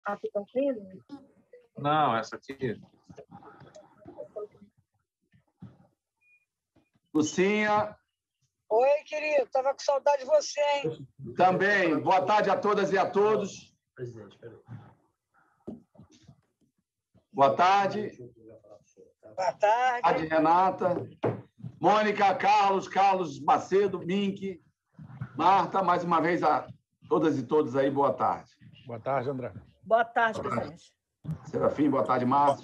Ah, ficam 15? Não, essa aqui. Lucinha. Oi, querido. Estava com saudade de você, hein? Também. Boa tarde a todas e a todos. Presidente, peraí. Boa tarde. Boa tarde. Boa tarde, Renata. Mônica, Carlos Macedo, Mink, Marta, mais uma vez a todas e todos aí, boa tarde. Boa tarde, André. Boa tarde, presidente. Serafim, boa tarde, Márcio.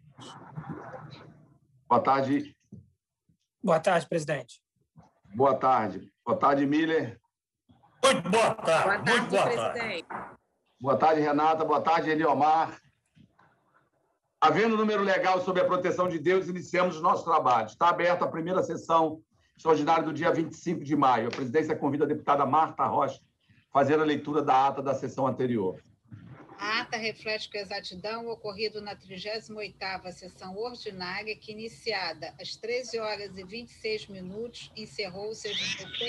Boa tarde. Boa tarde, presidente. Boa tarde. Boa tarde, Miller. Muito boa tarde. Boa Muito boa tarde, tarde. presidente. Boa tarde, Renata. Boa tarde, Eliomar. Havendo número legal sobre a proteção de Deus, iniciamos os nossos trabalhos. Está aberta a primeira sessão extraordinária do dia 25 de maio. A presidência convida a deputada Marta Rocha a fazer a leitura da ata da sessão anterior. A ata reflete com exatidão o ocorrido na 38ª sessão ordinária, que, iniciada às 13h26, encerrou-se às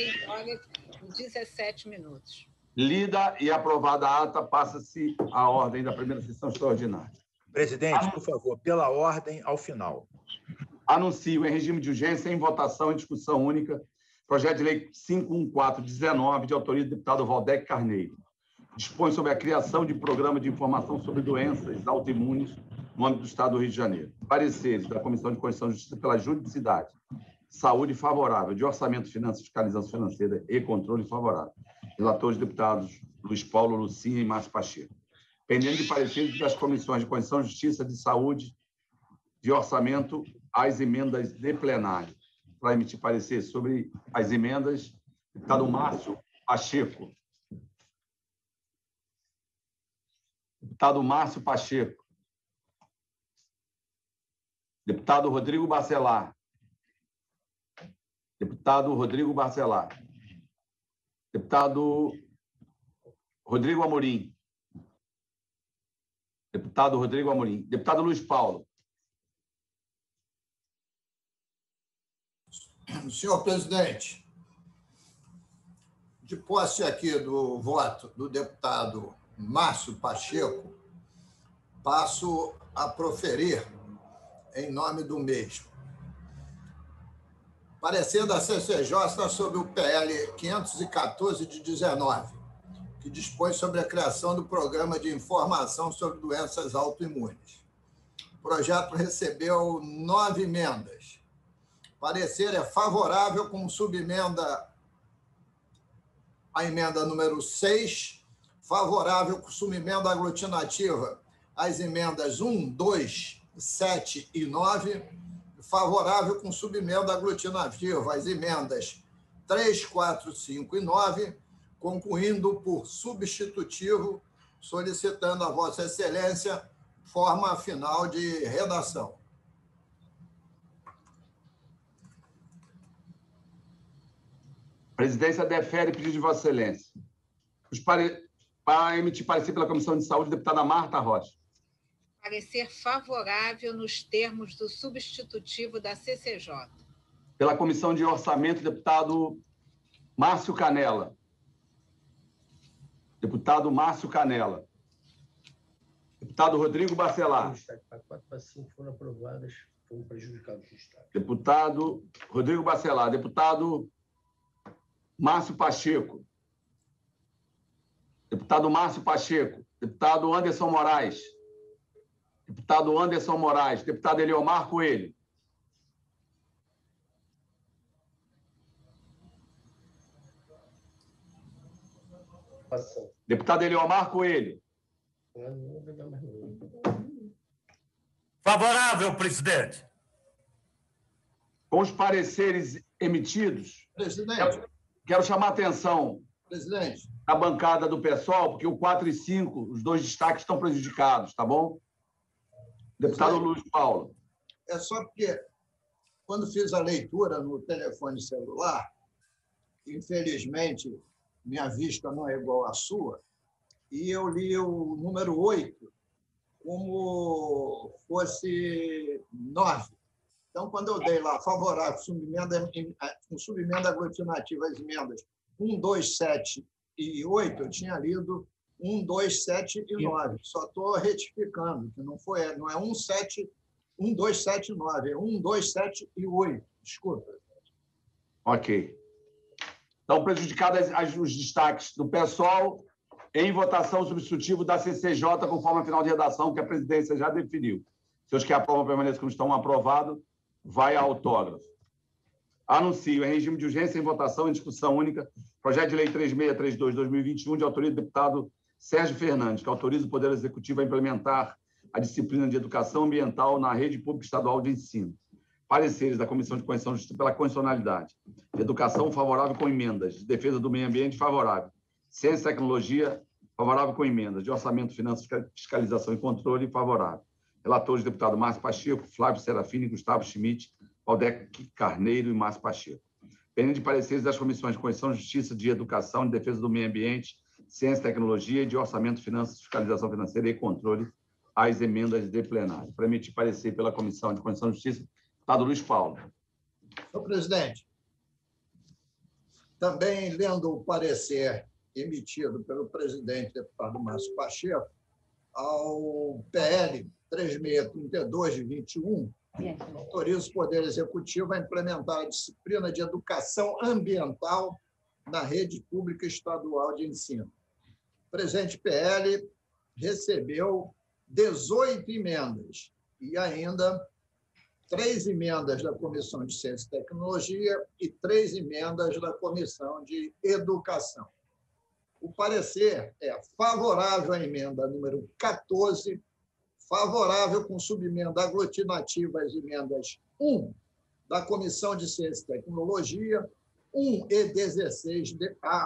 16h17. Lida e aprovada a ata, passa-se a ordem da primeira sessão extraordinária. Presidente, por favor, pela ordem ao final. Anuncio em regime de urgência, em votação e discussão única, projeto de lei 514/19, de autoria do deputado Valdec Carneiro. Dispõe sobre a criação de programa de informação sobre doenças autoimunes no âmbito do Estado do Rio de Janeiro. Pareceres da Comissão de Constituição e Justiça pela Juridicidade, Saúde favorável, de Orçamento, Finanças, Fiscalização Financeira e Controle favorável. Relatores deputados Luiz Paulo, Lucinha e Márcio Pacheco. Pendendo de pareceres das Comissões de Constituição, Justiça, de Saúde, de Orçamento, às emendas de plenário. Para emitir parecer sobre as emendas, deputado Márcio Pacheco. Deputado Márcio Pacheco. Deputado Rodrigo Bacelar. Deputado Rodrigo Bacelar. Deputado Rodrigo Amorim. Deputado Rodrigo Amorim. Deputado Luiz Paulo. Senhor presidente, de posse aqui do voto do deputado Márcio Pacheco, passo a proferir em nome do mesmo. Parecer da CCJ sobre o PL 514 de 19, que dispõe sobre a criação do Programa de Informação sobre Doenças Autoimunes. O projeto recebeu 9 emendas. Parecer é favorável com subemenda a emenda número 6, favorável com subemenda aglutinativa às emendas 1, 2, 7 e 9, favorável com subemenda aglutinativa às emendas 3, 4, 5 e 9, concluindo por substitutivo, solicitando a Vossa Excelência forma final de redação. A presidência defere pedido de Vossa Excelência. Para emitir parecer pela Comissão de Saúde, deputada Marta Rocha. Parecer favorável nos termos do substitutivo da CCJ. Pela Comissão de Orçamento, deputado Márcio Canela. Deputado Márcio Canela. Deputado Rodrigo Bacelar. 4 para 5 foram aprovadas, foram prejudicados o Estado. Deputado Rodrigo Bacelar. Deputado Márcio Pacheco. Deputado Márcio Pacheco. Deputado Anderson Moraes. Deputado Anderson Moraes. Deputado Eliomar Coelho. Deputado Eliomar Coelho. Favorável, presidente. Com os pareceres emitidos, Presidente. Quero chamar a atenção Presidente. da bancada do PSOL, porque o 4 e 5, os dois destaques estão prejudicados, tá bom? Deputado Luiz Paulo. É só porque, quando fiz a leitura no telefone celular, infelizmente, minha vista não é igual à sua, e eu li o número 8 como fosse 9. Então, quando eu dei lá favorável com subemenda aglutinativa às emendas 1, 2, 7 e 8, eu tinha lido 1, 2, 7 e 9. Só estou retificando, que não é 1, 2, 7 e 9, é 1, 2, 7 e 8. Desculpa. Ok. Então, prejudicados os destaques do PSOL, em votação substitutivo da CCJ, conforme a final de redação que a presidência já definiu. Se os que aprovam permaneçam como estão aprovados, vai a autógrafo. Anuncio em regime de urgência, em votação, em discussão única, projeto de lei 3632/2021, de autoria do deputado Sérgio Fernandes, que autoriza o Poder Executivo a implementar a disciplina de educação ambiental na rede pública estadual de ensino. Pareceres da Comissão de Constituição e Justiça pela constitucionalidade. De educação, favorável com emendas. De defesa do meio ambiente, favorável. Ciência e tecnologia, favorável com emendas. De orçamento, finanças, fiscalização e controle, favorável. Relatores, deputado Márcio Pacheco, Flávio Serafini, Gustavo Schmidt, Valdec Carneiro e Márcio Pacheco. Pendente de pareceres das comissões de Constituição, Justiça, de Educação, de Defesa do Meio Ambiente, Ciência e Tecnologia e de Orçamento, Finanças, Fiscalização Financeira e Controle, às emendas de plenário. Para emitir parecer pela Comissão de Constituição e Justiça, deputado Luiz Paulo. Senhor presidente, também lendo o parecer emitido pelo presidente, deputado Márcio Pacheco, ao PL 3632 de 21, autoriza o Poder Executivo a implementar a disciplina de educação ambiental na rede pública estadual de ensino. O presente PL recebeu 18 emendas e ainda 3 emendas da Comissão de Ciência e Tecnologia e 3 emendas da Comissão de Educação. O parecer é favorável à emenda número 14, favorável com subemenda aglutinativa às emendas 1 da Comissão de Ciência e Tecnologia, 1 e 16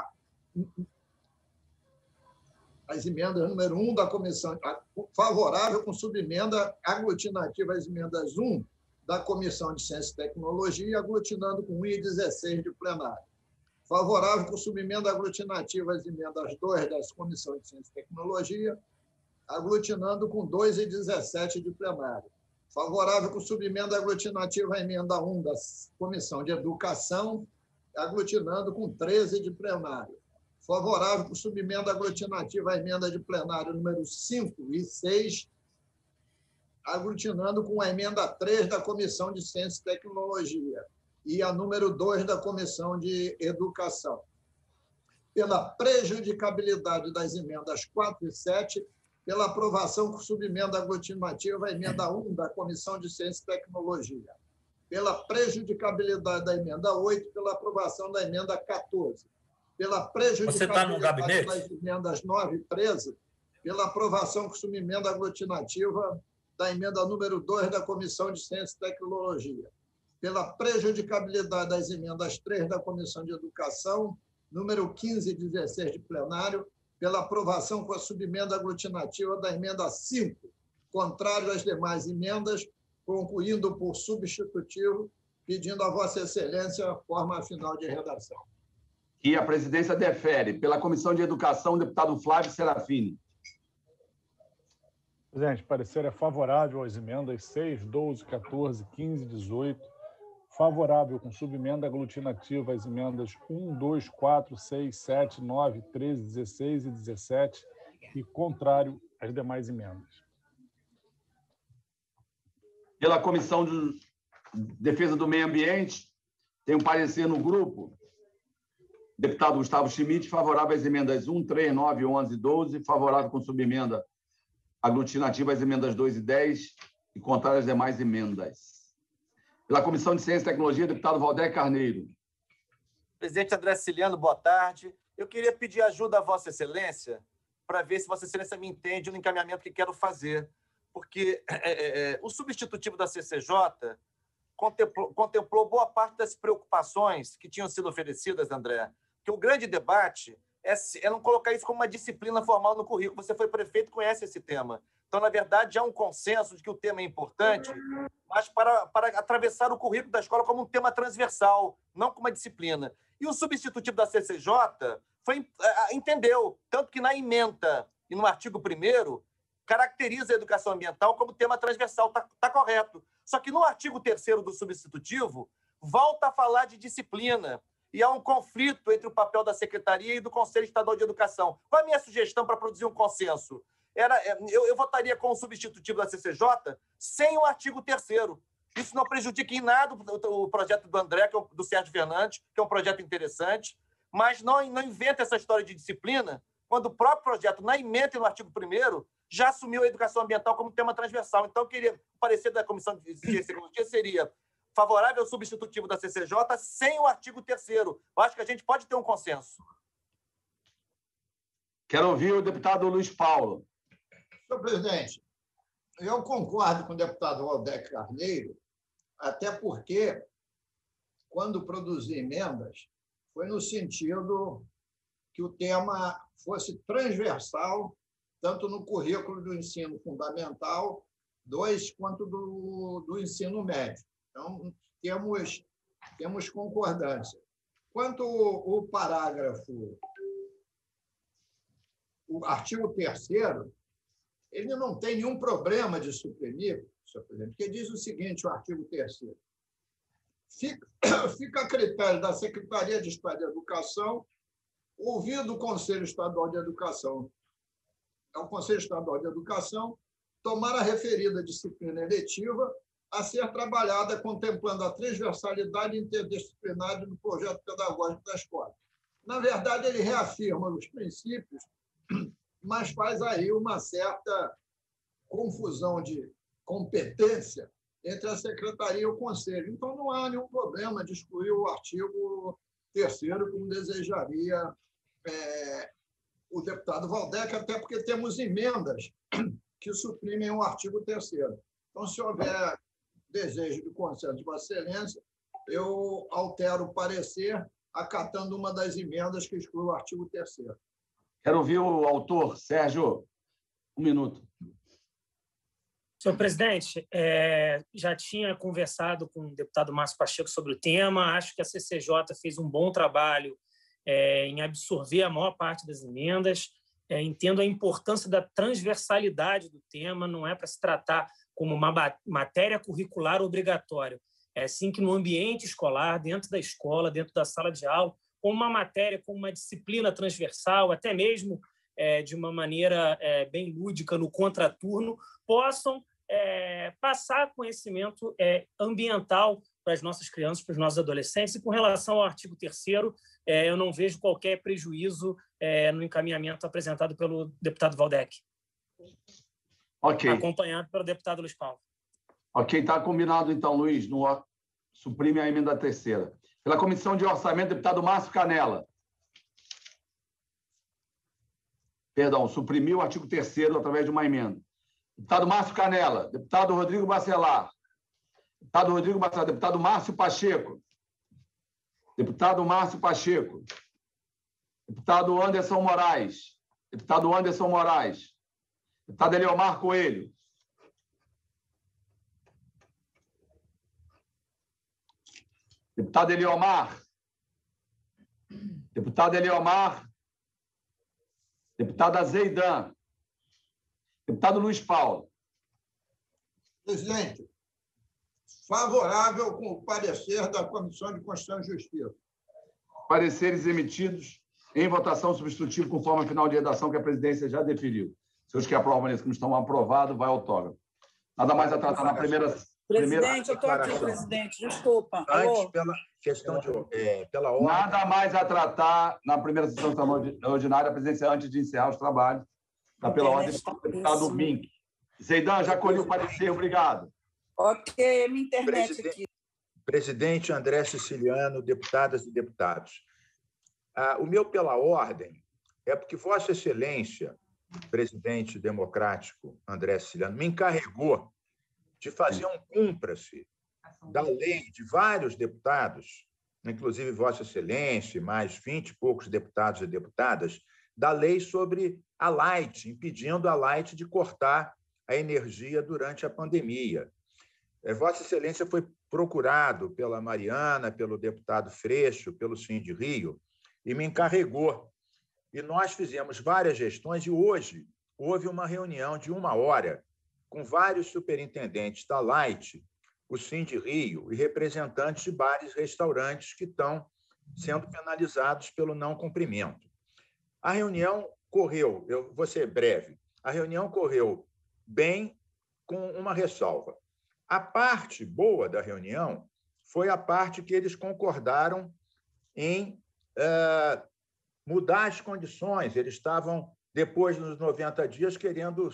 as emendas número 1 da Comissão, favorável com subemenda aglutinativa às emendas 1 da Comissão de Ciência e Tecnologia, aglutinando com 1 e 16 de plenário. Favorável com subemenda aglutinativa às emendas 2 da Comissão de Ciência e Tecnologia, aglutinando com 2 e 17 de plenário. Favorável com subemenda aglutinativa à emenda 1 da Comissão de Educação, aglutinando com 13 de plenário. Favorável com subemenda aglutinativa à emenda de plenário número 5 e 6, aglutinando com a emenda 3 da Comissão de Ciência e Tecnologia e a número 2 da Comissão de Educação. Pela prejudicabilidade das emendas 4 e 7, pela aprovação com subemenda aglutinativa à emenda 1 da Comissão de Ciência e Tecnologia. Pela prejudicabilidade da emenda 8, pela aprovação da emenda 14. Pela prejudicabilidade das emendas 9 e 13, pela aprovação com subemenda aglutinativa da emenda número 2 da Comissão de Ciência e Tecnologia. Pela prejudicabilidade das emendas 3 da Comissão de Educação, número 15 e 16 de plenário, pela aprovação com a subemenda aglutinativa da emenda 5, contrário às demais emendas, concluindo por substitutivo, pedindo a Vossa Excelência a forma final de redação. E a presidência defere. Pela Comissão de Educação, o deputado Flávio Serafini. Presidente, o parecer é favorável às emendas 6, 12, 14, 15 e 18. Favorável com subemenda aglutinativa às emendas 1, 2, 4, 6, 7, 9, 13, 16 e 17 e contrário às demais emendas. Pela Comissão de Defesa do Meio Ambiente, tem um parecer no grupo. Deputado Gustavo Schmidt, favorável às emendas 1, 3, 9, 11 e 12, favorável com subemenda aglutinativa às emendas 2 e 10 e contrário às demais emendas. Pela Comissão de Ciência e Tecnologia, deputado Valdec Carneiro. Presidente André Ciliano, boa tarde. Eu queria pedir ajuda a Vossa Excelência para ver se Vossa Excelência me entende no encaminhamento que quero fazer, porque o substitutivo da CCJ contemplou boa parte das preocupações que tinham sido oferecidas, André, que o grande debate é não colocar isso como uma disciplina formal no currículo. Você foi prefeito e conhece esse tema. Então, na verdade, há um consenso de que o tema é importante, mas para atravessar o currículo da escola como um tema transversal, não como uma disciplina. E o substitutivo da CCJ entendeu, tanto que na ementa e no artigo 1º, caracteriza a educação ambiental como tema transversal, está correto. Só que no artigo 3º do substitutivo, volta a falar de disciplina. e há um conflito entre o papel da Secretaria e do Conselho Estadual de Educação. Qual a minha sugestão para produzir um consenso? Eu votaria com o substitutivo da CCJ sem o artigo 3º. Isso não prejudica em nada o projeto do André, do Sérgio Fernandes, que é um projeto interessante, mas não inventa essa história de disciplina, quando o próprio projeto, na emenda e no artigo 1º, já assumiu a educação ambiental como tema transversal. Então, eu queria, o parecer da Comissão de Ciência e Tecnologia seria favorável ao substitutivo da CCJ sem o artigo 3º. Eu acho que a gente pode ter um consenso. Quero ouvir o deputado Luiz Paulo. Senhor presidente, eu concordo com o deputado Waldeck Carneiro, até porque, quando produzi emendas, foi no sentido que o tema fosse transversal, tanto no currículo do ensino fundamental 2 quanto do ensino médio. Então, temos concordância. Quanto o parágrafo, o artigo 3º, ele não tem nenhum problema de suprimir, senhor presidente, porque diz o seguinte, o artigo 3º. Fica a critério da Secretaria de Estado de Educação, ouvido o Conselho Estadual de Educação. É o Conselho Estadual de Educação tomar a referida disciplina eletiva a ser trabalhada contemplando a transversalidade interdisciplinar do projeto pedagógico da escola. Na verdade, ele reafirma os princípios, mas faz aí uma certa confusão de competência entre a Secretaria e o Conselho. Então, não há nenhum problema de excluir o artigo 3º, como desejaria o deputado Waldeck, até porque temos emendas que suprimem o artigo 3º. Então, se houver desejo do consenso de Vossa Excelência, eu altero o parecer acatando uma das emendas que exclui o artigo 3º. Quero ouvir o autor, Sérgio. 1 minuto. Senhor presidente, já tinha conversado com o deputado Márcio Pacheco sobre o tema. Acho que a CCJ fez um bom trabalho em absorver a maior parte das emendas. Entendo a importância da transversalidade do tema, não é para se tratar como uma matéria curricular obrigatória. É sim que no ambiente escolar, dentro da escola, dentro da sala de aula, como uma matéria, como uma disciplina transversal, até mesmo de uma maneira bem lúdica no contraturno, possam passar conhecimento ambiental para as nossas crianças, para os nossos adolescentes. E com relação ao artigo 3º, eu não vejo qualquer prejuízo no encaminhamento apresentado pelo deputado Waldeck. Ok. Acompanhado pelo deputado Luiz Paulo. Ok, está combinado então, Luiz. Suprime a emenda 3ª. Pela Comissão de Orçamento, deputado Márcio Canella. Perdão, suprimiu o artigo 3º através de uma emenda. Deputado Márcio Canella. Deputado Rodrigo Bacelar. Deputado Rodrigo Bacelar. Deputado Márcio Pacheco. Deputado Márcio Pacheco. Deputado Anderson Moraes. Deputado Anderson Moraes. Deputado Eliomar Coelho. Deputado Eliomar. Deputado Eliomar. Deputada Zeidan. Deputado Luiz Paulo. Presidente, favorável com o parecer da Comissão de Constituição e Justiça. Pareceres emitidos em votação substitutiva com forma final de redação que a presidência já definiu. Se os que aprovam isso que não estão aprovados, vai autógrafo. Nada mais a tratar na primeira... Presidente, eu estou aqui, presidente. Desculpa. Antes, pela questão pela ordem... Nada mais a tratar na primeira sessão ordinária, a presidência, antes de encerrar os trabalhos, está pela ordem do deputado Mink. Zeidan, já colheu o parecer, obrigado. Ok, minha internet aqui. Presidente André Siciliano, deputadas e deputados. O meu pela ordem é porque Vossa Excelência, presidente democrático André Siciliano, me encarregou de fazer um cúmplice da lei de vários deputados, inclusive Vossa Excelência, mais 20 e poucos deputados e deputadas, da lei sobre a Light, impedindo a Light de cortar a energia durante a pandemia. Vossa Excelência foi procurado pela Mariana, pelo deputado Freixo, pelo Síndio Rio, e me encarregou. E nós fizemos várias gestões e hoje houve uma reunião de 1 hora com vários superintendentes da Light, o Síndio Rio e representantes de bares e restaurantes que estão sendo penalizados pelo não cumprimento. A reunião correu, eu vou ser breve, a reunião correu bem, com uma ressalva. A parte boa da reunião foi a parte que eles concordaram em mudar as condições. Eles estavam, depois dos 90 dias, querendo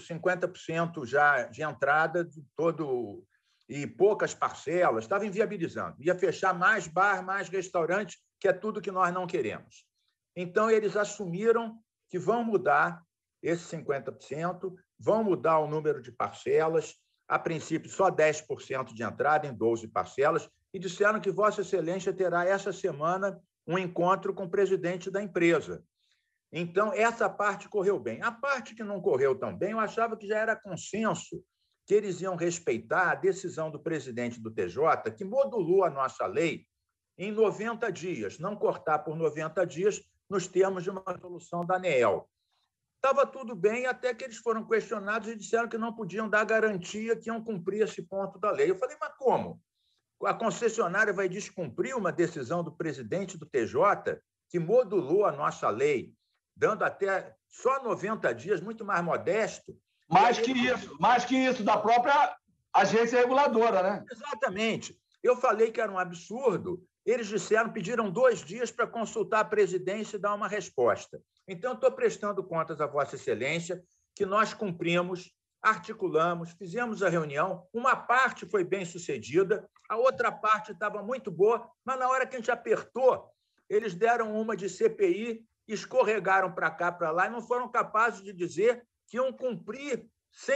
50% já de entrada de todo e poucas parcelas, estava inviabilizando. Ia fechar mais bar, mais restaurante, que é tudo que nós não queremos. Então, eles assumiram que vão mudar esses 50%, vão mudar o número de parcelas, a princípio só 10% de entrada em 12 parcelas, e disseram que Vossa Excelência terá essa semana um encontro com o presidente da empresa. Então, essa parte correu bem. A parte que não correu tão bem, eu achava que já era consenso que eles iam respeitar a decisão do presidente do TJ, que modulou a nossa lei em 90 dias, não cortar por 90 dias nos termos de uma resolução da ANEEL. Estava tudo bem até que eles foram questionados e disseram que não podiam dar garantia que iam cumprir esse ponto da lei. Eu falei, mas como? A concessionária vai descumprir uma decisão do presidente do TJ que modulou a nossa lei, dando até só 90 dias, muito mais modesto. Mais que isso, da própria agência reguladora, né? Exatamente. Eu falei que era um absurdo. Eles pediram 2 dias para consultar a presidência e dar uma resposta. Então, estou prestando contas a Vossa Excelência que nós cumprimos, articulamos, fizemos a reunião. Uma parte foi bem sucedida, a outra parte estava muito boa, mas na hora que a gente apertou, eles deram uma de CPI, escorregaram para cá, para lá, e não foram capazes de dizer que iam cumprir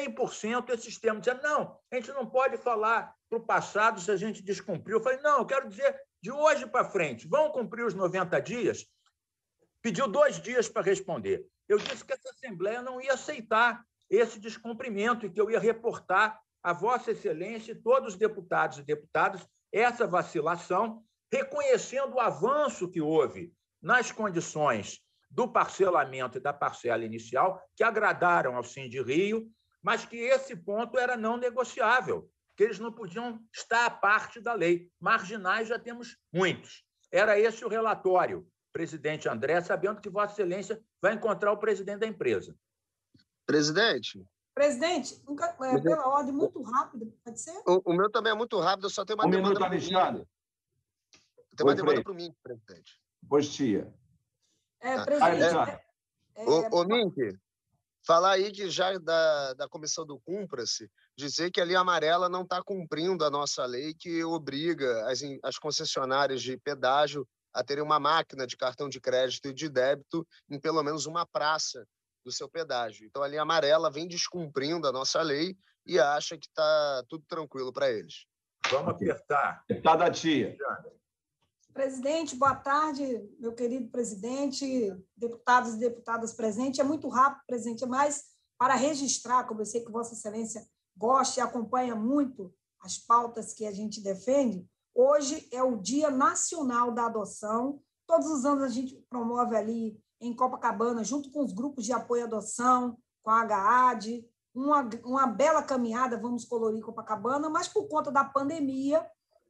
100% esses termos. Dizer, não, a gente não pode falar para o passado se a gente descumpriu. Eu falei, não, eu quero dizer de hoje para frente, vão cumprir os 90 dias? Pediu 2 dias para responder. Eu disse que essa Assembleia não ia aceitar esse descumprimento e que eu ia reportar a Vossa Excelência e todos os deputados e deputadas essa vacilação, reconhecendo o avanço que houve nas condições do parcelamento e da parcela inicial, que agradaram ao Sindrio, mas que esse ponto era não negociável, que eles não podiam estar à parte da lei. Marginais já temos muitos. Era esse o relatório, presidente André, sabendo que Vossa Excelência vai encontrar o presidente da empresa. Presidente. Presidente, pela ordem, muito rápido, pode ser? O meu também é muito rápido, eu só tenho uma demanda para o Alexandre. Tem uma demanda para mim, presidente. Pois, tia. Presidente. Ô, Mink, falar aí que já da comissão do Cumpra-se, dizer que a linha amarela não está cumprindo a nossa lei que obriga as concessionárias de pedágio a terem uma máquina de cartão de crédito e de débito em pelo menos uma praça do seu pedágio. Então, a linha amarela vem descumprindo a nossa lei e acha que está tudo tranquilo para eles. Vamos apertar. Deputada Tia. Presidente, boa tarde, meu querido presidente, deputados e deputadas presentes. É muito rápido, presidente, mas para registrar, como eu sei que Vossa Excelência gosta e acompanha muito as pautas que a gente defende, hoje é o Dia Nacional da Adoção. Todos os anos a gente promove ali em Copacabana, junto com os grupos de apoio à adoção, com a HAD, uma bela caminhada, vamos colorir Copacabana, mas por conta da pandemia,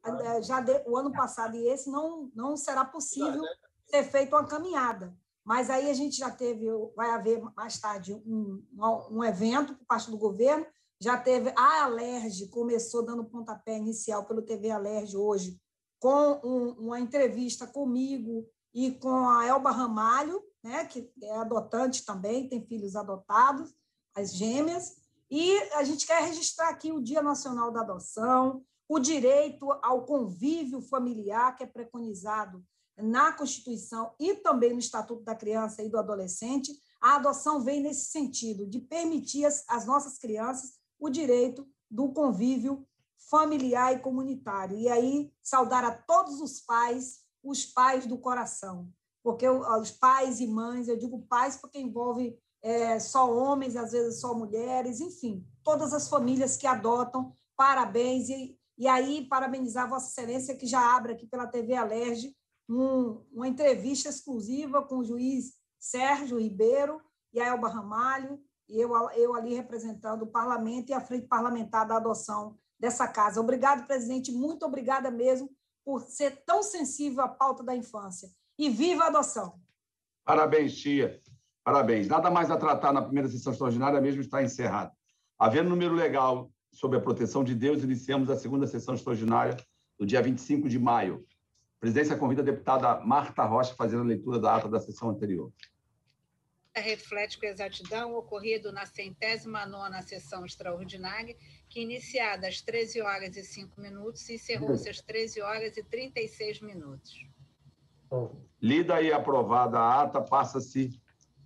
o ano passado e esse, não será possível ser feita uma caminhada. Mas aí a gente já vai haver mais tarde um evento por parte do governo, já teve a Alerj, começou dando pontapé inicial pelo TV Alerj hoje, com uma entrevista comigo e com a Elba Ramalho, né, que é adotante também, tem filhos adotados, as gêmeas, e a gente quer registrar aqui o Dia Nacional da Adoção, o direito ao convívio familiar, que é preconizado na Constituição e também no Estatuto da Criança e do Adolescente. A adoção vem nesse sentido, de permitir às nossas crianças o direito do convívio familiar e comunitário. E aí, saudar a todos os pais do coração, porque os pais e mães, eu digo pais porque envolve só homens, às vezes só mulheres, enfim, todas as famílias que adotam, parabéns. E aí, parabenizar Vossa Excelência, que já abre aqui pela TV Alerj uma entrevista exclusiva com o juiz Sérgio Ribeiro e a Elba Ramalho, e eu ali representando o parlamento e a frente parlamentar da adoção dessa casa. Obrigado, presidente, muito obrigada mesmo por ser tão sensível à pauta da infância. E viva a adoção! Parabéns, tia. Parabéns. Nada mais a tratar na primeira sessão extraordinária, mesmo está encerrado. Havendo número legal sobre a proteção de Deus, iniciamos a segunda sessão extraordinária do dia 25 de maio. A presidência convida a deputada Marta Rocha a fazer a leitura da ata da sessão anterior. Reflete com exatidão o ocorrido na 109ª sessão extraordinária, que iniciada às 13h05 e encerrou-se às 13h36. Lida e aprovada a ata, passa-se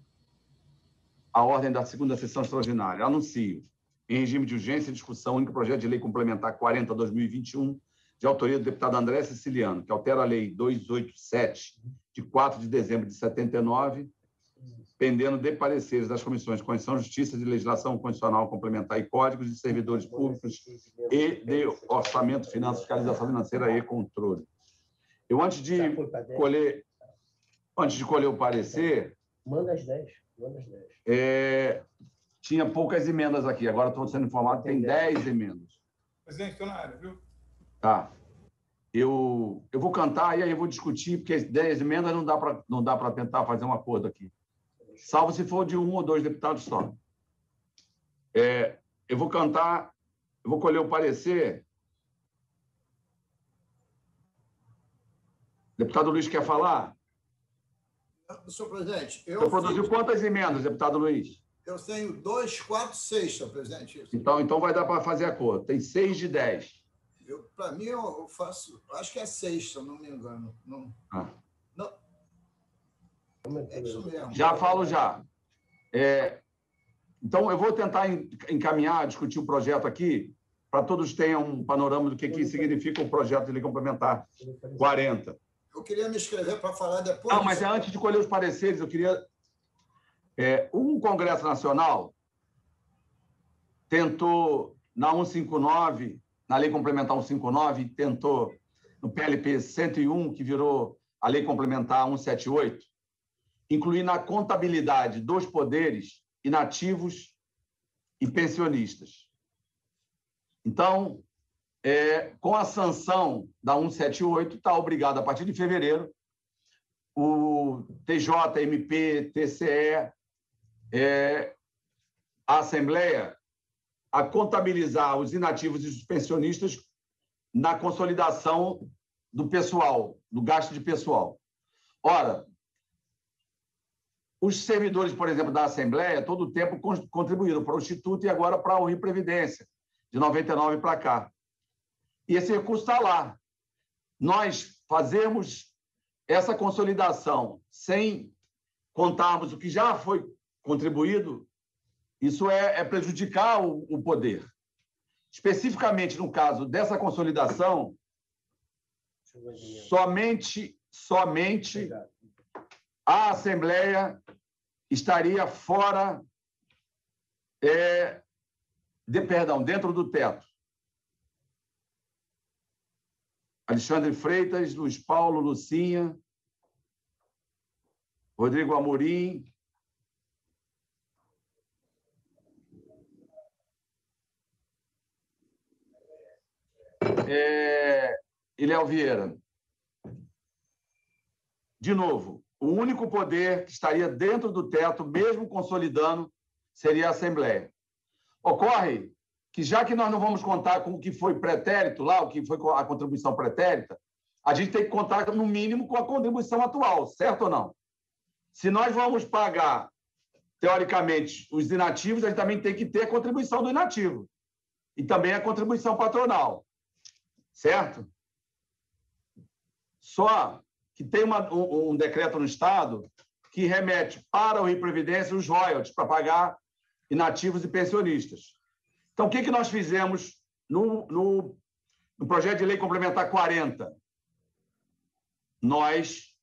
a ordem da segunda sessão extraordinária. Anuncio, em regime de urgência, discussão única, projeto de lei complementar 40/2021, de autoria do deputado André Siciliano, que altera a lei 287, de 4 de dezembro de 79, pendendo de pareceres das comissões de Constituição, Justiça, de Legislação Constitucional Complementar e Códigos de Servidores Públicos e de Orçamento, Finanças, Fiscalização Financeira e Controle. Eu, antes de colher o parecer... Manda as 10. Manda as 10. Tinha poucas emendas aqui, agora estou sendo informado que tem 10 emendas. Presidente, estou na área, viu? Tá. Eu vou cantar e aí eu vou discutir, porque 10 emendas não dá para tentar fazer um acordo aqui. Salvo se for de 1 ou 2 deputados só. Eu vou cantar, eu vou colher o parecer. Deputado Luiz quer falar? Senhor presidente, Você produziu quantas emendas, deputado Luiz? Eu tenho 2, 4, 6, senhor presidente. Então vai dar para fazer acordo. Tem 6 de 10. Para mim, eu faço... Acho que é 6, se eu não me engano. Não. É isso mesmo. Já falo já. Então, eu vou tentar encaminhar, discutir o projeto aqui, para todos tenham um panorama do que significa o projeto de lei complementar 40. Eu queria me inscrever para falar depois. Não, mas antes de colher os pareceres, eu queria... um Congresso Nacional tentou, na 159, na Lei Complementar 159, tentou, no PLP 101, que virou a Lei Complementar 178, incluir na contabilidade dos poderes inativos e pensionistas. Então, com a sanção da 178, está obrigado, a partir de fevereiro, o TJ, MP, TCE, a Assembleia, a contabilizar os inativos e os pensionistas na consolidação do pessoal, do gasto de pessoal. Ora, os servidores, por exemplo, da Assembleia, todo o tempo contribuíram para o Instituto e agora para o Rio Previdência, de 99 para cá. E esse recurso está lá. Nós fazemos essa consolidação sem contarmos o que já foi contribuído, isso é prejudicar o poder. Especificamente no caso dessa consolidação, somente a Assembleia estaria fora, dentro do teto. Alexandre Freitas, Luiz Paulo, Lucinha, Rodrigo Amorim, e Léo Vieira. De novo, o único poder que estaria dentro do teto, mesmo consolidando, seria a Assembleia. Ocorre que, já que nós não vamos contar com o que foi pretérito lá, o que foi a contribuição pretérita, a gente tem que contar, no mínimo, com a contribuição atual, certo ou não? Se nós vamos pagar, teoricamente, os inativos, a gente também tem que ter a contribuição do inativo. E também a contribuição patronal. Certo? Só que tem um decreto no Estado que remete para o Rio Previdência os royalties para pagar inativos e pensionistas. Então, o que nós fizemos no projeto de lei complementar 40? Nós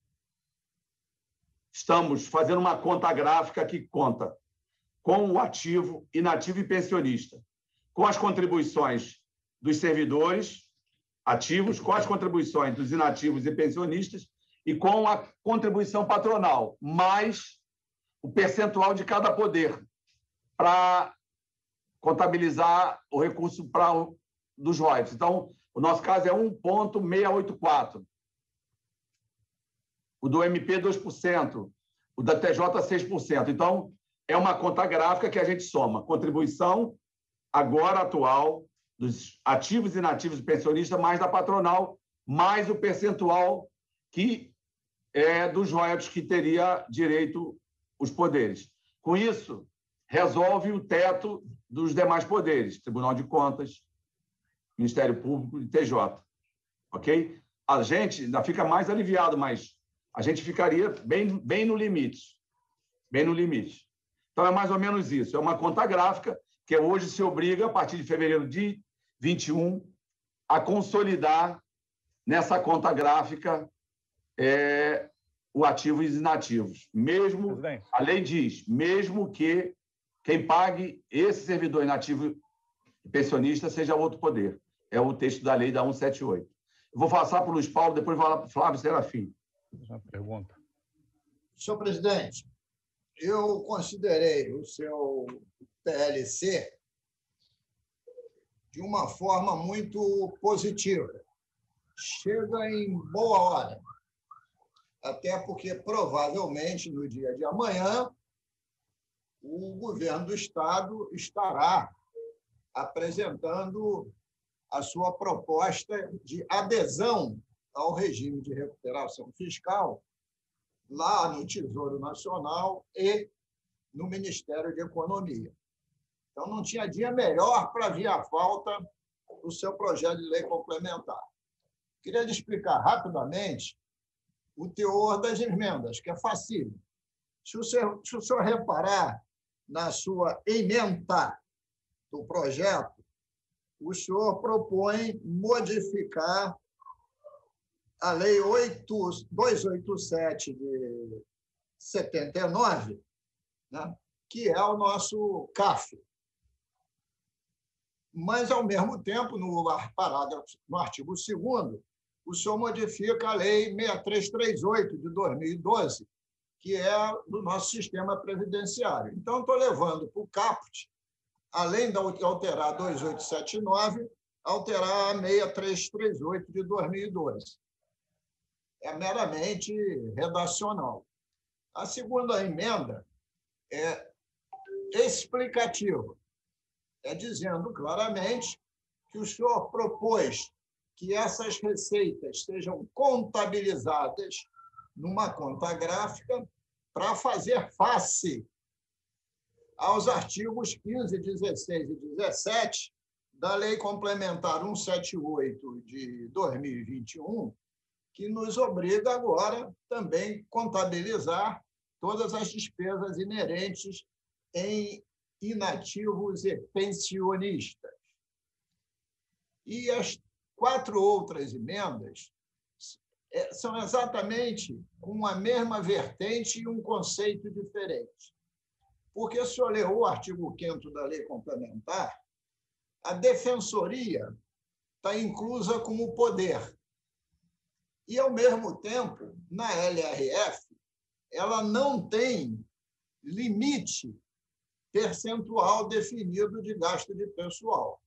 estamos fazendo uma conta gráfica que conta com o ativo, inativo e pensionista, com as contribuições dos servidores ativos, com as contribuições dos inativos e pensionistas e com a contribuição patronal, mais o percentual de cada poder, para contabilizar o recurso dos royalties. Então, o nosso caso é 1,684. o do MP 2%, o da TJ 6%. Então, é uma conta gráfica que a gente soma contribuição agora atual dos ativos e inativos do pensionista, mais da patronal, mais o percentual que é dos royalties que teria direito os poderes. Com isso, resolve o teto dos demais poderes, Tribunal de Contas, Ministério Público e TJ. Ok? A gente ainda fica mais aliviado, mas a gente ficaria bem no limite. Bem no limite. Então, é mais ou menos isso. É uma conta gráfica que hoje se obriga, a partir de fevereiro de 21, a consolidar nessa conta gráfica o ativo e os inativos. Mesmo, a lei diz, mesmo que quem pague esse servidor inativo e pensionista seja outro poder. É o texto da lei da 178. Eu vou passar para o Luiz Paulo, depois vou lá para o Flávio Serafim. Uma pergunta. Senhor presidente, eu considerei o seu PLC de uma forma muito positiva. Chega em boa hora. Até porque, provavelmente, no dia de amanhã, o governo do Estado estará apresentando a sua proposta de adesão ao regime de recuperação fiscal lá no Tesouro Nacional e no Ministério de Economia. Então, não tinha dia melhor para vir à pauta o seu projeto de lei complementar. Queria lhe explicar rapidamente o teor das emendas, que é fácil. Se o senhor reparar na sua ementa do projeto, o senhor propõe modificar a Lei 287 de 79, né, que é o nosso CAF. Mas, ao mesmo tempo, no artigo 2º, o senhor modifica a Lei 6338 de 2012, que é do nosso sistema previdenciário. Então, estou levando para o caput, além de alterar a 2879, alterar a 6338 de 2012. É meramente redacional. A segunda emenda é explicativa. É dizendo claramente que o senhor propôs que essas receitas sejam contabilizadas numa conta gráfica para fazer face aos artigos 15, 16 e 17 da Lei Complementar 178 de 2021, que nos obriga agora também a contabilizar todas as despesas inerentes em inativos e pensionistas. E as 4 outras emendas são exatamente uma mesma vertente e um conceito diferente. Porque, se o senhor leu o artigo 5º da Lei Complementar, a defensoria está inclusa como poder. E, ao mesmo tempo, na LRF, ela não tem limite percentual definido de gasto de pessoal.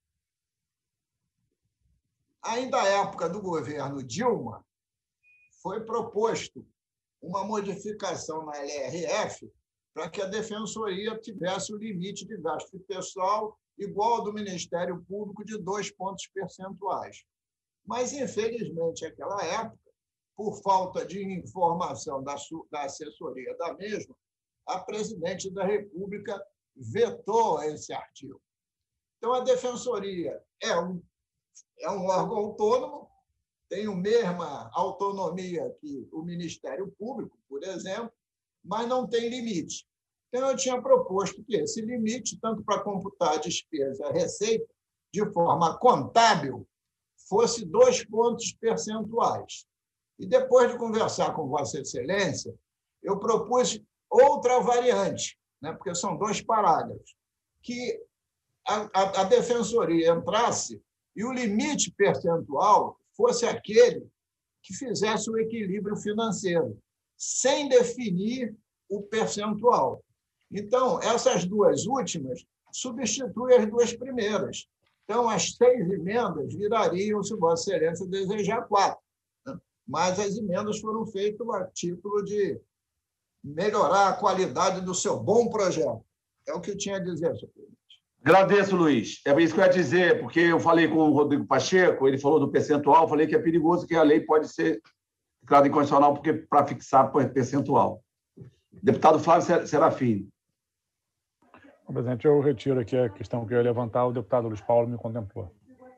Ainda à época do governo Dilma, foi proposto uma modificação na LRF para que a Defensoria tivesse o limite de gasto de pessoal igual ao do Ministério Público de 2 pontos percentuais. Mas, infelizmente, naquela época, por falta de informação da assessoria da mesma, a presidente da República vetou esse artigo. Então, a Defensoria é um órgão autônomo, tem a mesma autonomia que o Ministério Público, por exemplo, mas não tem limite. Então, eu tinha proposto que esse limite, tanto para computar a despesa e a receita, de forma contábil, fosse 2 pontos percentuais. E, depois de conversar com Vossa Excelência, eu propus outra variante, né, porque são 2 parágrafos, que a Defensoria entrasse e o limite percentual fosse aquele que fizesse o equilíbrio financeiro, sem definir o percentual. Então, essas 2 últimas substituem as 2 primeiras. Então, as 6 emendas virariam, se Vossa Excelência desejar, 4. mas as emendas foram feitas a título de melhorar a qualidade do seu bom projeto. É o que eu tinha a dizer, senhor presidente. Agradeço, Luiz. É isso que eu ia dizer, porque eu falei com o Rodrigo Pacheco, ele falou do percentual, eu falei que é perigoso, que a lei pode ser declarada inconstitucional porque para fixar percentual. Deputado Flávio Serafim. Presidente, eu retiro aqui a questão que eu ia levantar, o deputado Luiz Paulo me contemplou.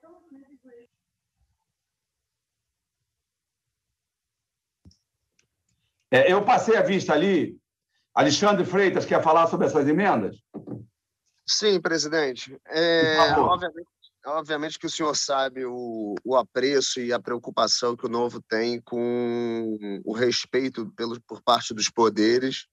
Eu passei a vista ali. Alexandre Freitas quer falar sobre essas emendas? Sim, presidente. Obviamente que o senhor sabe o apreço e a preocupação que o Novo tem com o respeito por parte dos poderes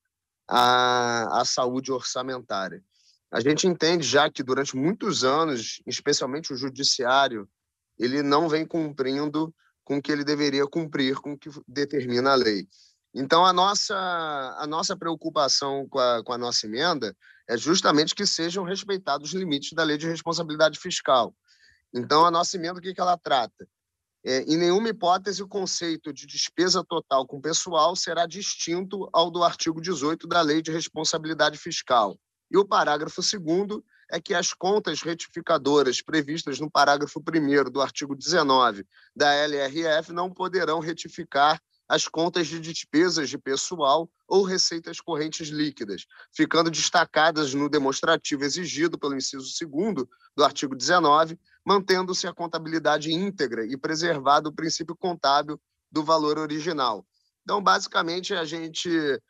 à saúde orçamentária. A gente entende já que durante muitos anos, especialmente o judiciário, ele não vem cumprindo com o que ele deveria cumprir, com o que determina a lei. Então, a nossa preocupação com a nossa emenda é justamente que sejam respeitados os limites da Lei de Responsabilidade Fiscal. Então, a nossa emenda, o que ela trata? Em nenhuma hipótese, o conceito de despesa total com pessoal será distinto ao do artigo 18 da Lei de Responsabilidade Fiscal. E o parágrafo 2º é que as contas retificadoras previstas no parágrafo 1º do artigo 19 da LRF não poderão retificar as contas de despesas de pessoal ou receitas correntes líquidas, ficando destacadas no demonstrativo exigido pelo inciso 2º do artigo 19, mantendo-se a contabilidade íntegra e preservado o princípio contábil do valor original. Então, basicamente, a gente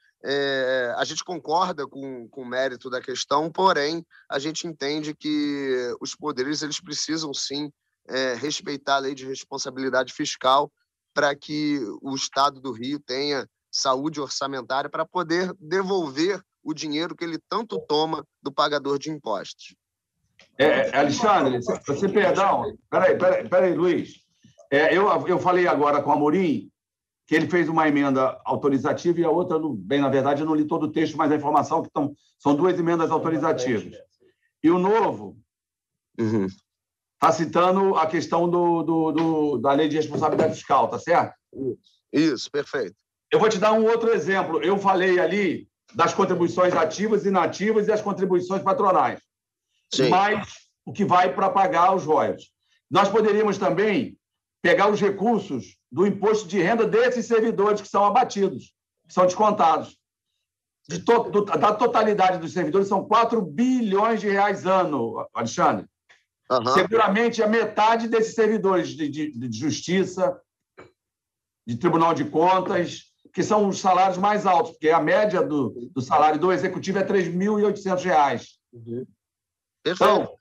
concorda com o mérito da questão, porém, a gente entende que os poderes eles precisam, sim, respeitar a Lei de Responsabilidade Fiscal para que o Estado do Rio tenha saúde orçamentária para poder devolver o dinheiro que ele tanto toma do pagador de impostos. Alexandre, você perdão. Peraí, Luiz. Eu falei agora com o Amorim que ele fez uma emenda autorizativa e a outra, bem, na verdade, eu não li todo o texto, mas a informação que são duas emendas autorizativas. E o Novo está citando a questão da Lei de Responsabilidade Fiscal, tá certo? Isso, perfeito. Eu vou te dar um outro exemplo. Eu falei ali das contribuições ativas, inativas e as contribuições patronais. Sim. Mais o que vai para pagar os royalties. Nós poderíamos também pegar os recursos do imposto de renda desses servidores que são abatidos, que são descontados. Da totalidade dos servidores, são 4 bilhões de reais ano, Alexandre. Seguramente a metade desses servidores de justiça, de Tribunal de Contas, que são os salários mais altos, porque a média do salário do executivo é R$ 3.800. Então,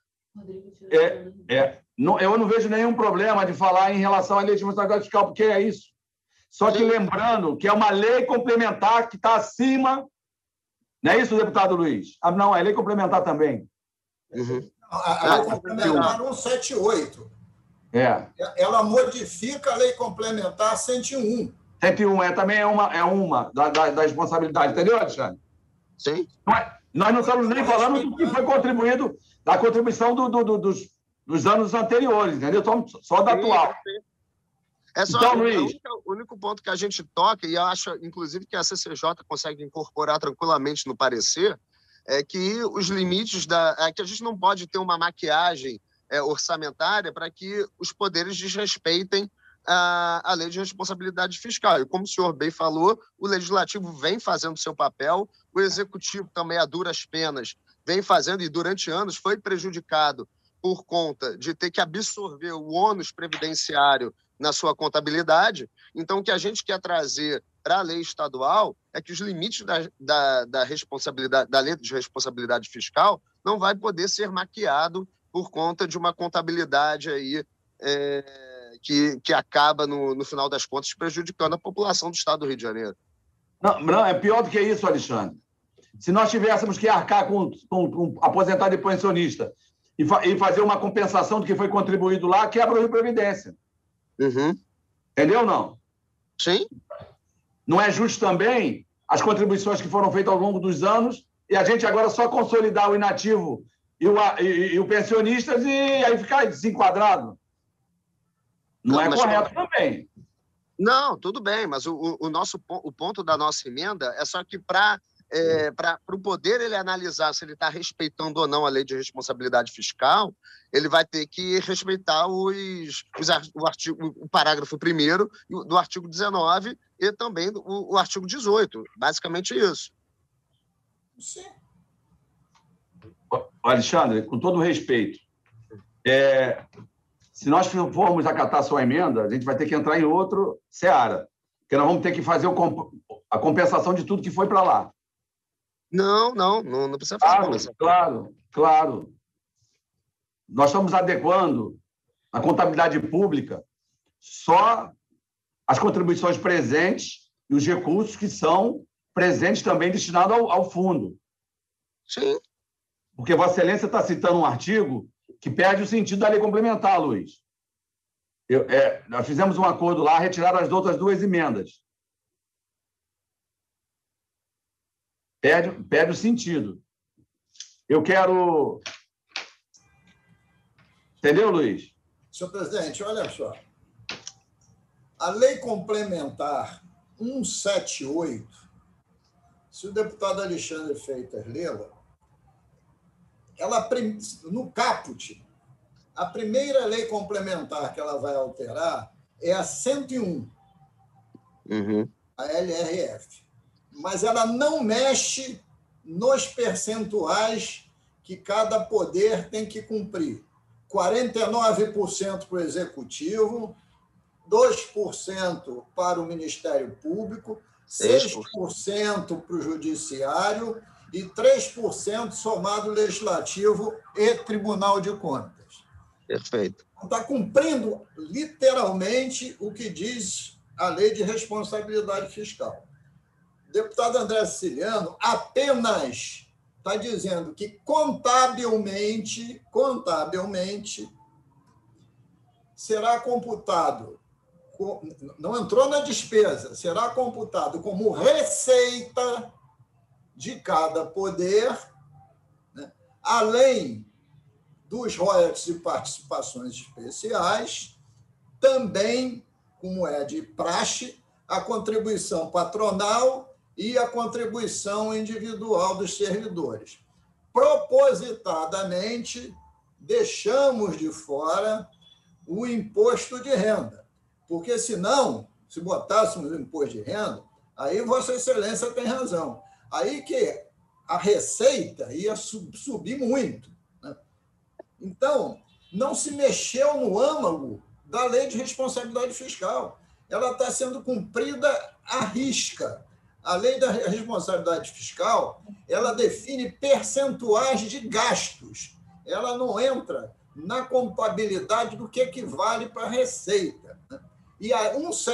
eu não vejo nenhum problema de falar em relação à Lei de Responsabilidade Fiscal, porque é isso. Só que lembrando que é uma lei complementar que está acima. Não é isso, deputado Luiz? Não, é lei complementar também. A lei complementar 178. Ela modifica a lei complementar 101. 101 também é uma da responsabilidade, entendeu, Alexandre? Sim. Nós não estamos nem falando do que foi contribuído, da contribuição dos anos anteriores, entendeu? Só da atual. Então, Luiz, o único ponto que a gente toca, e eu acho, inclusive, que a CCJ consegue incorporar tranquilamente no parecer, é que os limites que a gente não pode ter uma maquiagem orçamentária para que os poderes desrespeitem a Lei de Responsabilidade Fiscal. E como o senhor bem falou, o Legislativo vem fazendo seu papel, o Executivo também, a duras penas, vem fazendo, e durante anos foi prejudicado por conta de ter que absorver o ônus previdenciário na sua contabilidade. Então, o que a gente quer trazer para a lei estadual é que os limites da responsabilidade, da Lei de Responsabilidade Fiscal não vai poder ser maquiado por conta de uma contabilidade aí, que acaba, no final das contas, prejudicando a população do Estado do Rio de Janeiro. Não, é pior do que isso, Alexandre. Se nós tivéssemos que arcar com aposentado e pensionista e fazer uma compensação do que foi contribuído lá, quebra o Rio Previdência. Entendeu ou não? Sim. Não é justo também as contribuições que foram feitas ao longo dos anos e a gente agora só consolidar o inativo e o pensionistas e aí ficar desenquadrado. Não é correto também. Não, tudo bem, mas o ponto da nossa emenda é só que para o poder ele analisar se ele está respeitando ou não a lei de responsabilidade fiscal, ele vai ter que respeitar o parágrafo 1º do artigo 19 e também o artigo 18. Basicamente isso. Sim. Alexandre, com todo respeito, se nós formos acatar sua emenda, a gente vai ter que entrar em outro seara, porque nós vamos ter que fazer a compensação de tudo que foi para lá. Não precisa fazer. Claro. Nós estamos adequando a contabilidade pública só as contribuições presentes e os recursos que são presentes também destinados ao fundo. Sim. Porque Vossa Excelência está citando um artigo que perde o sentido da lei complementar, Luiz. Nós fizemos um acordo lá, retiraram as outras 2 emendas. Perde o sentido. Eu quero... Entendeu, Luiz? Senhor presidente, olha só. A lei complementar 178, se o deputado Alexandre Freitas lê-la, no caput, a primeira lei complementar que ela vai alterar é a 101, a LRF. Mas ela não mexe nos percentuais que cada poder tem que cumprir. 49% para o Executivo, 2% para o Ministério Público, 6% para o Judiciário e 3% somado Legislativo e Tribunal de Contas. Perfeito. Está cumprindo literalmente o que diz a Lei de Responsabilidade Fiscal. O deputado André Siciliano apenas está dizendo que contabilmente será computado, não entrou na despesa, será computado como receita de cada poder, né, além dos royalties e participações especiais, também, como é de praxe, a contribuição patronal e a contribuição individual dos servidores. Propositadamente, deixamos de fora o imposto de renda, porque, senão, se botássemos o imposto de renda, aí Vossa Excelência tem razão, aí que a receita ia subir muito, né? Então, não se mexeu no âmago da Lei de Responsabilidade Fiscal. Ela está sendo cumprida à risca. A Lei da Responsabilidade Fiscal, ela define percentuais de gastos. Ela não entra na contabilidade do que equivale para a receita. E a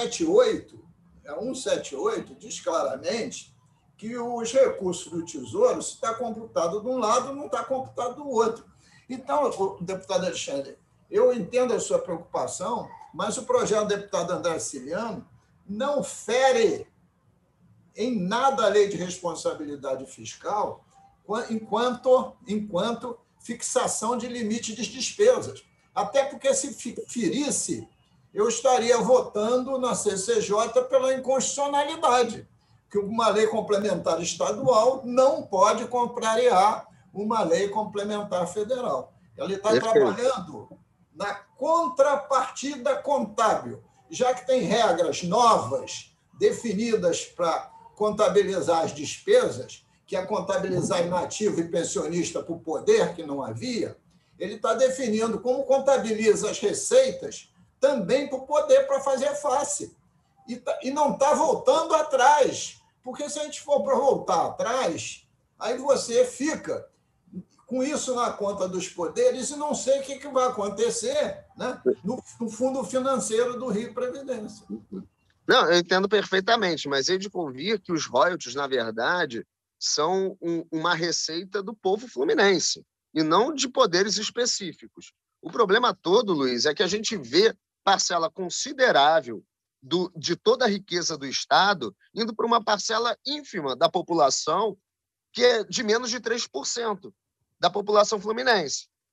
178 diz claramente que os recursos do Tesouro, se está computado de um lado, não está computado do outro. Então, deputado Alexandre, eu entendo a sua preocupação, mas o projeto do deputado André Siciliano não fere em nada a Lei de Responsabilidade Fiscal enquanto fixação de limite de despesas. Até porque, se ferisse, eu estaria votando na CCJ pela inconstitucionalidade, que uma lei complementar estadual não pode contrariar uma lei complementar federal. Ela está trabalhando na contrapartida contábil, já que tem regras novas definidas para contabilizar as despesas, que é contabilizar inativo e pensionista para o poder, que não havia, ele está definindo como contabiliza as receitas também para o poder, para fazer face. E não está voltando atrás, porque se a gente for para voltar atrás, aí você fica com isso na conta dos poderes e não sei o que vai acontecer, né, no fundo financeiro do Rio Previdência. Não, eu entendo perfeitamente, mas hei de convir que os royalties, na verdade, são uma receita do povo fluminense e não de poderes específicos. O problema todo, Luiz, é que a gente vê parcela considerável de toda a riqueza do Estado indo para uma parcela ínfima da população, que é de menos de 3% da população fluminense.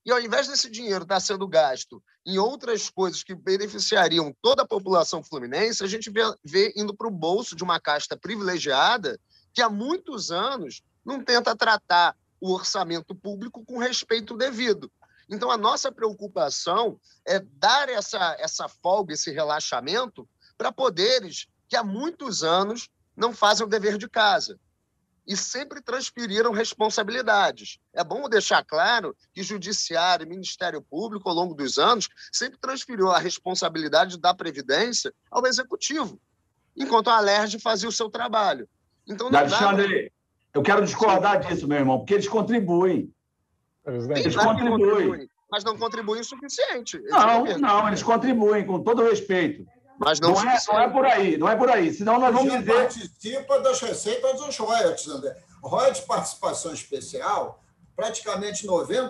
E, ao invés desse dinheiro estar sendo gasto em outras coisas que beneficiariam toda a população fluminense, a gente vê indo para o bolso de uma casta privilegiada que, há muitos anos, não tenta tratar o orçamento público com respeito devido. Então, a nossa preocupação é dar essa folga, esse relaxamento para poderes que, há muitos anos, não fazem o dever de casa e sempre transferiram responsabilidades. É bom deixar claro que Judiciário e Ministério Público, ao longo dos anos, sempre transferiu a responsabilidade da Previdência ao Executivo, enquanto a Alerj fazia o seu trabalho. Então, não Alexandre, eu quero discordar disso, meu irmão, porque eles contribuem. Eles contribuem. Mas não contribuem o suficiente. Não, eles contribuem, com todo respeito. Mas não é por aí, não é por aí. Senão nós vamos dizer... participa das receitas dos royalties, André. Royalties de participação especial, praticamente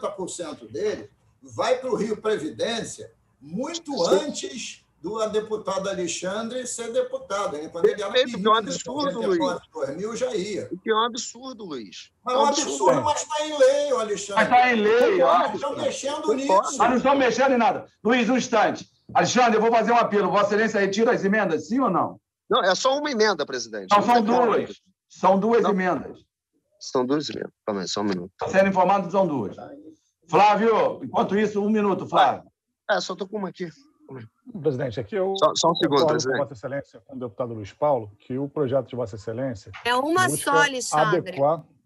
90% dele vai para o Rio Previdência muito antes do deputado Alexandre ser deputado. Quando ele era que é um absurdo, Luiz. 2000 já ia. O que é um absurdo, Luiz. Mas é um absurdo, mas está em lei, Alexandre. Mas está em lei. Não estão mexendo nisso. Mas não estão mexendo em nada. Luiz, um instante. Alexandre, eu vou fazer um apelo. Vossa Excelência retira as emendas, sim ou não? Não, é só uma emenda, presidente. Não, são duas. São duas emendas. São duas emendas. Calma aí, só um minuto. Está sendo informado que são duas. Flávio, enquanto isso, 1 minuto, Flávio. Só estou com uma aqui. Presidente, aqui eu só um segundo, presidente. Com Vossa Excelência, com o deputado Luiz Paulo, que o projeto de Vossa Excelência é uma só, Alexandre.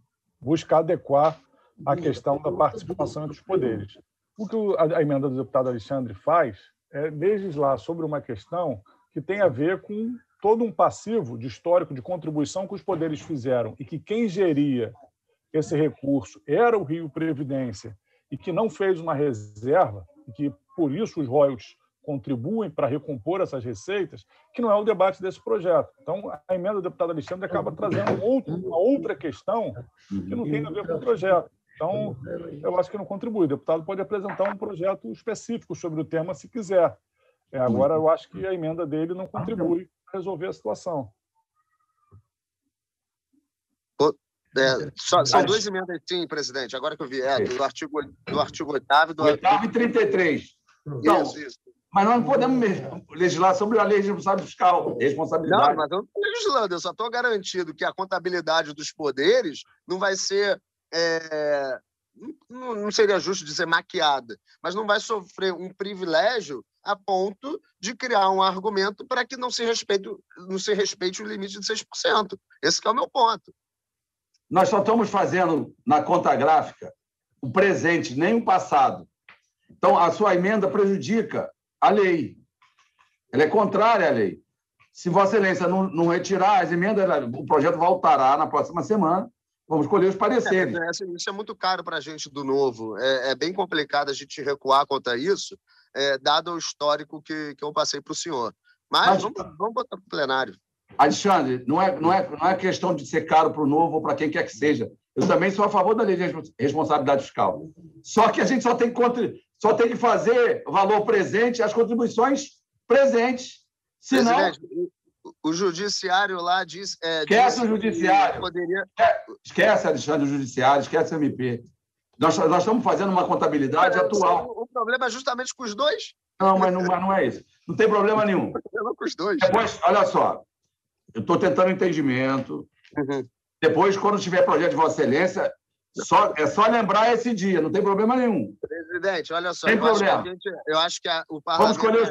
Busca adequar a questão da participação entre os poderes. O que a emenda do deputado Alexandre faz é legislar sobre uma questão que tem a ver com todo um passivo de histórico de contribuição que os poderes fizeram e que quem geria esse recurso era o Rio Previdência e que não fez uma reserva e que, por isso, os royalties contribuem para recompor essas receitas, que não é o debate desse projeto. Então, a emenda do deputado Alexandre acaba trazendo uma outra questão que não tem a ver com o projeto. Então, eu acho que não contribui. O deputado pode apresentar um projeto específico sobre o tema, se quiser. Agora, eu acho que a emenda dele não contribui para resolver a situação. São duas emendas, sim, presidente. Agora que eu vi, do artigo 8º e do 8º e 33. Então, isso. Mas nós não podemos legislar sobre a lei de responsabilidade. Não, mas eu não estou legislando, eu só estou garantindo que a contabilidade dos poderes não vai ser... não seria justo dizer maquiada, mas não vai sofrer um privilégio a ponto de criar um argumento para que não se respeite o limite de 6%. Esse que é o meu ponto. Nós só estamos fazendo na conta gráfica o presente, nem o passado. Então, a sua emenda prejudica a lei. Ela é contrária à lei. Se Vossa Excelência não retirar as emendas, o projeto voltará na próxima semana. Vamos colher os pareceres. Isso é muito caro para a gente do Novo. É bem complicado a gente recuar contra isso, dado o histórico que eu passei para o senhor. Mas vamos botar para o plenário. Alexandre, não é questão de ser caro para o Novo ou para quem quer que seja. Eu também sou a favor da lei de responsabilidade fiscal. Só que a gente só tem que fazer valor presente as contribuições presentes. Senão... Presidente, o judiciário lá diz... esquece o judiciário. Esquece, Alexandre, o judiciário, esquece o MP. Nós estamos fazendo uma contabilidade atual. O problema é justamente com os dois? Não, mas não é isso. Não tem problema nenhum. Com os dois. Depois, olha só, eu estou tentando entendimento. Depois, quando tiver projeto de Vossa Excelência, é só lembrar esse dia, não tem problema nenhum. Presidente, olha só. Tem problema. Eu acho que o parlamento... Vamos escolher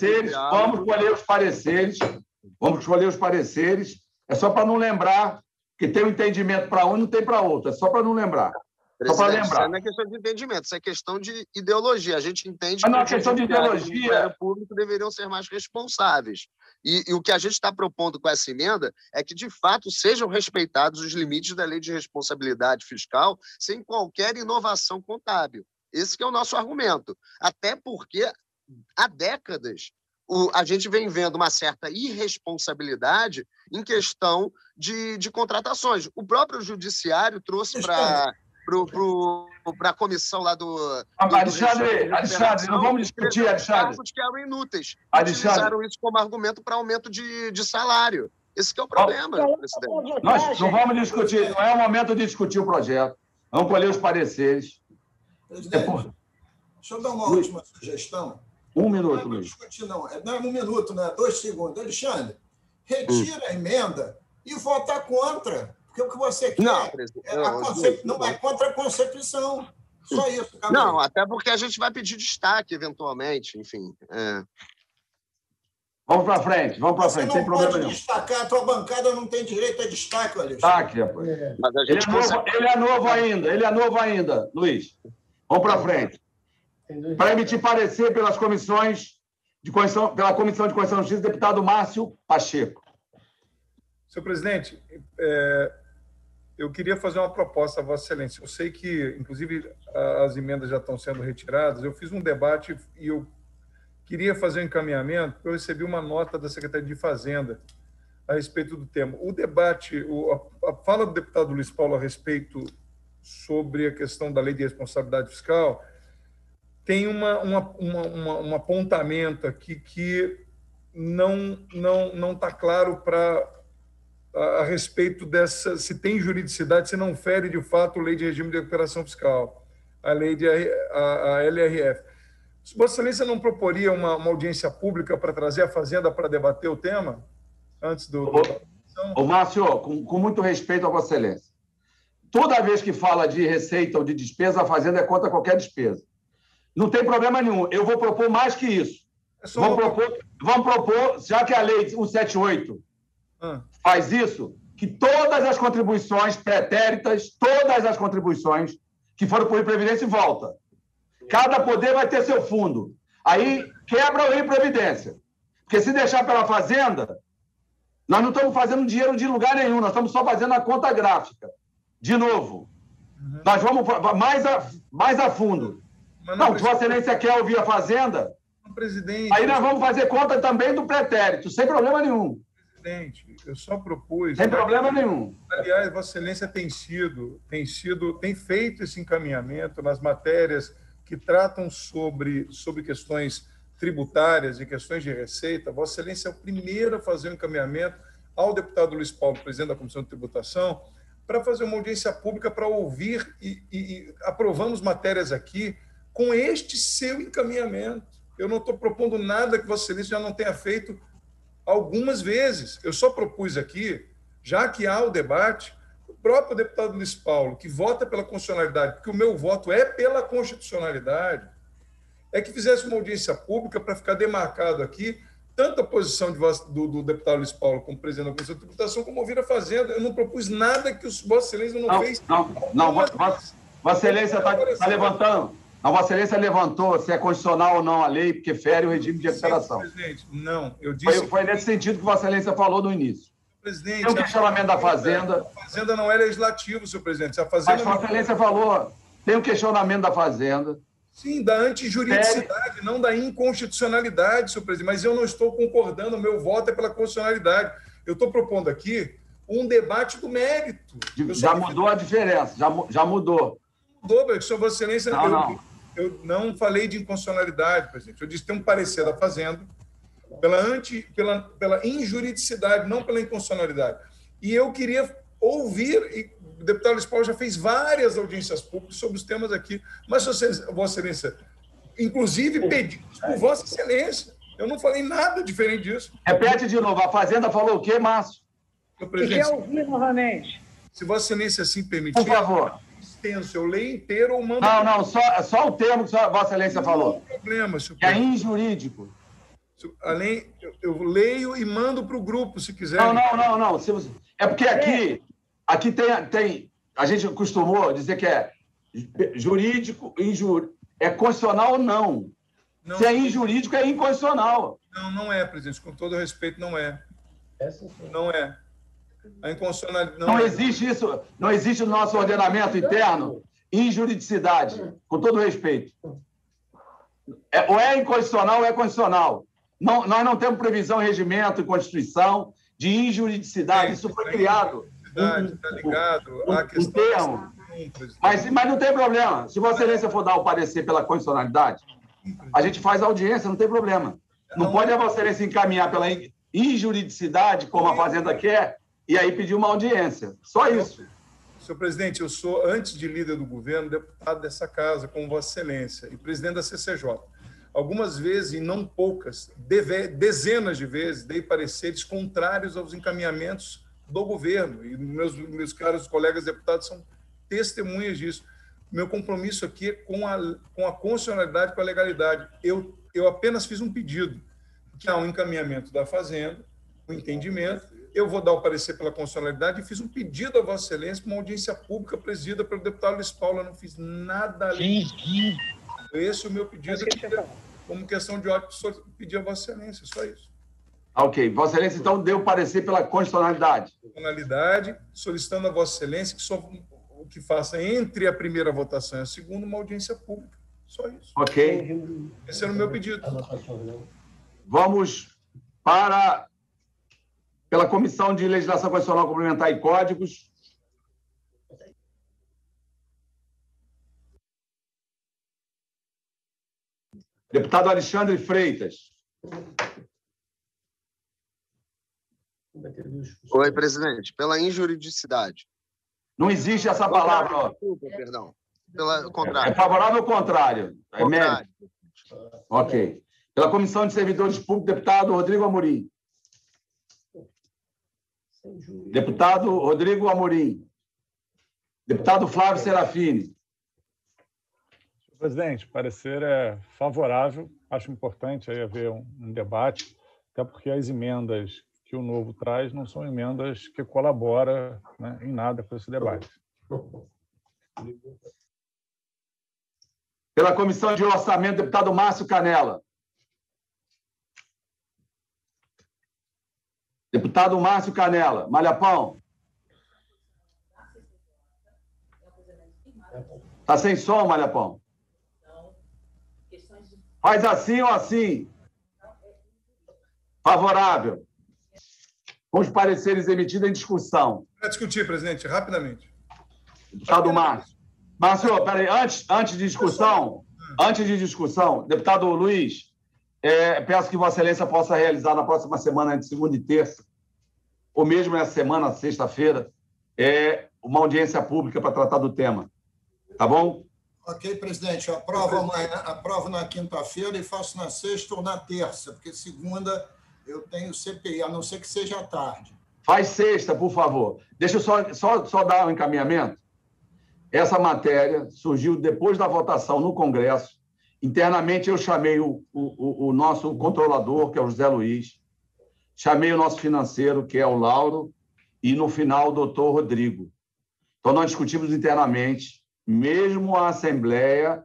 os pareceres. É só para não lembrar que tem um entendimento para um e não tem para outro. É só para não lembrar. Só para lembrar. Isso não é questão de entendimento, isso é questão de ideologia. A gente entende que a questão de ideologia. O Ministério Público deveriam ser mais responsáveis. E o que a gente está propondo com essa emenda é que, de fato, sejam respeitados os limites da lei de responsabilidade fiscal sem qualquer inovação contábil. Esse que é o nosso argumento. Até porque, há décadas, a gente vem vendo uma certa irresponsabilidade em questão de contratações. O próprio judiciário trouxe para a comissão lá do Alexandre, não vamos discutir, Alexandre. Que eram inúteis. Utilizaram isso como argumento para aumento de salário. Esse que é o problema, presidente. Nós não vamos discutir, não é o momento de discutir o projeto. Vamos colher os pareceres. Deixa eu dar uma última sugestão. 1 minuto, não Luiz. Discutir, não é 1 minuto, não é 2 segundos. Alexandre, retira a emenda e vota contra. Porque o que você quer não vai contra a Constituição. Só isso. Acabou. Não, até porque a gente vai pedir destaque, eventualmente, enfim. Vamos para frente, Você não pode destacar, a tua bancada não tem direito a destaque, Alexandre. Destaque, rapaz. Ele é novo ainda, Luiz. Vamos para frente. Para emitir parecer pelas comissões pela Comissão de Constituição e Justiça, deputado Márcio Pacheco. Senhor presidente, eu queria fazer uma proposta a Vossa Excelência. Eu sei que, inclusive, as emendas já estão sendo retiradas. Eu fiz um debate e eu queria fazer um encaminhamento. Eu recebi uma nota da Secretaria de Fazenda a respeito do tema. O debate, a fala do deputado Luiz Paulo a respeito sobre a questão da Lei de Responsabilidade Fiscal tem um apontamento aqui que não está claro a respeito dessa, se tem juridicidade, se não fere de fato a Lei de Regime de Recuperação Fiscal, a lei a LRF. Vossa Excelência não proporia uma audiência pública para trazer a Fazenda para debater o tema? Antes do... Ô, Márcio, com muito respeito a Vossa Excelência, toda vez que fala de receita ou de despesa, a Fazenda é contra qualquer despesa. Não tem problema nenhum. Eu vou propor mais que isso. Vamos propor, já que a Lei 178 faz isso, que todas as contribuições pretéritas, todas as contribuições que foram por Previdência volta. Cada poder vai ter seu fundo. Aí quebra o Rio Previdência. Porque se deixar pela Fazenda, nós não estamos fazendo dinheiro de lugar nenhum, nós estamos só fazendo a conta gráfica. De novo. Nós vamos mais a fundo. Não, se Vossa Excelência quer ouvir a Fazenda, aí nós vamos fazer conta também do pretérito, sem problema nenhum. Presidente, eu só propus... Sem problema nenhum. Aliás, Vossa Excelência tem feito esse encaminhamento nas matérias que tratam sobre questões tributárias e questões de receita. Vossa Excelência é o primeiro a fazer o encaminhamento ao deputado Luiz Paulo, presidente da Comissão de Tributação, para fazer uma audiência pública para ouvir e aprovamos matérias aqui com este seu encaminhamento. Eu não estou propondo nada que Vossa Excelência já não tenha feito algumas vezes. Eu só propus aqui, já que há o debate, o próprio deputado Luiz Paulo, que vota pela constitucionalidade, porque o meu voto é pela constitucionalidade, é que fizesse uma audiência pública para ficar demarcado aqui tanto a posição do deputado Luiz Paulo como presidente da Comissão de Tributação, como ouvir a Fazenda. Eu não propus nada que Vossa Excelência não fez. Vossa Excelência está levantando. A Vossa Excelência levantou se é constitucional ou não a lei, porque fere o regime de recuperação. Presidente, não. Eu disse foi nesse sentido que Vossa Excelência falou no início. Presidente, tem um questionamento da Fazenda. A Fazenda não é legislativo, senhor presidente. A Fazenda Mas Vossa Excelência falou, tem um questionamento da Fazenda. Sim, da antijuridicidade, não da inconstitucionalidade, senhor presidente. Mas eu não estou concordando, o meu voto é pela constitucionalidade. Eu estou propondo aqui um debate do mérito. Já mudou a diferença, já mudou. Mudou, senhor Vossa Excelência. Eu não falei de inconstitucionalidade, presidente. Eu disse que tem um parecer da Fazenda pela injuridicidade, não pela inconstitucionalidade. E eu queria ouvir, e o deputado Luiz Paulo já fez várias audiências públicas sobre os temas aqui, mas Vossa Excelência, inclusive pedidos por Vossa Excelência. Eu não falei nada diferente disso. Repete de novo, a Fazenda falou o quê, Márcio? Quer ouvir novamente? Se Vossa Excelência assim permitir... Por favor. Extenso, eu leio inteiro ou mando... Não, só o termo que Vossa Excelência falou. Não tem problema, senhor. Que é injurídico. Além, eu leio e mando para o grupo, se quiser. Não. É porque aqui tem... A gente costumou dizer que é jurídico, é constitucional ou não. Se é injurídico, é inconstitucional. Não é, presidente. Com todo respeito, não é. Não é. A inconstitucionalidade não existe isso, não existe no nosso ordenamento interno injuridicidade, com todo respeito. Ou é inconstitucional ou é constitucional. Nós não temos previsão em regimento e Constituição de injuridicidade. Isso foi criado. Está ligado à questão. Termo. Mas não tem problema. Se Vossa Excelência for dar o parecer pela constitucionalidade, a gente faz a audiência, não tem problema. Não pode a Vossa Excelência encaminhar pela injuridicidade, como a Fazenda quer, e aí pedir uma audiência. Só isso. Senhor presidente, eu sou, antes de líder do governo, deputado dessa casa, com Vossa Excelência, e presidente da CCJ. Algumas vezes, e não poucas, dezenas de vezes, dei pareceres contrários aos encaminhamentos do governo. E meus caros colegas deputados são testemunhas disso. Meu compromisso aqui é com a constitucionalidade, com a legalidade. Eu apenas fiz um pedido, que há um encaminhamento da Fazenda, um entendimento. Eu vou dar o parecer pela constitucionalidade e fiz um pedido a Vossa Excelência para uma audiência pública presidida pelo deputado Luiz Paulo. Eu não fiz nada além. Esse é o meu pedido, como questão de ordem, pedir a Vossa Excelência, só isso. Ok. Vossa Excelência, então, deu parecer pela constitucionalidade. Constitucionalidade, solicitando a Vossa Excelência que faça entre a primeira votação e a segunda uma audiência pública. Só isso. Ok. Esse era o meu pedido. Vamos pela Comissão de Legislação Constitucional Complementar e Códigos. Deputado Alexandre Freitas. Oi, presidente. Pela injuridicidade. Não existe essa palavra. Ó. Desculpa, perdão. Pelo contrário. É favorável ou contrário? É contrário. mérito. Ok. Pela Comissão de Servidores Públicos, deputado Rodrigo Amorim. Deputado Rodrigo Amorim. Deputado Flávio Serafini. Senhor presidente, o parecer é favorável. Acho importante aí haver um debate, até porque as emendas que o novo traz não são emendas que colaboram, né, em nada com esse debate. Pela Comissão de Orçamento, deputado Márcio Canela. Deputado Márcio Canela. Malhapão. Está sem som, Malhapão? Faz assim ou assim? Favorável. Com os pareceres emitidos em discussão. Para discutir, presidente, rapidamente. Deputado Márcio. Márcio, peraí, antes de discussão, deputado Luiz, peço que Vossa Excelência possa realizar na próxima semana, entre segunda e terça, ou mesmo nessa semana, sexta-feira, uma audiência pública para tratar do tema. Tá bom? Ok, presidente. Eu aprovo amanhã, aprovo na quinta-feira e faço na sexta ou na terça, porque segunda eu tenho CPI, a não ser que seja à tarde. Faz sexta, por favor. Deixa eu só dar um encaminhamento. Essa matéria surgiu depois da votação no Congresso. Internamente, eu chamei o nosso controlador, que é o José Luiz, chamei o nosso financeiro, que é o Lauro, e, no final, o doutor Rodrigo. Então, nós discutimos internamente, mesmo a Assembleia,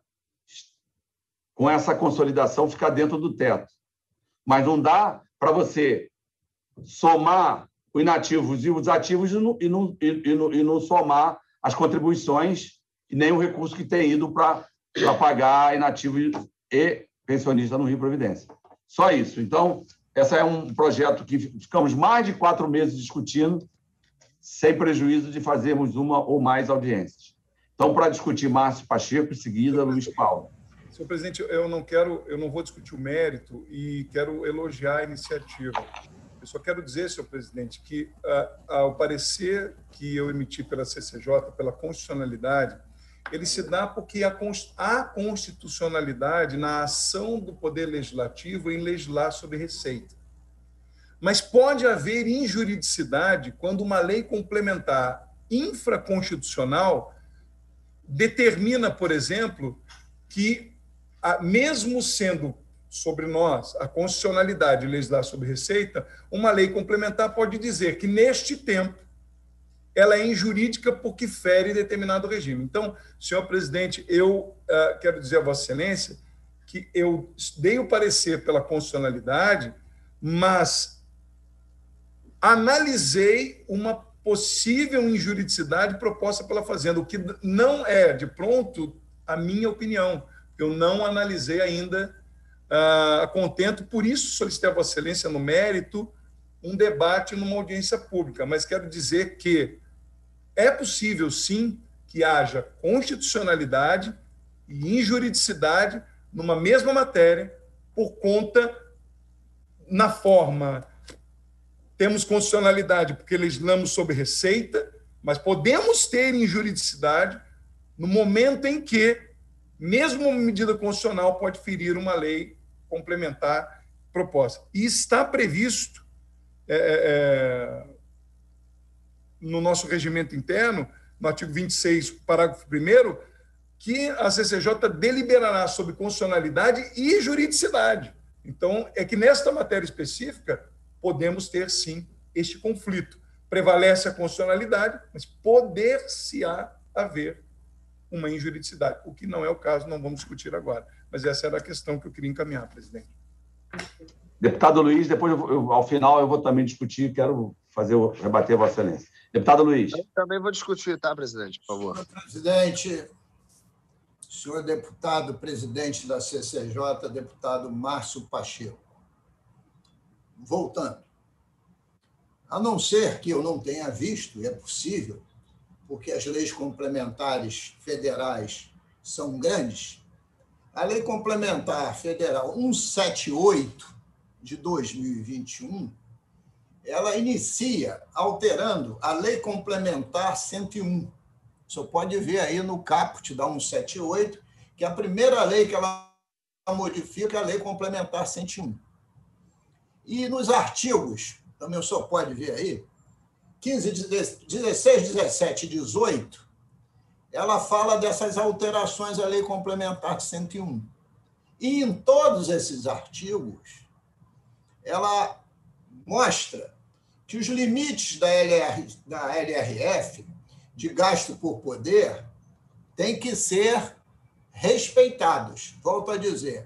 com essa consolidação, ficar dentro do teto. Mas não dá para você somar os inativos e os ativos e não somar as contribuições e nem o recurso que tem ido para pagar inativos e pensionistas no Rio Previdência. Só isso. Então, esse é um projeto que ficamos mais de 4 meses discutindo, sem prejuízo de fazermos uma ou mais audiências. Então, para discutir Márcio Pacheco, em seguida, Luiz Paulo. Senhor presidente, eu não vou discutir o mérito e quero elogiar a iniciativa. Eu só quero dizer, senhor presidente, que o parecer que eu emiti pela CCJ, pela constitucionalidade, ele se dá porque há constitucionalidade na ação do Poder Legislativo em legislar sobre receita. Mas pode haver injuridicidade quando uma lei complementar infraconstitucional determina, por exemplo, que, mesmo sendo sobre nós a constitucionalidade de legislar sobre receita, uma lei complementar pode dizer que, neste tempo, ela é injurídica porque fere determinado regime. Então, senhor presidente, eu quero dizer a Vossa Excelência que eu dei o parecer pela constitucionalidade, mas analisei uma possível injuridicidade proposta pela Fazenda, o que não é, de pronto, a minha opinião. Eu não analisei ainda a contento, por isso solicitei a Vossa Excelência, no mérito, um debate numa audiência pública. Mas quero dizer que é possível, sim, que haja constitucionalidade e injuridicidade numa mesma matéria, por conta, na forma, temos constitucionalidade porque legislamos sobre receita Mas podemos ter injuridicidade no momento em que, mesmo uma medida constitucional pode ferir uma lei complementar proposta. E está previsto no nosso regimento interno, no artigo 26, parágrafo 1º, que a CCJ deliberará sobre constitucionalidade e juridicidade. Então, é que nesta matéria específica podemos ter, sim, este conflito. Prevalece a constitucionalidade, mas poder-se-á haver uma injuridicidade, o que não é o caso, não vamos discutir agora. Mas essa era a questão que eu queria encaminhar, presidente. Deputado Luiz, depois, ao final, eu vou também discutir, quero rebater Vossa Excelência. Deputado Luiz. Eu também vou discutir, tá, presidente, por favor. Senhor presidente, senhor deputado, presidente da CCJ, deputado Márcio Pacheco. Voltando. A não ser que eu não tenha visto, e é possível, porque as leis complementares federais são grandes, a Lei Complementar Federal 178 de 2021, ela inicia alterando a Lei Complementar 101. O senhor pode ver aí no caput da 178, que a primeira lei que ela modifica é a Lei Complementar 101. E nos artigos, também o senhor pode ver aí, 15, 16, 17 e 18, ela fala dessas alterações à Lei Complementar 101. E em todos esses artigos, ela mostra que os limites da LRF, de gasto por poder, têm que ser respeitados. Volto a dizer,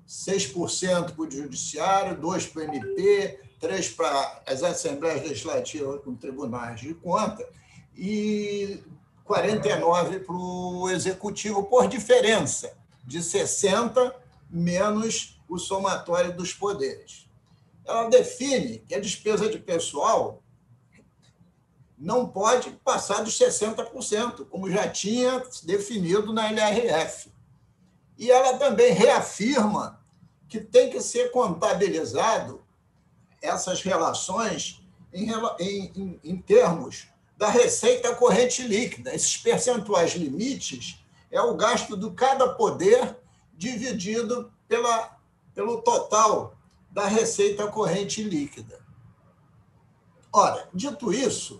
6% para o Judiciário, 2% para o MP, 3% para as Assembleias Legislativas com tribunais de conta e 49% para o Executivo, por diferença de 60% menos o somatório dos poderes. Ela define que a despesa de pessoal não pode passar dos 60%, como já tinha definido na LRF. E ela também reafirma que tem que ser contabilizado essas relações em termos da receita corrente líquida. Esses percentuais limites é o gasto de cada poder dividido pelo total da receita corrente líquida. Ora, dito isso,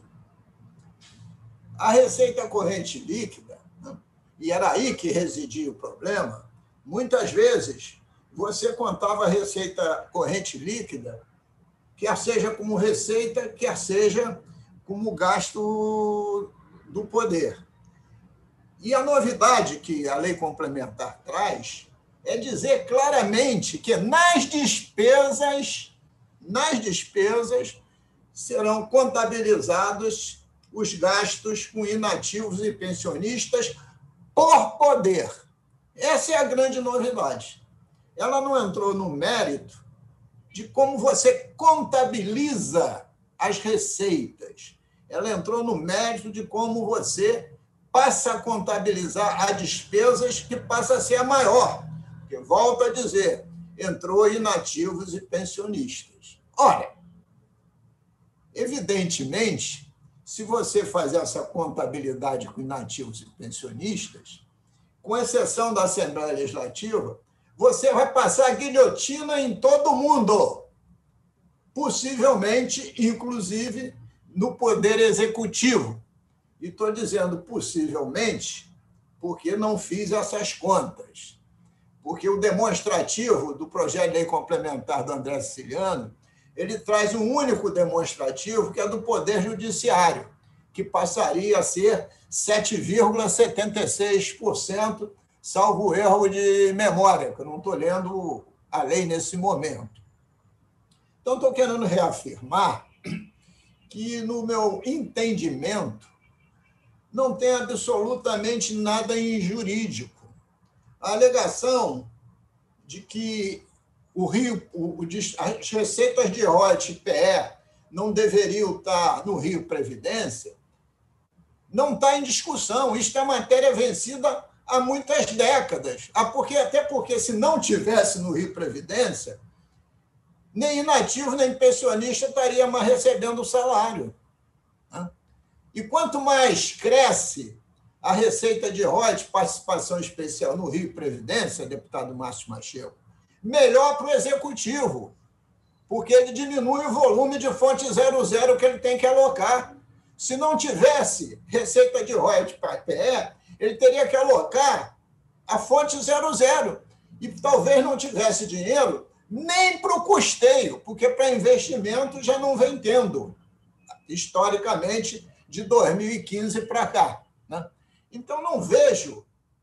a receita corrente líquida, e era aí que residia o problema, muitas vezes você contava a receita corrente líquida, quer seja como receita, quer seja como gasto do poder. E a novidade que a lei complementar traz é dizer claramente que nas despesas serão contabilizados os gastos com inativos e pensionistas por poder. Essa é a grande novidade. Ela não entrou no mérito de como você contabiliza as receitas. Ela entrou no mérito de como você passa a contabilizar as despesas, que passa a ser a maior. Porque, volto a dizer, entrou inativos e pensionistas. Ora, evidentemente, se você fazer essa contabilidade com inativos e pensionistas, com exceção da Assembleia Legislativa, você vai passar guilhotina em todo mundo, possivelmente, inclusive, no Poder Executivo. E estou dizendo possivelmente porque não fiz essas contas. Porque o demonstrativo do projeto de lei complementar do André Siciliano, ele traz um único demonstrativo, que é do Poder Judiciário, que passaria a ser 7,76%, salvo erro de memória, que eu não estou lendo a lei nesse momento. Então, estou querendo reafirmar que, no meu entendimento, não tem absolutamente nada injurídico. A alegação de que as receitas de royalties PE não deveriam estar no Rio Previdência não está em discussão. Isto é matéria vencida há muitas décadas. Até porque, se não tivesse no Rio Previdência, nem inativo nem pensionista estaria mais recebendo o salário. E quanto mais cresce a receita de royalties, participação especial no Rio Previdência, deputado Márcio Macheco, melhor para o Executivo, porque ele diminui o volume de fonte 00 que ele tem que alocar. Se não tivesse receita de royalties para a PE, ele teria que alocar a fonte 00 e talvez não tivesse dinheiro nem para o custeio, porque para investimento já não vem tendo, historicamente, de 2015 para cá, né? Então, não vejo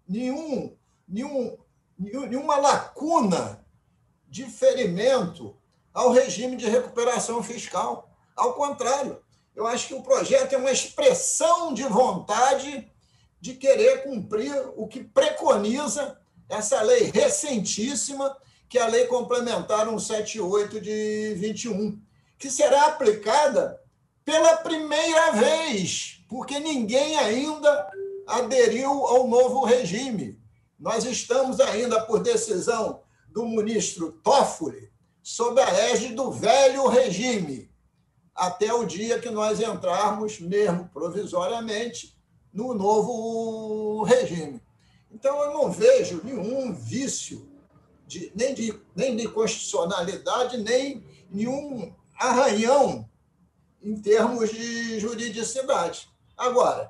nenhuma lacuna de ferimento ao regime de recuperação fiscal. Ao contrário, eu acho que o projeto é uma expressão de vontade de querer cumprir o que preconiza essa lei recentíssima, que é a Lei Complementar 178 de 21, que será aplicada pela primeira vez, porque ninguém ainda aderiu ao novo regime. Nós estamos ainda, por decisão do ministro Toffoli, sob a égide do velho regime, até o dia que nós entrarmos, mesmo provisoriamente, no novo regime. Então, eu não vejo nenhum vício, nem de constitucionalidade, nem nenhum arranhão em termos de juridicidade. Agora,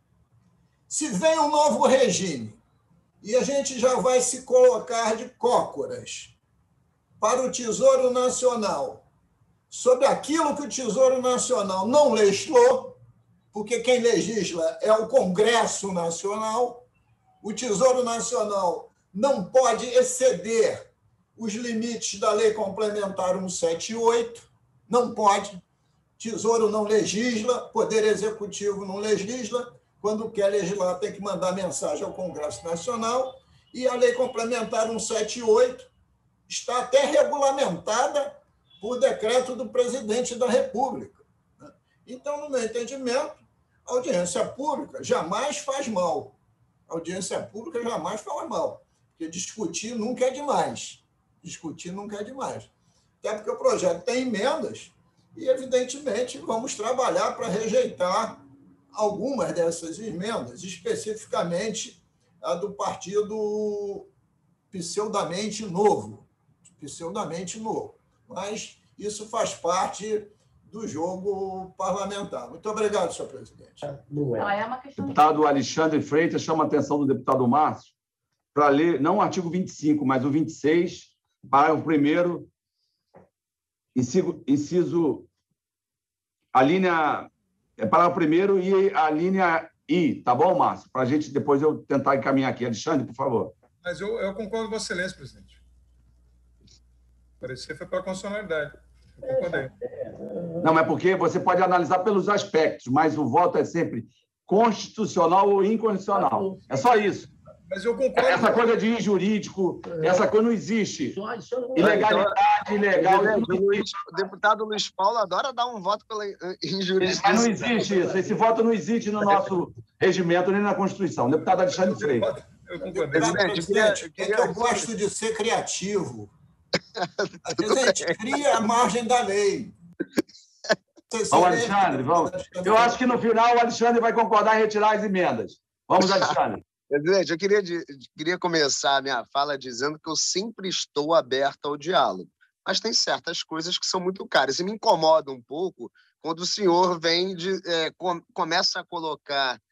se vem um novo regime e a gente já vai se colocar de cócoras para o Tesouro Nacional sobre aquilo que o Tesouro Nacional não legislou, porque quem legisla é o Congresso Nacional, o Tesouro Nacional não pode exceder os limites da Lei Complementar 178, não pode. Tesouro não legisla, Poder Executivo não legisla, quando quer legislar tem que mandar mensagem ao Congresso Nacional, e a Lei Complementar 178 está até regulamentada por decreto do Presidente da República. Então, no meu entendimento, a audiência pública jamais faz mal. A audiência pública jamais faz mal, porque discutir nunca é demais. Discutir nunca é demais. Até porque o projeto tem emendas e, evidentemente, vamos trabalhar para rejeitar algumas dessas emendas, especificamente a do Partido Pseudamente Novo. Mas isso faz parte do jogo parlamentar. Muito obrigado, senhor presidente. O deputado Alexandre Freitas chama a atenção do deputado Márcio para ler, não o artigo 25, mas o 26, parágrafo 1º, inciso, a linha, parágrafo 1º e a linha I, tá bom, Márcio? Para a gente depois eu tentar encaminhar aqui. Alexandre, por favor. Mas eu concordo com Vossa Excelência, presidente. Parecer foi para a constitucionalidade. Eu concordei. Não, mas porque você pode analisar pelos aspectos, mas o voto é sempre constitucional ou inconstitucional. É só isso. Mas eu concordo. Essa coisa de injurídico, essa coisa não existe. Ilegalidade, ilegal. O deputado Luiz Paulo adora dar um voto pela injurídica. Mas não existe isso. Esse voto não existe no nosso regimento nem na Constituição. Deputado Alexandre Freitas. Eu concordei. Eu gosto de ser criativo. Às vezes a gente cria a margem da lei. Vamos, Alexandre, vamos. Eu acho que no final o Alexandre vai concordar em retirar as emendas. Vamos, Alexandre. Presidente, eu queria começar a minha fala dizendo que eu sempre estou aberto ao diálogo, mas tem certas coisas que são muito caras. E me incomoda um pouco quando o senhor começa a colocar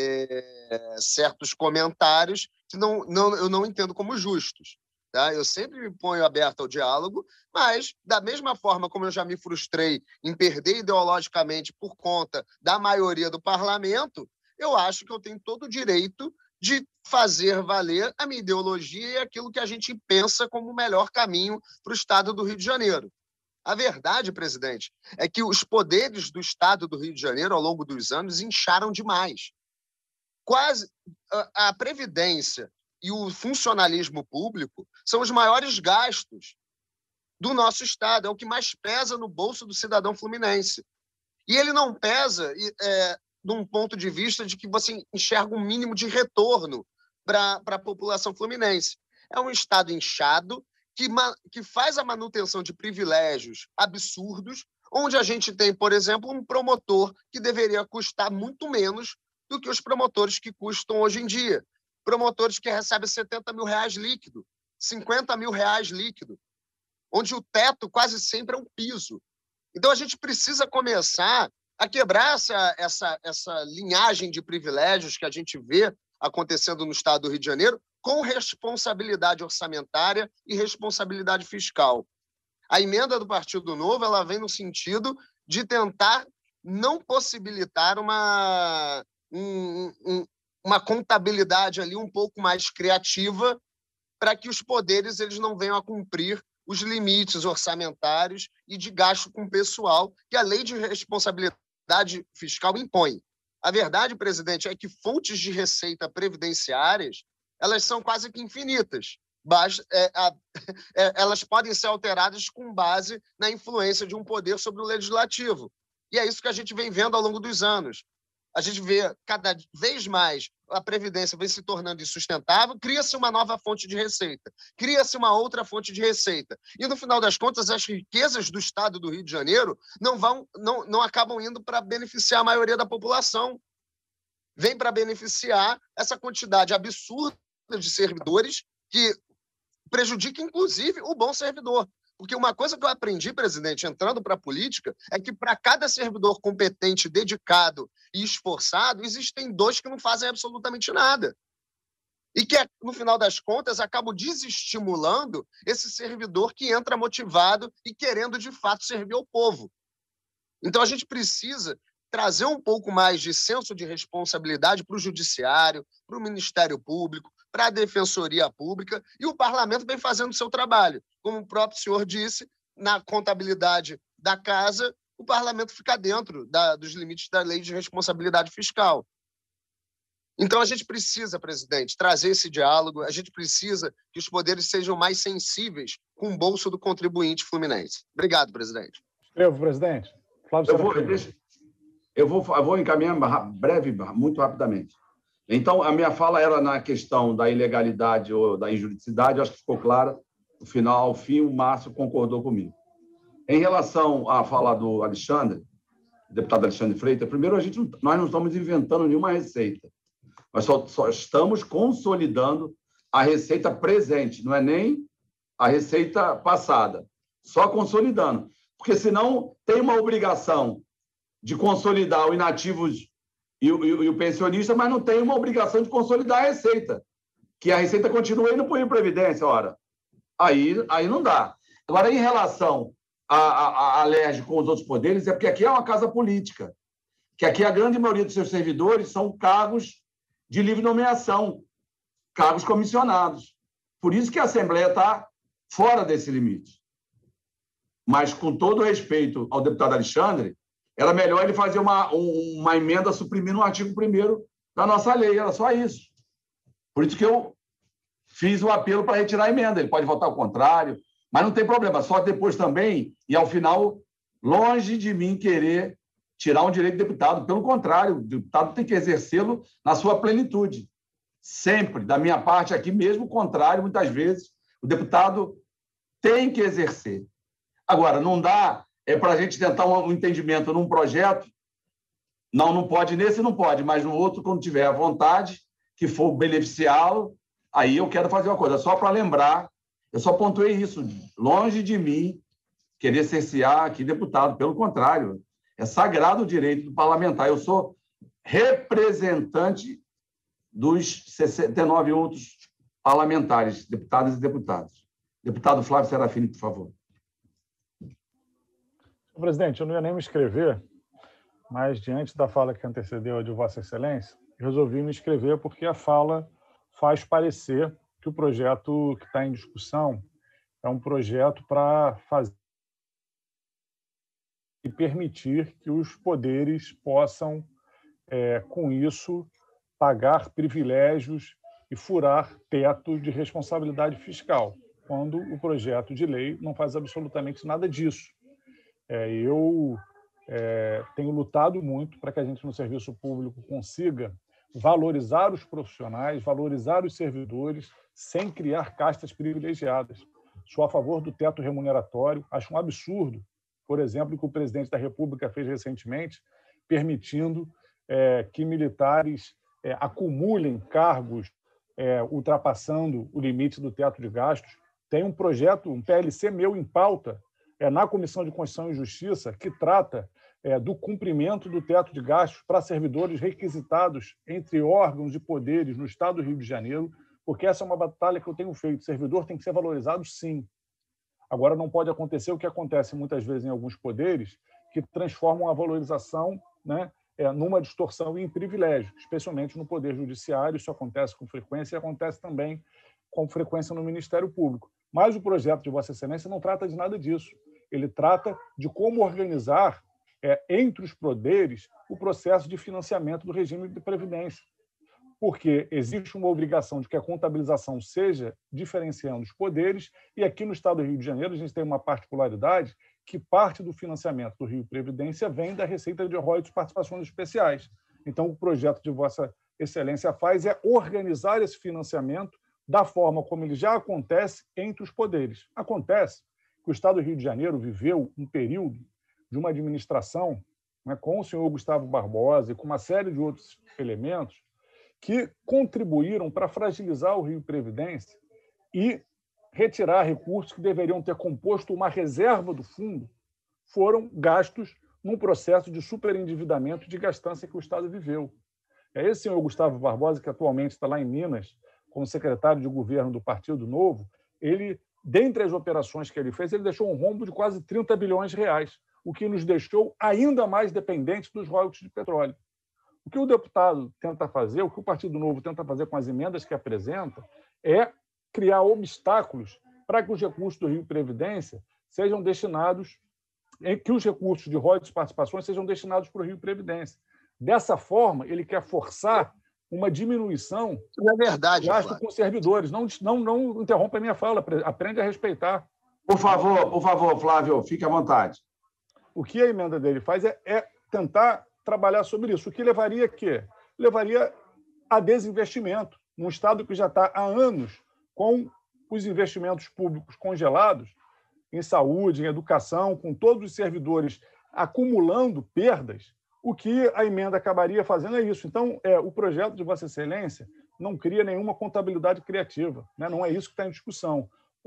certos comentários que eu não entendo como justos. Tá? Eu sempre me ponho aberto ao diálogo, mas, da mesma forma como eu já me frustrei em perder ideologicamente por conta da maioria do parlamento, eu acho que eu tenho todo o direito de fazer valer a minha ideologia e aquilo que a gente pensa como o melhor caminho para o Estado do Rio de Janeiro. A verdade, presidente, é que os poderes do Estado do Rio de Janeiro, ao longo dos anos, incharam demais. Quase a Previdência e o funcionalismo público são os maiores gastos do nosso Estado, é o que mais pesa no bolso do cidadão fluminense. E ele não pesa de um ponto de vista de que você enxerga um mínimo de retorno para a população fluminense. É um Estado inchado que faz a manutenção de privilégios absurdos, onde a gente tem, por exemplo, um promotor que deveria custar muito menos do que os promotores que custam hoje em dia. Promotores que recebem R$70 mil líquido, R$50 mil líquido, onde o teto quase sempre é um piso. Então, a gente precisa começar a quebrar essa linhagem de privilégios que a gente vê acontecendo no Estado do Rio de Janeiro com responsabilidade orçamentária e responsabilidade fiscal. A emenda do Partido Novo ela vem no sentido de tentar não possibilitar uma contabilidade ali um pouco mais criativa para que os poderes eles não venham a cumprir os limites orçamentários e de gasto com pessoal que a lei de responsabilidade fiscal impõe. A verdade, presidente, é que fontes de receita previdenciárias elas são quase que infinitas. Elas podem ser alteradas com base na influência de um poder sobre o legislativo. E é isso que a gente vem vendo ao longo dos anos. A gente vê cada vez mais a Previdência vem se tornando insustentável, cria-se uma nova fonte de receita, cria-se uma outra fonte de receita. E, no final das contas, as riquezas do Estado do Rio de Janeiro não acabam indo para beneficiar a maioria da população. Vem para beneficiar essa quantidade absurda de servidores que prejudica, inclusive, o bom servidor. Porque uma coisa que eu aprendi, presidente, entrando para a política, é que para cada servidor competente, dedicado e esforçado, existem 2 que não fazem absolutamente nada. E que, no final das contas, acabam desestimulando esse servidor que entra motivado e querendo, de fato, servir ao povo. Então, a gente precisa trazer um pouco mais de senso de responsabilidade para o Judiciário, para o Ministério Público, para a Defensoria Pública, e o Parlamento vem fazendo o seu trabalho. Como o próprio senhor disse, na contabilidade da casa, o Parlamento fica dentro dos limites da lei de responsabilidade fiscal. Então, a gente precisa, presidente, trazer esse diálogo, a gente precisa que os poderes sejam mais sensíveis com o bolso do contribuinte fluminense. Obrigado, presidente. Escrevo, presidente. Flávio Serafim. Eu vou encaminhar muito rapidamente. Então, a minha fala era na questão da ilegalidade ou da injuridicidade, acho que ficou clara. No final, ao fim, o Márcio concordou comigo. Em relação à fala do Alexandre, deputado Alexandre Freitas, primeiro, nós não estamos inventando nenhuma receita. Nós só estamos consolidando a receita presente, não é nem a receita passada. Só consolidando. Porque, senão, tem uma obrigação de consolidar o inativos e o pensionista, mas não tem uma obrigação de consolidar a receita, que a receita continua indo para a Previdência, ora. Aí não dá. Agora, em relação à LERJ com os outros poderes, é porque aqui é uma casa política, que aqui a grande maioria dos seus servidores são cargos de livre nomeação, cargos comissionados. Por isso que a Assembleia está fora desse limite. Mas, com todo respeito ao deputado Alexandre, era melhor ele fazer uma emenda suprimindo o artigo 1º da nossa lei, era só isso. Por isso que eu fiz o apelo para retirar a emenda. Ele pode votar ao contrário, mas não tem problema. Só depois também, e ao final, longe de mim querer tirar um direito de deputado. Pelo contrário, o deputado tem que exercê-lo na sua plenitude. Sempre, da minha parte aqui, mesmo o contrário, muitas vezes, o deputado tem que exercer. Agora, não dá para a gente tentar um entendimento num projeto, não pode, nesse não pode, mas no outro, quando tiver a vontade, que for beneficiá-lo, aí eu quero fazer uma coisa. Só para lembrar, eu só pontuei isso, longe de mim querer cercear aqui deputado, pelo contrário, é sagrado o direito do parlamentar. Eu sou representante dos 69 outros parlamentares, deputadas e deputados. Deputado Flávio Serafim, por favor. Presidente, eu não ia nem me inscrever, mas diante da fala que antecedeu a de Vossa Excelência, eu resolvi me inscrever porque a fala faz parecer que o projeto que está em discussão é um projeto para fazer e permitir que os poderes possam, com isso, pagar privilégios e furar tetos de responsabilidade fiscal, quando o projeto de lei não faz absolutamente nada disso. Eu tenho lutado muito para que a gente, no serviço público, consiga valorizar os profissionais, valorizar os servidores, sem criar castas privilegiadas. Sou a favor do teto remuneratório, acho um absurdo, por exemplo, que o presidente da República fez recentemente, permitindo que militares acumulem cargos ultrapassando o limite do teto de gastos. Tem um projeto, um PLC meu em pauta, na Comissão de Constituição e Justiça, que trata do cumprimento do teto de gastos para servidores requisitados entre órgãos e poderes no Estado do Rio de Janeiro, porque essa é uma batalha que eu tenho feito. O servidor tem que ser valorizado, sim. Agora, não pode acontecer o que acontece muitas vezes em alguns poderes, que transformam a valorização, né, numa distorção e em privilégio, especialmente no Poder Judiciário. Isso acontece com frequência e acontece também com frequência no Ministério Público. Mas o projeto de Vossa Excelência não trata de nada disso. Ele trata de como organizar, entre os poderes, o processo de financiamento do regime de previdência. Porque existe uma obrigação de que a contabilização seja diferenciando os poderes, e aqui no Estado do Rio de Janeiro a gente tem uma particularidade que parte do financiamento do Rio Previdência vem da receita de royalties e participações especiais. Então, o projeto de Vossa Excelência faz é organizar esse financiamento da forma como ele já acontece entre os poderes. Acontece que o Estado do Rio de Janeiro viveu um período de uma administração, né, com o senhor Gustavo Barbosa e com uma série de outros elementos que contribuíram para fragilizar o Rio Previdência e retirar recursos que deveriam ter composto uma reserva do fundo, foram gastos num processo de superendividamento e de gastança que o Estado viveu. Esse senhor Gustavo Barbosa, que atualmente está lá em Minas, como secretário de governo do Partido Novo, ele, dentre as operações que ele fez, ele deixou um rombo de quase 30 bilhões de reais, o que nos deixou ainda mais dependentes dos royalties de petróleo. O que o deputado tenta fazer, o que o Partido Novo tenta fazer com as emendas que apresenta, é criar obstáculos para que os recursos do Rio Previdência sejam destinados, que os recursos de royalties e participações sejam destinados para o Rio Previdência. Dessa forma, ele quer forçar uma diminuição do gasto com servidores. Não interrompa a minha fala, aprende a respeitar. Por favor, Flávio, fique à vontade. O que a emenda dele faz é tentar trabalhar sobre isso. O que levaria a quê? Levaria a desinvestimento, num Estado que já está há anos com os investimentos públicos congelados em saúde, em educação, com todos os servidores acumulando perdas. O que a emenda acabaria fazendo é isso. Então, o projeto de Vossa Excelência não cria nenhuma contabilidade criativa, né? Não é isso que está em discussão.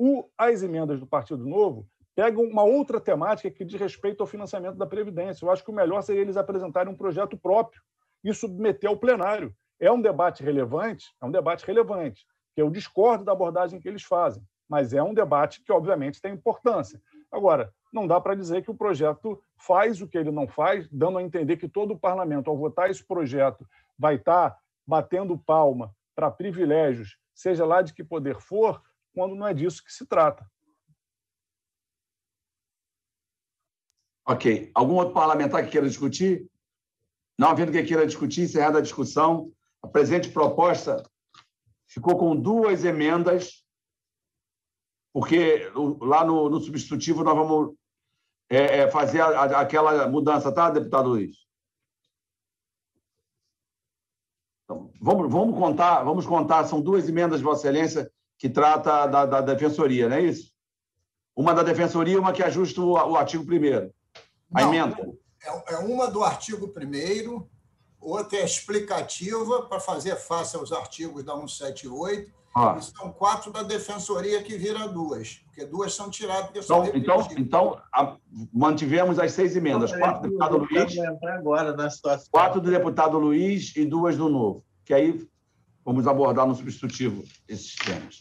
As emendas do Partido Novo pegam uma outra temática que diz respeito ao financiamento da Previdência. Eu acho que o melhor seria eles apresentarem um projeto próprio e submeter ao plenário. É um debate relevante, que eu discordo da abordagem que eles fazem, mas é um debate que, obviamente, tem importância. Agora, não dá para dizer que o projeto faz o que ele não faz, dando a entender que todo o parlamento, ao votar esse projeto, vai estar batendo palma para privilégios, seja lá de que poder for, quando não é disso que se trata. Ok. Algum outro parlamentar que queira discutir? Não havendo que queira discutir, encerrada a discussão, a presente proposta ficou com 2 emendas, porque lá no substitutivo nós vamos fazer aquela mudança, tá, deputado Luiz? Então, vamos contar, são 2 emendas de Vossa Excelência que trata da Defensoria, não é isso? Uma da Defensoria e uma que ajusta o artigo 1º. A emenda. É uma do artigo 1º, outra é explicativa para fazer face aos artigos da 178, e são 4 da Defensoria que vira 2, porque 2 são tiradas. Então, mantivemos as 6 emendas. 4 do deputado Luiz, agora na situação. 4 do deputado Luiz e 2 do Novo, que aí vamos abordar no substitutivo esses temas.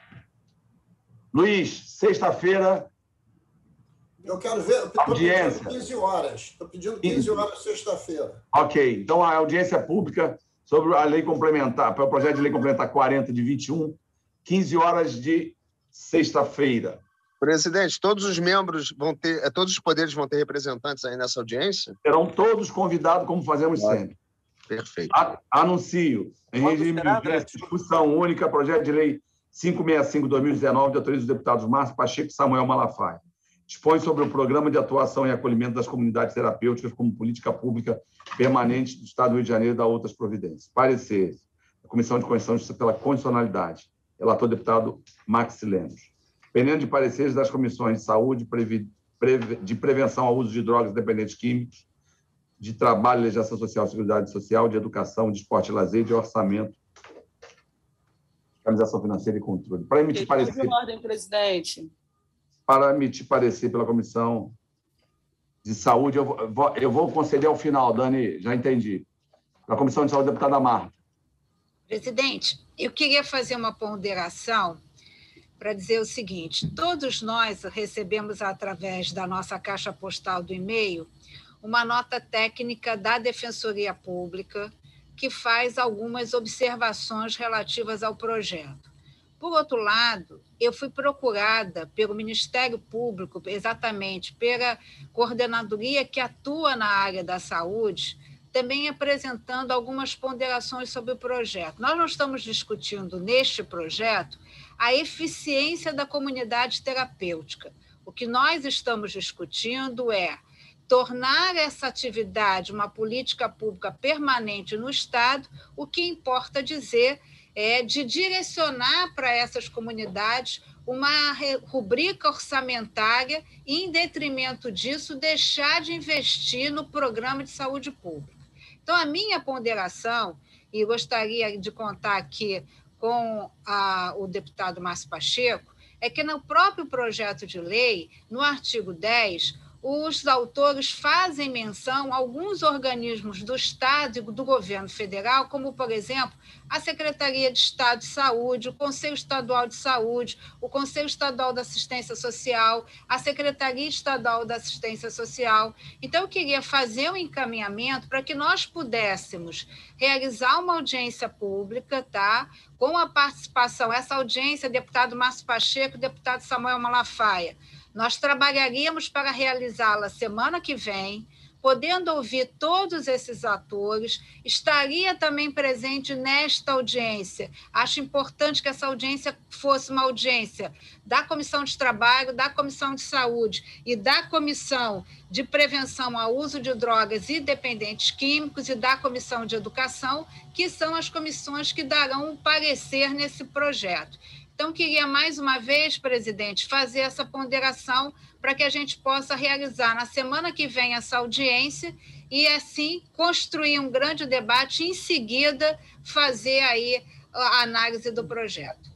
Luiz, sexta-feira... Eu quero ver, eu estou pedindo 15 horas. Estou pedindo 15 horas sexta-feira. Ok. Então, a audiência pública sobre a lei complementar, para o projeto de lei complementar 40 de 21, 15 horas de sexta-feira. Presidente, todos os membros vão ter, todos os poderes vão ter representantes aí nessa audiência? Serão todos convidados, como fazemos sempre. Perfeito. Anuncio, em regime de discussão única, projeto de lei 565/2019, de autoria dos deputados Márcio Pacheco e Samuel Malafaia. Dispõe sobre o Programa de Atuação e Acolhimento das Comunidades Terapêuticas como política pública permanente do Estado do Rio de Janeiro e da outras providências. Parecer. A Comissão de Constituição pela Constitucionalidade. Relator deputado Max Lemos. Pendendo de pareceres das comissões de Saúde, de prevenção ao uso de drogas e dependentes químicos, de trabalho, legislação social, seguridade social, de educação, de esporte e lazer, de orçamento, fiscalização financeira e controle. Para emitir parecer... De ordem, presidente. Para emitir parecer pela Comissão de Saúde, eu vou conceder ao final, Dani, já entendi. Para a Comissão de Saúde, deputada Marta. Presidente, eu queria fazer uma ponderação para dizer o seguinte: todos nós recebemos, através da nossa caixa postal do e-mail, uma nota técnica da Defensoria Pública que faz algumas observações relativas ao projeto. Por outro lado, eu fui procurada pelo Ministério Público, exatamente pela coordenadoria que atua na área da saúde, também apresentando algumas ponderações sobre o projeto. Nós não estamos discutindo, neste projeto, a eficiência da comunidade terapêutica. O que nós estamos discutindo é tornar essa atividade uma política pública permanente no Estado. O que importa dizer é de direcionar para essas comunidades uma rubrica orçamentária e, em detrimento disso, deixar de investir no programa de saúde pública. Então, a minha ponderação, e gostaria de contar aqui com o deputado Márcio Pacheco, é que no próprio projeto de lei, no artigo 10, os autores fazem menção a alguns organismos do Estado e do governo federal, como, por exemplo, a Secretaria de Estado de Saúde, o Conselho Estadual de Saúde, o Conselho Estadual da Assistência Social, a Secretaria Estadual da Assistência Social. Então, eu queria fazer um encaminhamento para que nós pudéssemos realizar uma audiência pública, tá? Com a participação, essa audiência, deputado Márcio Pacheco, deputado Samuel Malafaia. Nós trabalharíamos para realizá-la semana que vem, podendo ouvir todos esses atores, estaria também presente nesta audiência. Acho importante que essa audiência fosse uma audiência da Comissão de Trabalho, da Comissão de Saúde e da Comissão de Prevenção ao Uso de Drogas e Dependentes Químicos e da Comissão de Educação, que são as comissões que darão um parecer nesse projeto. Então, queria mais uma vez, presidente, fazer essa ponderação para que a gente possa realizar na semana que vem essa audiência e, assim, construir um grande debate e, em seguida, fazer aí a análise do projeto.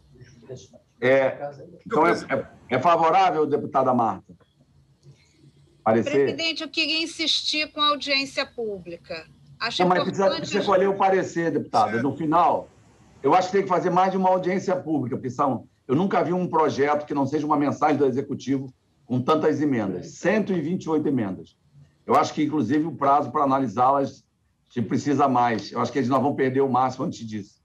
Então, é favorável, deputada Marta? Parecer? Presidente, eu queria insistir com a audiência pública. Acho Não, mas importante... precisa colher o parecer, deputada. No final... Eu acho que tem que fazer mais de uma audiência pública, porque eu nunca vi um projeto que não seja uma mensagem do Executivo com tantas emendas, 128 emendas. Eu acho que, inclusive, o prazo para analisá-las se precisa mais. Eu acho que nós vamos perder o máximo antes disso.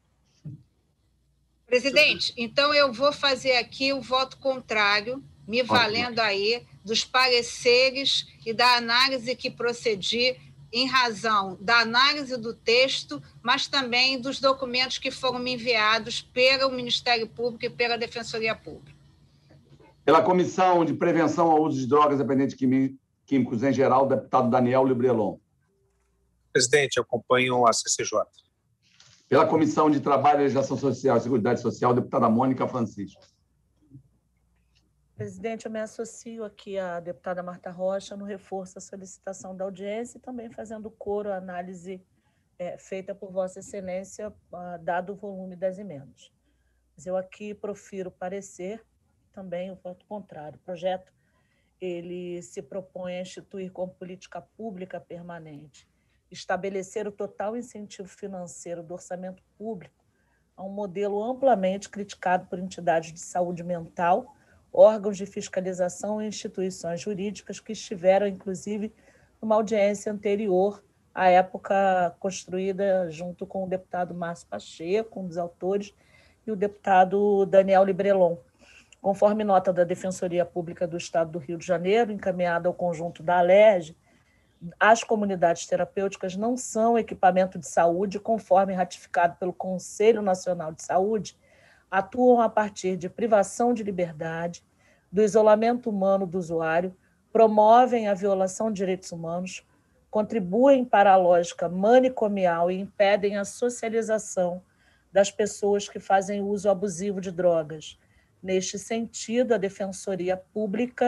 Presidente, então eu vou fazer aqui o voto contrário, me valendo aí dos pareceres e da análise que procedi em razão da análise do texto, mas também dos documentos que foram me enviados pelo Ministério Público e pela Defensoria Pública. Pela Comissão de Prevenção ao Uso de Drogas e Dependentes Químicos em geral, deputado Daniel Librelon. Presidente, acompanho a CCJ. Pela Comissão de Trabalho, Legislação Social e Seguridade Social, deputada Mônica Francisco. Presidente, eu me associo aqui à deputada Marta Rocha no reforço à solicitação da audiência e também fazendo coro à análise feita por Vossa Excelência, dado o volume das emendas. Mas eu aqui profiro parecer, também o voto contrário. O projeto ele se propõe a instituir como política pública permanente, estabelecer o total incentivo financeiro do orçamento público a um modelo amplamente criticado por entidades de saúde mental, órgãos de fiscalização e instituições jurídicas que estiveram, inclusive, numa audiência anterior à época construída junto com o deputado Márcio Pacheco, um dos autores, e o deputado Daniel Librelon. Conforme nota da Defensoria Pública do Estado do Rio de Janeiro, encaminhada ao conjunto da ALERJ, as comunidades terapêuticas não são equipamento de saúde, conforme ratificado pelo Conselho Nacional de Saúde, atuam a partir de privação de liberdade, do isolamento humano do usuário, promovem a violação de direitos humanos, contribuem para a lógica manicomial e impedem a socialização das pessoas que fazem uso abusivo de drogas. Neste sentido, a Defensoria Pública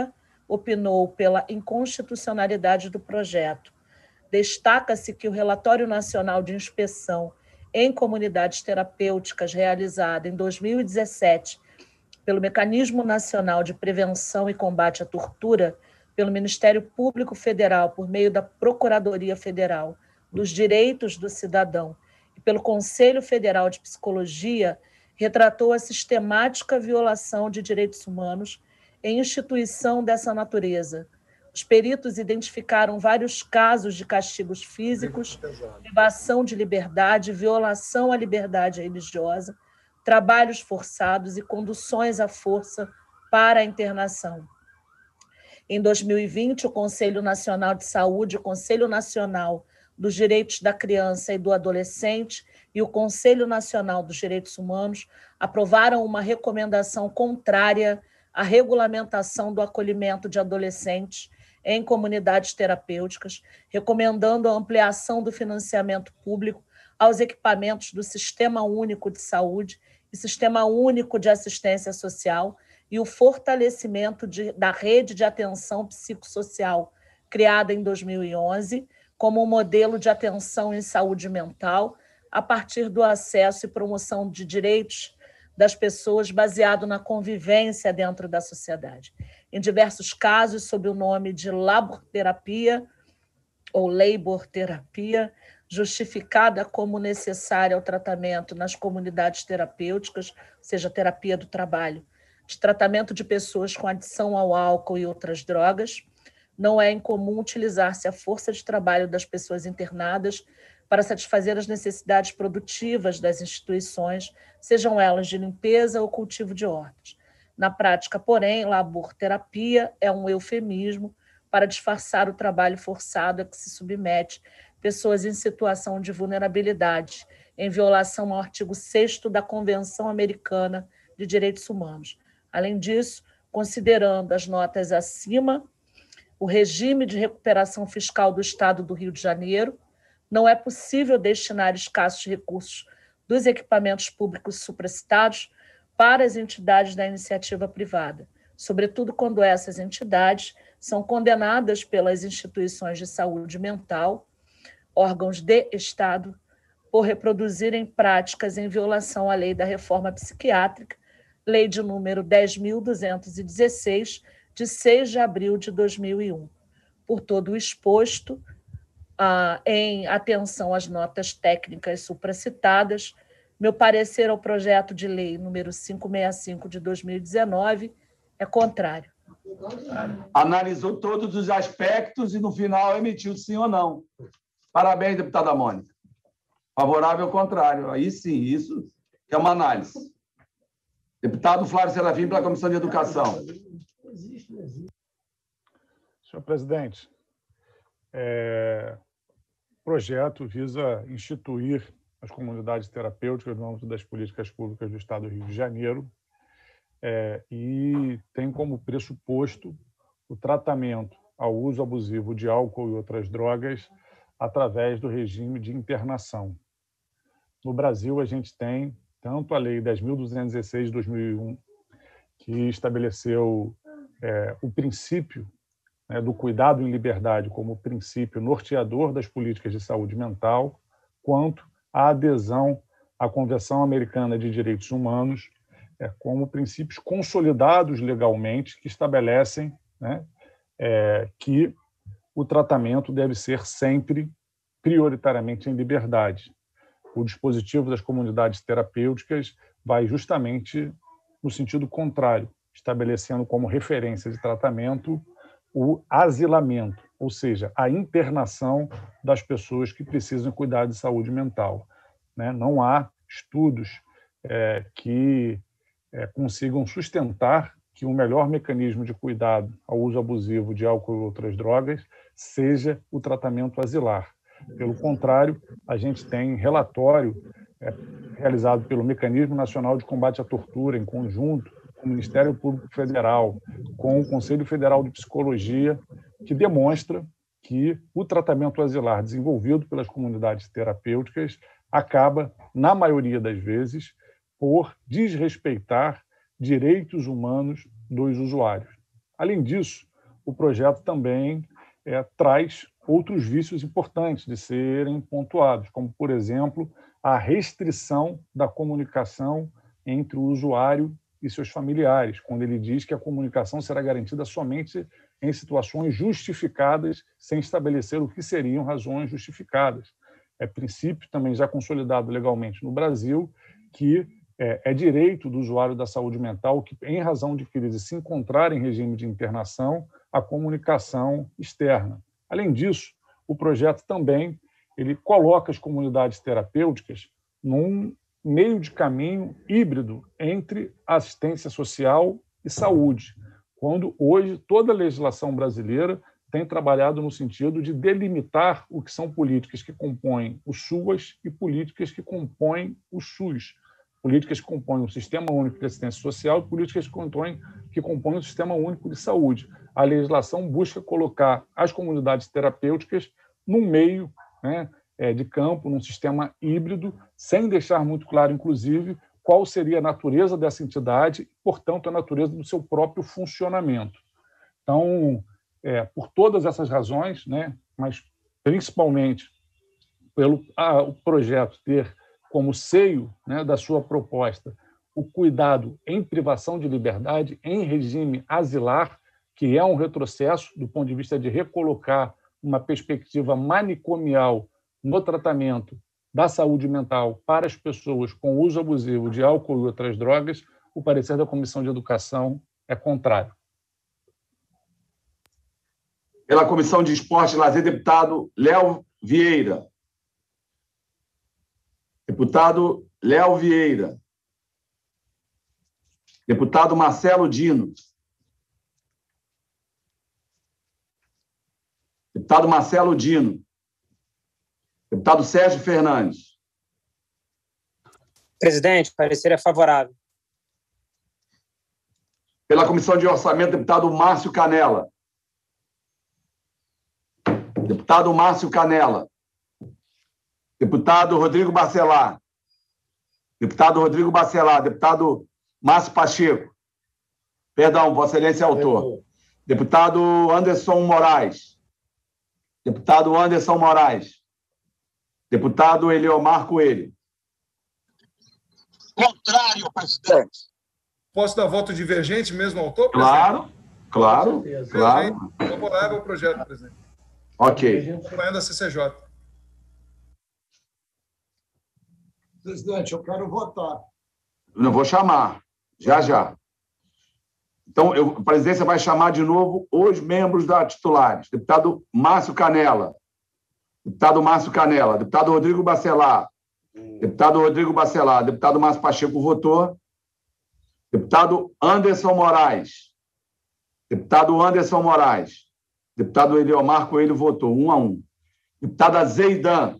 opinou pela inconstitucionalidade do projeto. Destaca-se que o Relatório Nacional de Inspeção em Comunidades Terapêuticas, realizado em 2017 pelo Mecanismo Nacional de Prevenção e Combate à Tortura, pelo Ministério Público Federal, por meio da Procuradoria Federal dos Direitos do Cidadão e pelo Conselho Federal de Psicologia, retratou a sistemática violação de direitos humanos em instituição dessa natureza. Os peritos identificaram vários casos de castigos físicos, privação de liberdade, violação à liberdade religiosa, trabalhos forçados e conduções à força para a internação. Em 2020, o Conselho Nacional de Saúde, o Conselho Nacional dos Direitos da Criança e do Adolescente e o Conselho Nacional dos Direitos Humanos aprovaram uma recomendação contrária à regulamentação do acolhimento de adolescentes em comunidades terapêuticas, recomendando a ampliação do financiamento público aos equipamentos do Sistema Único de Saúde e Sistema Único de Assistência Social e o fortalecimento da rede de atenção psicossocial, criada em 2011, como um modelo de atenção em saúde mental, a partir do acesso e promoção de direitos das pessoas baseado na convivência dentro da sociedade. Em diversos casos, sob o nome de laborterapia ou laborterapia, justificada como necessária ao tratamento nas comunidades terapêuticas, ou seja, terapia do trabalho, de tratamento de pessoas com adição ao álcool e outras drogas, não é incomum utilizar-se a força de trabalho das pessoas internadas para satisfazer as necessidades produtivas das instituições, sejam elas de limpeza ou cultivo de hortas. Na prática, porém, laborterapia é um eufemismo para disfarçar o trabalho forçado a que se submete pessoas em situação de vulnerabilidade, em violação ao artigo 6º da Convenção Americana de Direitos Humanos. Além disso, considerando as notas acima, o regime de recuperação fiscal do Estado do Rio de Janeiro, não é possível destinar escassos recursos dos equipamentos públicos supracitados para as entidades da iniciativa privada, sobretudo quando essas entidades são condenadas pelas instituições de saúde mental, órgãos de Estado, por reproduzirem práticas em violação à lei da reforma psiquiátrica, lei de número 10.216, de 6 de abril de 2001. Por todo o exposto, em atenção às notas técnicas supracitadas, meu parecer ao projeto de lei número 565 de 2019 é contrário. Analisou todos os aspectos e, no final, emitiu sim ou não. Parabéns, deputada Mônica. Favorável ou contrário. Aí sim, isso é uma análise. Deputado Flávio Serafim, pela Comissão de Educação. Senhor presidente, o projeto visa instituir as comunidades terapêuticas no âmbito das políticas públicas do Estado do Rio de Janeiro e tem como pressuposto o tratamento ao uso abusivo de álcool e outras drogas através do regime de internação. No Brasil, a gente tem tanto a Lei 10.216 de 2001, que estabeleceu o princípio do cuidado em liberdade como princípio norteador das políticas de saúde mental, quanto a adesão à Convenção Americana de Direitos Humanos como princípios consolidados legalmente que estabelecem que o tratamento deve ser sempre prioritariamente em liberdade. O dispositivo das comunidades terapêuticas vai justamente no sentido contrário, estabelecendo como referência de tratamento o asilamento, ou seja, a internação das pessoas que precisam cuidar de saúde mental. Não há estudos que consigam sustentar que o melhor mecanismo de cuidado ao uso abusivo de álcool e outras drogas seja o tratamento asilar. Pelo contrário, a gente tem relatório realizado pelo Mecanismo Nacional de Combate à Tortura, em conjunto com o Ministério Público Federal, com o Conselho Federal de Psicologia, que demonstra que o tratamento asilar desenvolvido pelas comunidades terapêuticas acaba, na maioria das vezes, por desrespeitar direitos humanos dos usuários. Além disso, o projeto também traz outros vícios importantes de serem pontuados, como, por exemplo, a restrição da comunicação entre o usuário e seus familiares, quando ele diz que a comunicação será garantida somente em situações justificadas, sem estabelecer o que seriam razões justificadas. É princípio também já consolidado legalmente no Brasil que é direito do usuário da saúde mental que, em razão de crise, se encontrar em regime de internação, a comunicação externa. Além disso, o projeto também ele coloca as comunidades terapêuticas num meio de caminho híbrido entre assistência social e saúde, quando hoje toda a legislação brasileira tem trabalhado no sentido de delimitar o que são políticas que compõem o SUAS e políticas que compõem o SUS, políticas que compõem o Sistema Único de Assistência Social e políticas que compõem o Sistema Único de Saúde. A legislação busca colocar as comunidades terapêuticas num meio, né, de campo, num sistema híbrido, sem deixar muito claro, inclusive, qual seria a natureza dessa entidade e, portanto, a natureza do seu próprio funcionamento. Então, por todas essas razões, né, mas principalmente pelo o projeto ter como seio, né, da sua proposta o cuidado em privação de liberdade, em regime asilar, que é um retrocesso do ponto de vista de recolocar uma perspectiva manicomial no tratamento da saúde mental para as pessoas com uso abusivo de álcool e outras drogas, o parecer da Comissão de Educação é contrário. Pela Comissão de Esporte e Lazer, deputado Léo Vieira. Deputado Léo Vieira. Deputado Marcelo Dino. Deputado Marcelo Dino. Deputado Sérgio Fernandes. Presidente, parecer é favorável. Pela Comissão de Orçamento, deputado Márcio Canella. Deputado Márcio Canella. Deputado Rodrigo Bacelar. Deputado Rodrigo Bacelar. Deputado Márcio Pacheco. Perdão, Vossa Excelência é autor. Deputado Anderson Moraes. Deputado Anderson Moraes. Deputado Eliomar Coelho. Contrário, presidente. Posso dar voto divergente mesmo ao autor, presidente? Claro. Favorável ao projeto, presidente. Ok. Acompanhando a CCJ. Presidente, eu quero votar. Eu vou chamar, já. Então, a presidência vai chamar de novo os membros da titulares. Deputado Márcio Canella. Deputado Márcio Canella. Deputado Rodrigo Bacelar. Deputado Rodrigo Bacelar. Deputado Márcio Pacheco votou. Deputado Anderson Moraes. Deputado Anderson Moraes. Deputado Eliomar Coelho votou, 1-1. Deputada Zeidan.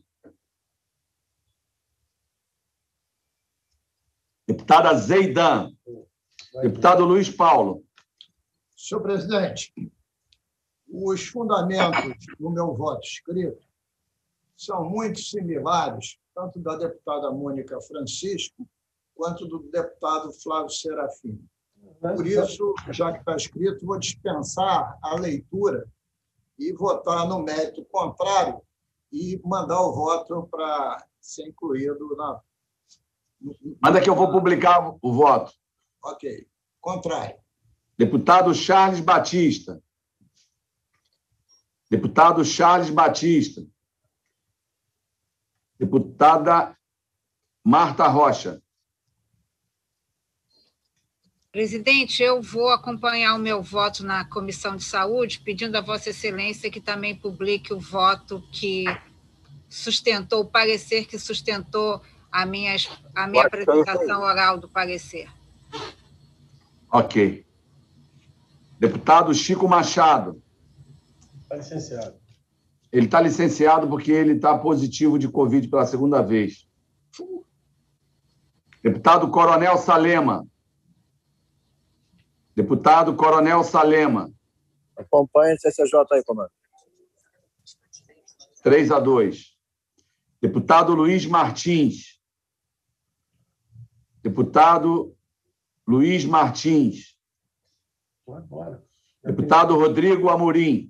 Deputada Zeidan. Deputado Luiz Paulo. Senhor presidente, os fundamentos do meu voto escrito são muito similares, tanto da deputada Mônica Francisco, quanto do deputado Flávio Serafim. Por isso, já que está escrito, vou dispensar a leitura e votar no mérito contrário e mandar o voto para ser incluído na... Manda que eu vou publicar o voto. Ok. Contrário. Deputado Charles Batista. Deputado Charles Batista. Deputada Marta Rocha. Presidente, eu vou acompanhar o meu voto na Comissão de Saúde, pedindo a Vossa Excelência que também publique o voto que sustentou, o parecer que sustentou a minha apresentação oral do parecer. Ok. Deputado Chico Machado. Está licenciado. Ele está licenciado porque ele está positivo de Covid pela segunda vez. Deputado Coronel Salema. Deputado Coronel Salema. Acompanhe a CCJ aí, comandante. 3-2. Deputado Luiz Martins. Deputado Luiz Martins. Deputado Rodrigo Amorim.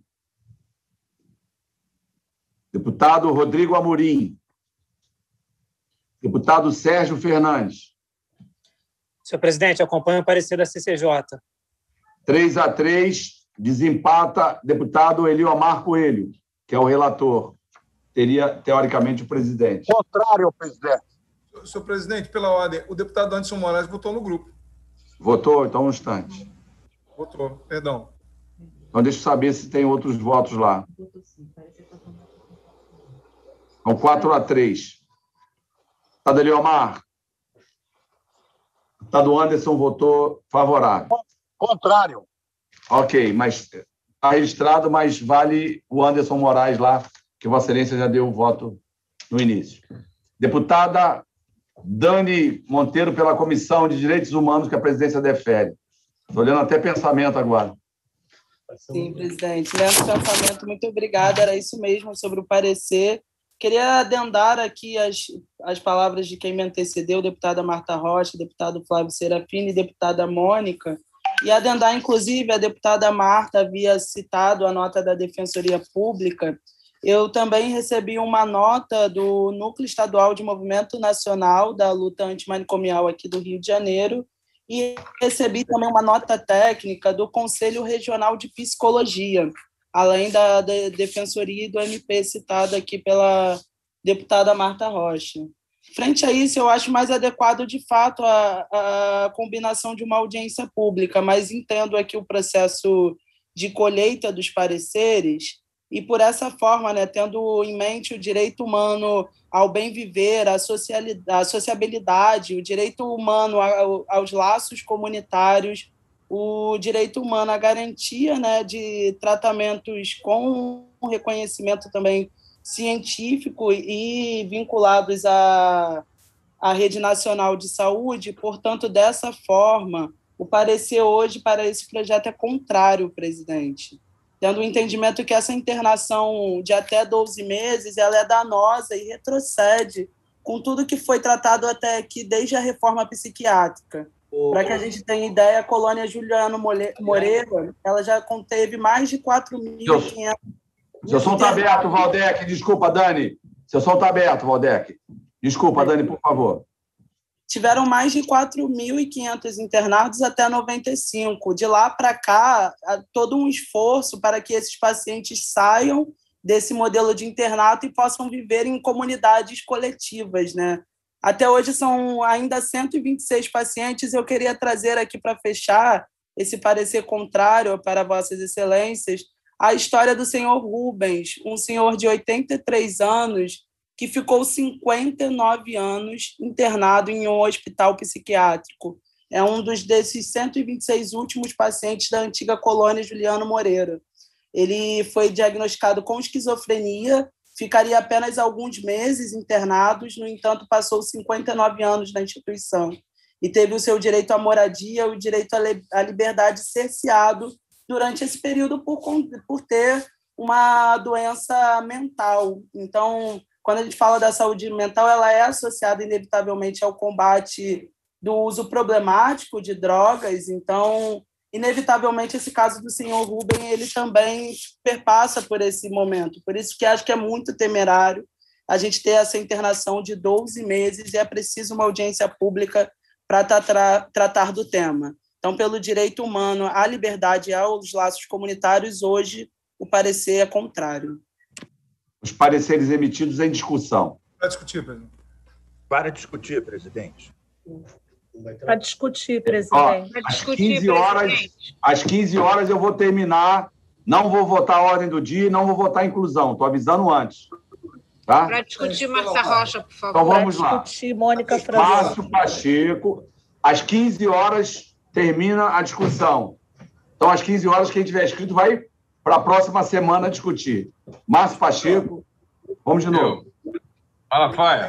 Deputado Rodrigo Amorim. Deputado Sérgio Fernandes. Senhor presidente, acompanho o parecer da CCJ. 3-3, desempata deputado Eliomar Coelho, que é o relator. Teria, teoricamente, o presidente. Contrário, presidente. Senhor presidente, pela ordem, o deputado Anderson Moraes votou no grupo. Votou? Então, um instante. Votou, perdão. Então, deixa eu saber se tem outros votos lá. Então, 4-3. Deputado Eliomar. Deputado Anderson votou favorável. Contrário. Ok, mas está registrado, mas vale o Anderson Moraes lá, que Vossa Excelência já deu o voto no início. Deputada Dani Monteiro, pela Comissão de Direitos Humanos, que a presidência defere. Estou olhando até pensamento agora. Sim, presidente. Leandro Pensamento, muito obrigada. Era isso mesmo sobre o parecer. Queria adendar aqui as palavras de quem me antecedeu, deputada Marta Rocha, deputado Flávio Serafini e deputada Mônica, e adendar, inclusive, a deputada Marta havia citado a nota da Defensoria Pública. Eu também recebi uma nota do Núcleo Estadual de Movimento Nacional da Luta Antimanicomial aqui do Rio de Janeiro e recebi também uma nota técnica do Conselho Regional de Psicologia, além da Defensoria e do MP citada aqui pela deputada Marta Rocha. Frente a isso, eu acho mais adequado, de fato, a combinação de uma audiência pública, mas entendo aqui o processo de colheita dos pareceres e, por essa forma, né, tendo em mente o direito humano ao bem viver, a sociabilidade, o direito humano aos laços comunitários, o direito humano à garantia, né, de tratamentos com reconhecimento também científico e vinculados à Rede Nacional de Saúde. Portanto, dessa forma, o parecer hoje para esse projeto é contrário, presidente, tendo o entendimento que essa internação de até 12 meses ela é danosa e retrocede com tudo que foi tratado até aqui desde a reforma psiquiátrica. Para que a gente tenha ideia, a colônia Juliano Moreira ela já conteve mais de 4.500... Seu som está aberto, Valdec. Desculpa, Dani. Seu som está aberto, Valdec. Desculpa, Dani, por favor. Tiveram mais de 4.500 internados até 95. De lá para cá, há todo um esforço para que esses pacientes saiam desse modelo de internato e possam viver em comunidades coletivas, né? Até hoje são ainda 126 pacientes. Eu queria trazer aqui para fechar esse parecer contrário para Vossas Excelências a história do senhor Rubens, um senhor de 83 anos que ficou 59 anos internado em um hospital psiquiátrico. É um desses 126 últimos pacientes da antiga colônia Juliano Moreira. Ele foi diagnosticado com esquizofrenia, ficaria apenas alguns meses internados, no entanto, passou 59 anos na instituição e teve o seu direito à moradia, o direito à liberdade cerceado durante esse período por ter uma doença mental. Então, quando a gente fala da saúde mental, ela é associada inevitavelmente ao combate do uso problemático de drogas. Então, inevitavelmente, esse caso do senhor Rubem, ele também perpassa por esse momento. Por isso que acho que é muito temerário a gente ter essa internação de 12 meses e é preciso uma audiência pública para tratar do tema. Então, pelo direito humano à liberdade e aos laços comunitários, hoje o parecer é contrário. Os pareceres emitidos em discussão. Para discutir, presidente. Para discutir, presidente. Para discutir, presidente. Às 15 horas eu vou terminar. Não vou votar a ordem do dia e não vou votar a inclusão. Estou avisando antes. Tá? Para discutir, Marta Rocha, por favor. Então vamos lá. Para discutir, Mônica Franco. Márcio Pacheco. Às 15 horas termina a discussão. Então, às 15 horas, quem tiver escrito vai para a próxima semana discutir. Márcio Pacheco. Vamos de novo. Malafaia.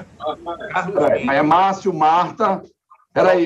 É Márcio, Marta. Espera aí.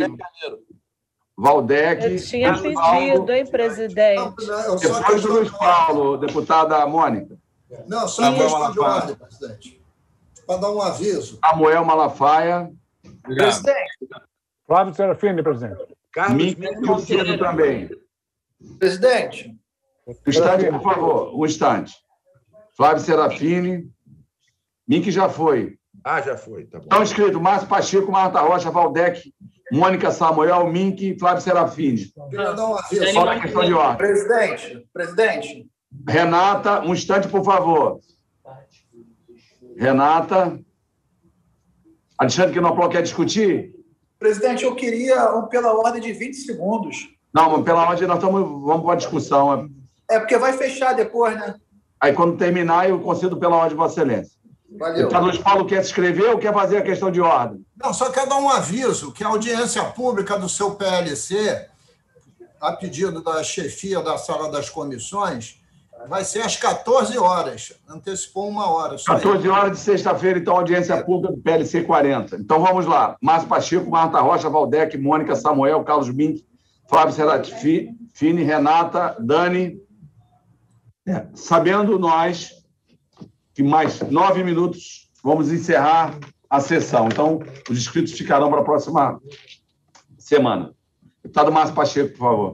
Valdec. Eu tinha pedido, hein, presidente? Depois do Luiz Paulo, deputada Mônica. Não, só uma questão de ordem, presidente. Para dar um aviso. Samuel Malafaia. Presidente. Flávio Serafini, presidente. Milton também. Presidente. Instante, por favor, um instante. Flávio Serafini. Mink já foi. Já foi, tá bom. Estão inscritos Márcio Pacheco, Marta Rocha, Valdec, Mônica Samuel, Mink e Flávio Serafini. Queria dar um aviso. Só na questão de ordem. Presidente. Renata, um instante, por favor. Renata. Alexandre Quinoplau quer discutir? Presidente, eu queria pela ordem de 20 segundos. Não, mas pela ordem nós vamos para a discussão. É porque vai fechar depois, né? Aí, quando terminar, eu concedo pela ordem de Vossa Excelência. Valeu. Deputado Luiz Paulo quer se inscrever ou quer fazer a questão de ordem? Não, só quero dar um aviso, que a audiência pública do seu PLC, a pedido da chefia da sala das comissões, vai ser às 14 horas. Antecipou 1 hora. 14 horas de sexta-feira, então, audiência pública do PLC 40. Então, vamos lá. Márcio Pacheco, Marta Rocha, Valdec, Mônica Samuel, Carlos Mink, Flávio Serafini, Renata, Dani. Sabendo nós que mais 9 minutos vamos encerrar a sessão. Então, os inscritos ficarão para a próxima semana. Deputado Márcio Pacheco, por favor.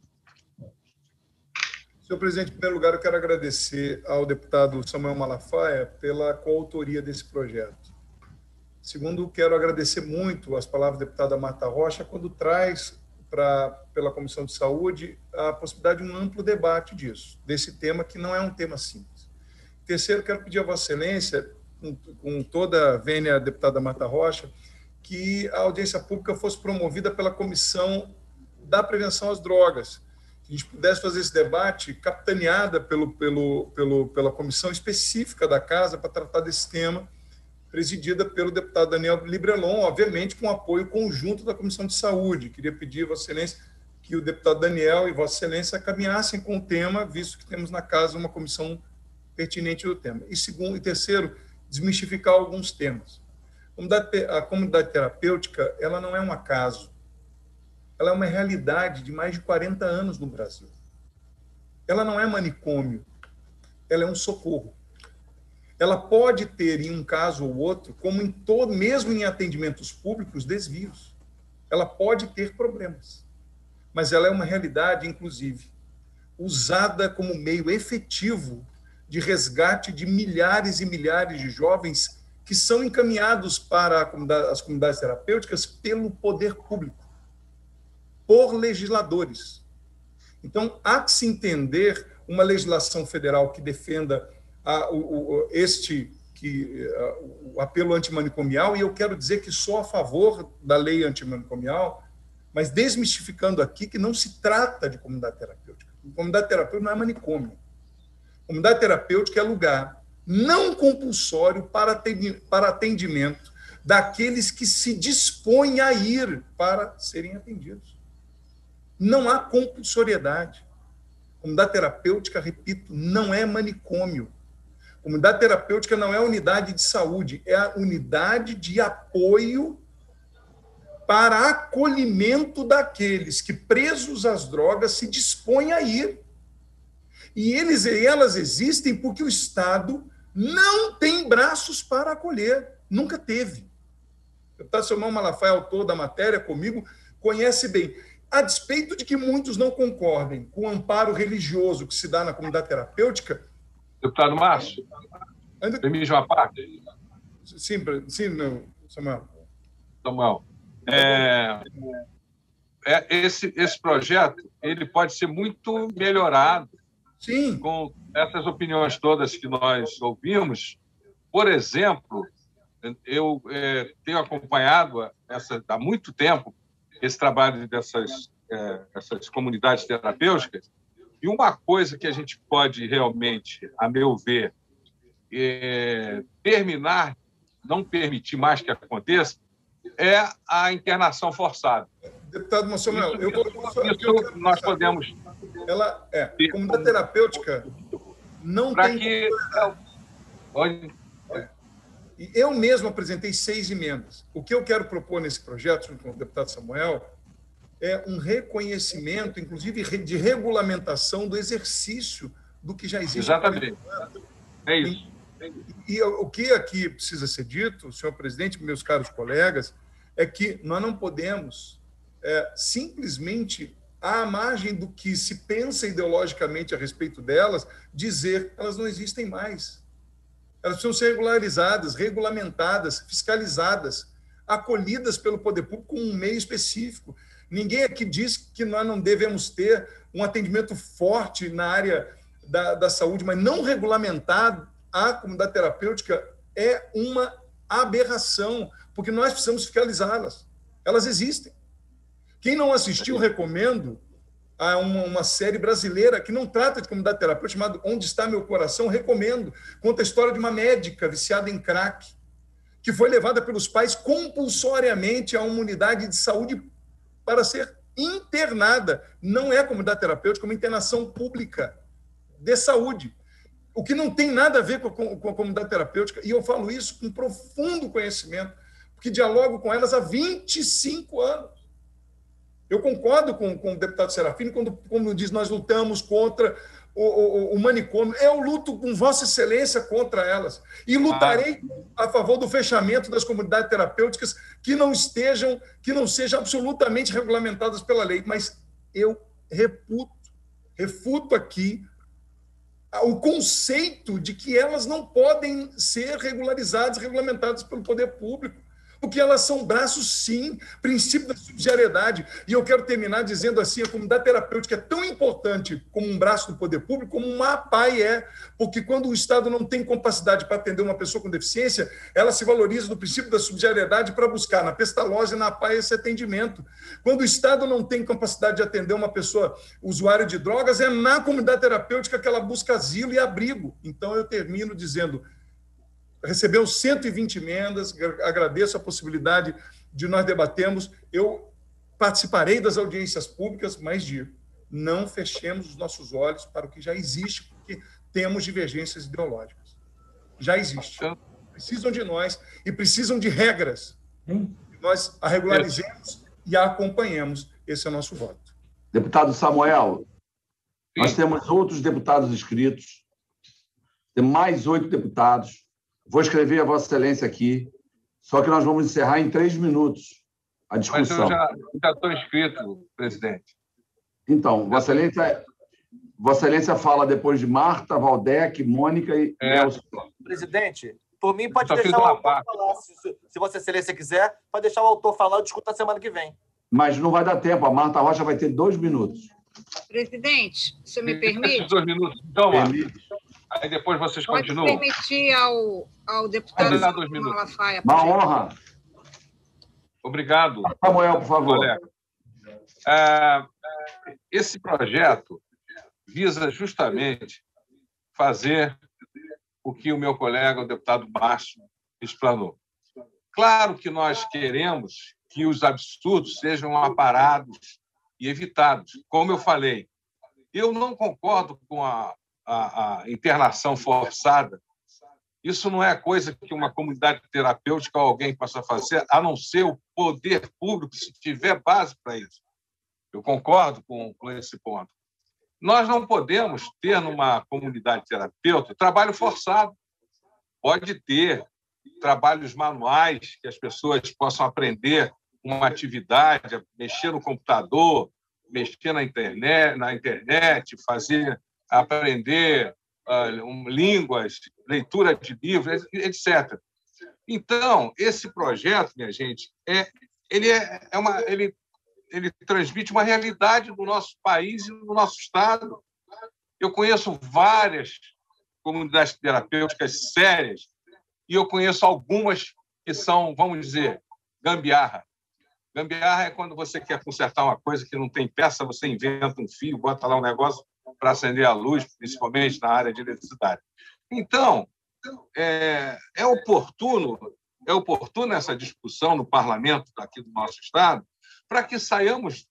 Senhor presidente, em primeiro lugar, eu quero agradecer ao deputado Samuel Malafaia pela coautoria desse projeto. Segundo, quero agradecer muito as palavras da deputada Marta Rocha quando traz pela Comissão de Saúde a possibilidade de um amplo debate desse tema, que não é um tema simples. Terceiro, quero pedir a Vossa Excelência, com toda a vênia deputada Marta Rocha, que a audiência pública fosse promovida pela Comissão da Prevenção às Drogas, que a gente pudesse fazer esse debate capitaneada pela comissão específica da Casa para tratar desse tema, presidida pelo deputado Daniel Librelon, obviamente com apoio conjunto da Comissão de Saúde. Queria pedir a Vossa Excelência que o deputado Daniel e Vossa Excelência caminhassem com o tema, visto que temos na Casa uma comissão pertinente do tema. E terceiro, desmistificar alguns temas. A comunidade terapêutica, ela não é um acaso. Ela é uma realidade de mais de 40 anos no Brasil. Ela não é manicômio, ela é um socorro. Ela pode ter, em um caso ou outro, como mesmo em atendimentos públicos, desvios. Ela pode ter problemas. Mas ela é uma realidade, inclusive, usada como meio efetivo de resgate de milhares e milhares de jovens que são encaminhados para as comunidades terapêuticas pelo poder público, por legisladores. Então, há que se entender uma legislação federal que defenda o apelo antimanicomial, e eu quero dizer que sou a favor da lei antimanicomial, mas desmistificando aqui que não se trata de comunidade terapêutica. Comunidade terapêutica não é manicômio. Comunidade terapêutica é lugar não compulsório para atendimento daqueles que se dispõem a ir para serem atendidos. Não há compulsoriedade. Comunidade terapêutica, repito, não é manicômio. Comunidade terapêutica não é unidade de saúde, é a unidade de apoio para acolhimento daqueles que, presos às drogas, se dispõem a ir. E elas existem porque o Estado não tem braços para acolher, nunca teve. O deputado Samuel Malafaia, autor da matéria comigo, conhece bem. A despeito de que muitos não concordem com o amparo religioso que se dá na comunidade terapêutica. Deputado Márcio, permite uma parte? Sim, Samuel. Esse projeto ele pode ser muito melhorado. Sim. Com essas opiniões todas que nós ouvimos. Por exemplo, eu tenho acompanhado há muito tempo esse trabalho dessas comunidades terapêuticas, e uma coisa que a gente pode realmente, a meu ver, não permitir mais que aconteça, é a internação forçada. Deputado Samuel, nós podemos... Comunidade terapêutica não tem... Eu mesmo apresentei 6 emendas. O que eu quero propor nesse projeto, junto com o deputado Samuel, é um reconhecimento, inclusive de regulamentação do exercício do que já existe. Exatamente. É isso. E o que aqui precisa ser dito, senhor presidente, meus caros colegas, é que nós não podemos simplesmente à margem do que se pensa ideologicamente a respeito delas, dizer que elas não existem mais. Elas precisam ser regularizadas, regulamentadas, fiscalizadas, acolhidas pelo poder público com um meio específico. Ninguém aqui diz que nós não devemos ter um atendimento forte na área da saúde, mas não regulamentado a comunidade terapêutica é uma aberração, porque nós precisamos fiscalizá-las. Elas existem. Quem não assistiu, recomendo a uma série brasileira que não trata de comunidade terapêutica, chamada Onde Está Meu Coração, recomendo. Conta a história de uma médica viciada em crack, que foi levada pelos pais compulsoriamente a uma unidade de saúde para ser internada. Não é comunidade terapêutica, é uma internação pública de saúde. O que não tem nada a ver com a comunidade terapêutica, e eu falo isso com profundo conhecimento, porque dialogo com elas há 25 anos. Eu concordo com o deputado Serafini quando diz nós lutamos contra o manicômio. Eu luto com Vossa Excelência contra elas. E lutarei a favor do fechamento das comunidades terapêuticas que não sejam absolutamente regulamentadas pela lei. Mas eu refuto aqui o conceito de que elas não podem ser regularizadas, regulamentadas pelo poder público. Porque elas são braços, sim, princípio da subsidiariedade. E eu quero terminar dizendo assim, a comunidade terapêutica é tão importante como um braço do poder público, como uma APAE é, porque quando o Estado não tem capacidade para atender uma pessoa com deficiência, ela se valoriza do princípio da subsidiariedade para buscar na Pestalozzi e na APAE esse atendimento. Quando o Estado não tem capacidade de atender uma pessoa usuária de drogas, é na comunidade terapêutica que ela busca asilo e abrigo. Então, eu termino dizendo... Recebeu 120 emendas, agradeço a possibilidade de nós debatermos. Eu participarei das audiências públicas, mas digo, não fechemos os nossos olhos para o que já existe, porque temos divergências ideológicas. Já existe. Precisam de nós e precisam de regras. Nós a regularizemos e a acompanhemos. Esse é o nosso voto. Deputado Samuel, nós temos outros deputados inscritos, tem mais 8 deputados. Vou escrever a Vossa Excelência aqui, só que nós vamos encerrar em 3 minutos a discussão. Mas eu já estou inscrito, presidente. Então, Vossa Excelência fala depois de Marta, Valdec, Mônica e Nelson. Presidente, por mim pode deixar o autor falar, se Vossa Excelência quiser, pode deixar o autor falar, eu discuto na semana que vem. Mas não vai dar tempo, a Marta Rocha vai ter 2 minutos. Presidente, o senhor me permite? 2 minutos, então, Marta. Aí depois vocês continuam. Pode permitir ao deputado Malafaia. Uma honra. Obrigado. Samuel, por favor. Esse projeto visa justamente fazer o que o meu colega, o deputado Márcio, explanou. Claro que nós queremos que os absurdos sejam aparados e evitados. Como eu falei, eu não concordo com a internação forçada. Isso não é coisa que uma comunidade terapêutica ou alguém possa fazer, a não ser o poder público, se tiver base para isso. Eu concordo com esse ponto. Nós não podemos ter, numa comunidade terapêutica, trabalho forçado. Pode ter trabalhos manuais que as pessoas possam aprender uma atividade, mexer no computador, mexer na internet, aprender línguas, leitura de livros, etc. Então, esse projeto, minha gente, ele transmite uma realidade do nosso país e do nosso Estado. Eu conheço várias comunidades terapêuticas sérias e eu conheço algumas que são, vamos dizer, gambiarra. Gambiarra é quando você quer consertar uma coisa que não tem peça, você inventa um fio, bota lá um negócio para acender a luz, principalmente na área de eletricidade. Então, é oportuno essa discussão no parlamento aqui do nosso Estado para que saiamos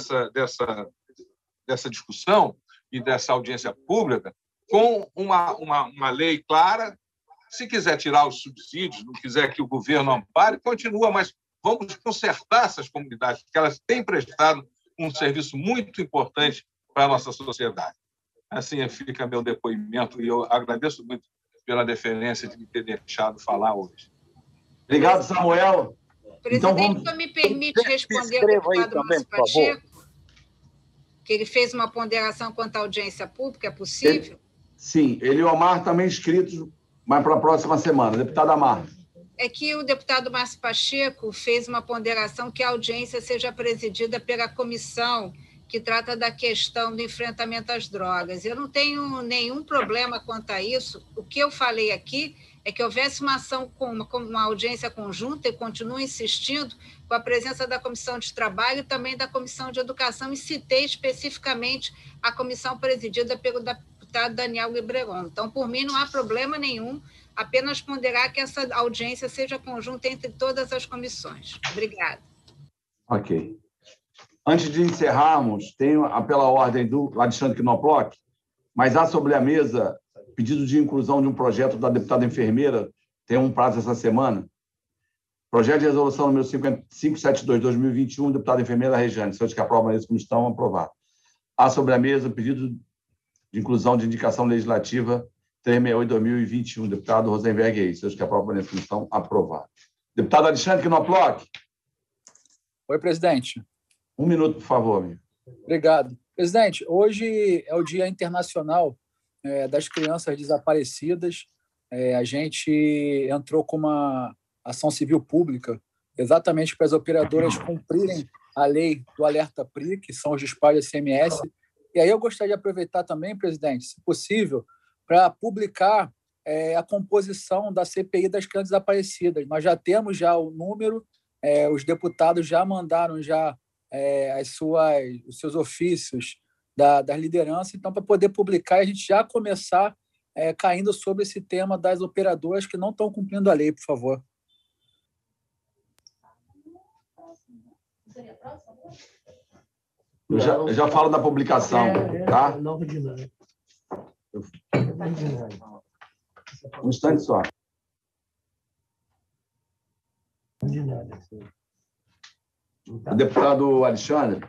dessa discussão e dessa audiência pública com uma lei clara. Se quiser tirar os subsídios, não quiser que o governo ampare, continua, mas vamos consertar essas comunidades, porque elas têm prestado um serviço muito importante para a nossa sociedade. Assim fica meu depoimento e eu agradeço muito pela deferência de me ter deixado falar hoje. Obrigado, Samuel. Presidente, me permite responder ao deputado Márcio Pacheco? que ele fez uma ponderação quanto à audiência pública, é possível? Sim, Eliomar também inscrito, mas para a próxima semana. Deputada Marta. É que o deputado Márcio Pacheco fez uma ponderação que a audiência seja presidida pela comissão que trata da questão do enfrentamento às drogas. Eu não tenho nenhum problema quanto a isso. O que eu falei aqui é que houvesse uma ação com uma audiência conjunta, e continuo insistindo, com a presença da Comissão de Trabalho e também da Comissão de Educação, e citei especificamente a comissão presidida pelo deputado Daniel Libreron. Então, por mim, não há problema nenhum, apenas ponderar que essa audiência seja conjunta entre todas as comissões. Obrigada. Ok. Antes de encerrarmos, tenho pela ordem do Alexandre Knoploch, mas há sobre a mesa pedido de inclusão de um projeto da deputada enfermeira, tem um prazo essa semana. Projeto de resolução número 572/2021, deputada enfermeira Rejane. Senhores que aprovam isso como estão, aprovar. Há sobre a mesa pedido de inclusão de indicação legislativa 368/2021, deputado Rosenberg Reis. Senhores que aprovam isso como estão, aprovar. Deputado Alexandre Knoploch. Oi, presidente. 1 minuto, por favor, amigo. Obrigado. Presidente, hoje é o Dia Internacional das Crianças Desaparecidas. A gente entrou com uma ação civil pública exatamente para as operadoras cumprirem a lei do Alerta PRI, que são os disparos SMS. E aí eu gostaria de aproveitar também, presidente, se possível, para publicar a composição da CPI das Crianças Desaparecidas. Nós já temos já o número, os deputados já mandaram já os seus ofícios das lideranças, então, para poder publicar e a gente já começar caindo sobre esse tema das operadoras que não estão cumprindo a lei, por favor. Eu já falo da publicação, tá? Um instante só. O deputado Alexandre,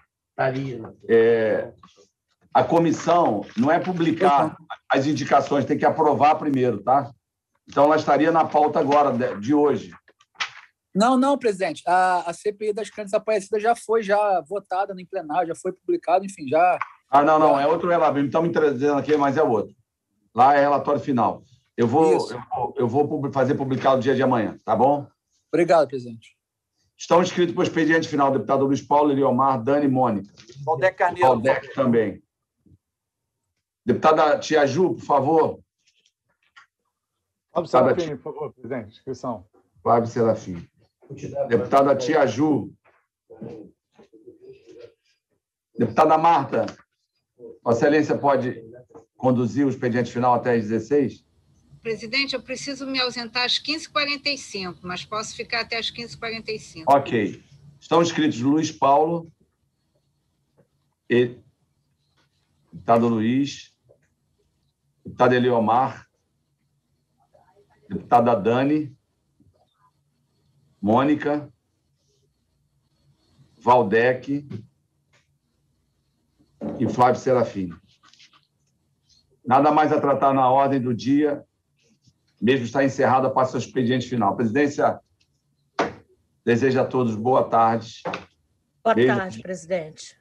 a comissão não é publicar as indicações, tem que aprovar primeiro, tá? Então, ela estaria na pauta agora, de hoje. Não, presidente. A CPI das Crianças Desaparecidas já foi votada no plenário, já foi publicado, enfim, já... Não, é outro relatório. Estão me trazendo aqui, mas é outro. Lá é relatório final. Eu vou fazer publicar no dia de amanhã, tá bom? Obrigado, presidente. Estão inscritos para o expediente final o deputado Luiz Paulo, Eliomar, Dani e Mônica. Valdec Carneiro. Valdec também. Deputada Tia Ju, por favor. Flávio Serafim, por favor, presidente. Inscrição. Flávio Serafim. Deputada Tia Ju. Deputada Marta, Vossa Excelência pode conduzir o expediente final até às 16? Presidente, eu preciso me ausentar às 15h45, mas posso ficar até às 15h45. Ok. Estão inscritos Luiz Paulo, deputado Luiz, deputado Eliomar, deputada Dani, Mônica, Valdec e Flávio Serafim. Nada mais a tratar na ordem do dia, mesmo está encerrada, passa o expediente final. A presidência deseja a todos boa tarde. Boa tarde, presidente.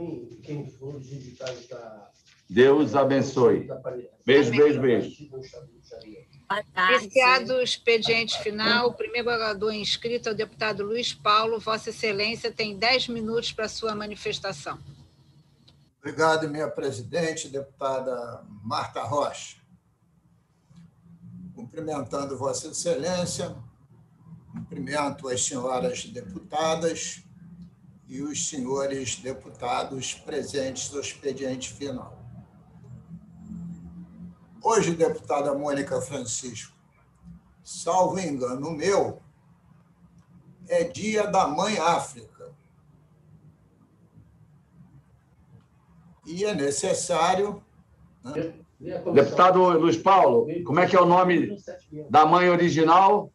Deus abençoe. Beijo, beijo, beijo. Iniciado o expediente final, o primeiro orador inscrito é o deputado Luiz Paulo. Vossa Excelência tem 10 minutos para a sua manifestação. Obrigado, minha presidente, deputada Marta Rocha. Cumprimentando Vossa Excelência, cumprimento as senhoras deputadas e os senhores deputados presentes no expediente final. Hoje, deputada Mônica Francisco, salvo engano meu, é Dia da Mãe África. E é necessário... Né? Deputado Luiz Paulo, como é que é o nome da mãe original?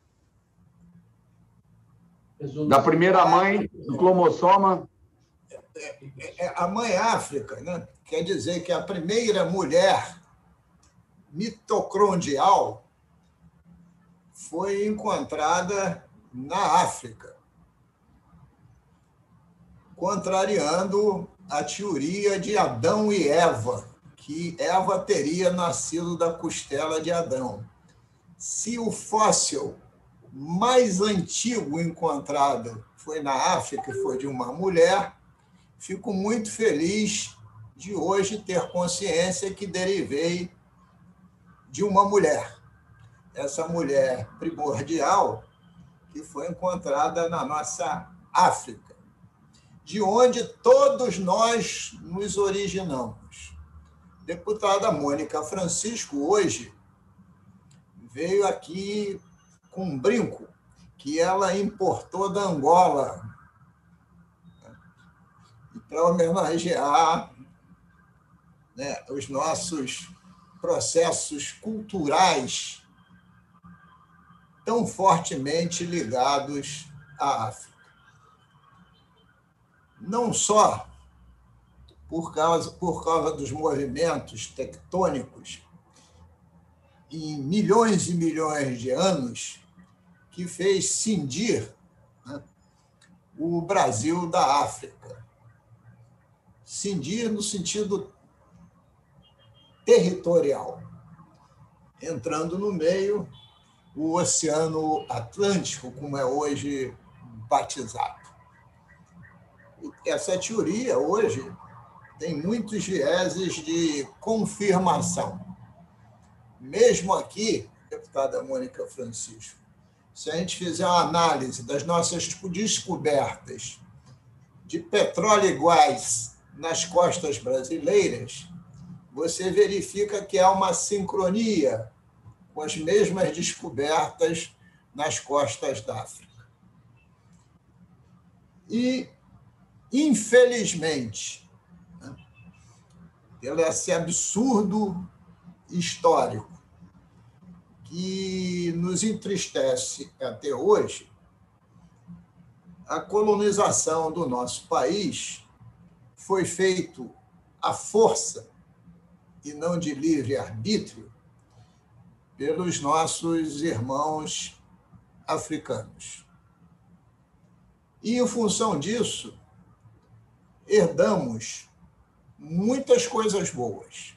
Da primeira mãe do cromossoma? A mãe África, né? Quer dizer que a primeira mulher mitocondrial foi encontrada na África, contrariando a teoria de Adão e Eva, que Eva teria nascido da costela de Adão. Se o fóssil mais antigo encontrado foi na África, foi de uma mulher, fico muito feliz de hoje ter consciência que derivei de uma mulher. Essa mulher primordial que foi encontrada na nossa África, de onde todos nós nos originamos. Deputada Mônica Francisco, hoje, veio aqui com um brinco que ela importou da Angola, para homenagear, né, os nossos processos culturais tão fortemente ligados à África. Não só por causa dos movimentos tectônicos em milhões e milhões de anos que fez cindir, né, o Brasil da África. Cindir no sentido territorial, entrando no meio o Oceano Atlântico, como é hoje batizado. Essa teoria, hoje, tem muitos vieses de confirmação. Mesmo aqui, deputada Mônica Francisco, se a gente fizer uma análise das nossas descobertas de petróleo e gás nas costas brasileiras, você verifica que há uma sincronia com as mesmas descobertas nas costas da África. E, infelizmente, pelo esse absurdo histórico que nos entristece até hoje, a colonização do nosso país foi feita à força e não de livre-arbítrio pelos nossos irmãos africanos. E, em função disso, herdamos muitas coisas boas,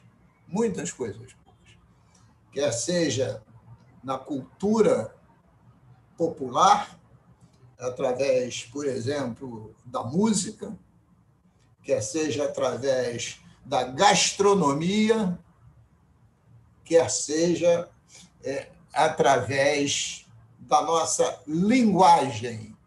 quer seja na cultura popular, através, por exemplo, da música, quer seja através da gastronomia, quer seja através da nossa linguagem.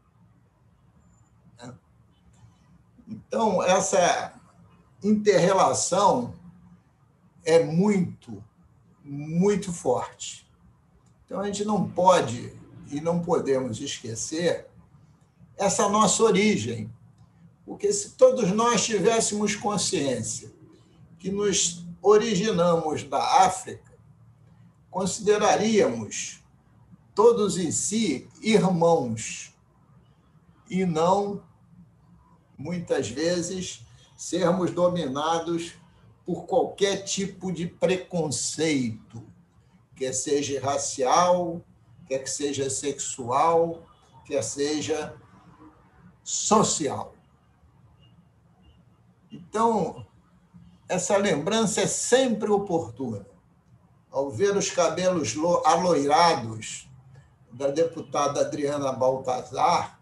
Então, essa inter-relação é muito, muito forte. Então, a gente não pode e não podemos esquecer essa nossa origem, porque se todos nós tivéssemos consciência que nos originamos da África, consideraríamos todos em si irmãos e não, muitas vezes, sermos dominados por qualquer tipo de preconceito, quer seja racial, quer que seja sexual, quer seja social. Então, essa lembrança é sempre oportuna. Ao ver os cabelos aloirados da deputada Adriana Baltazar,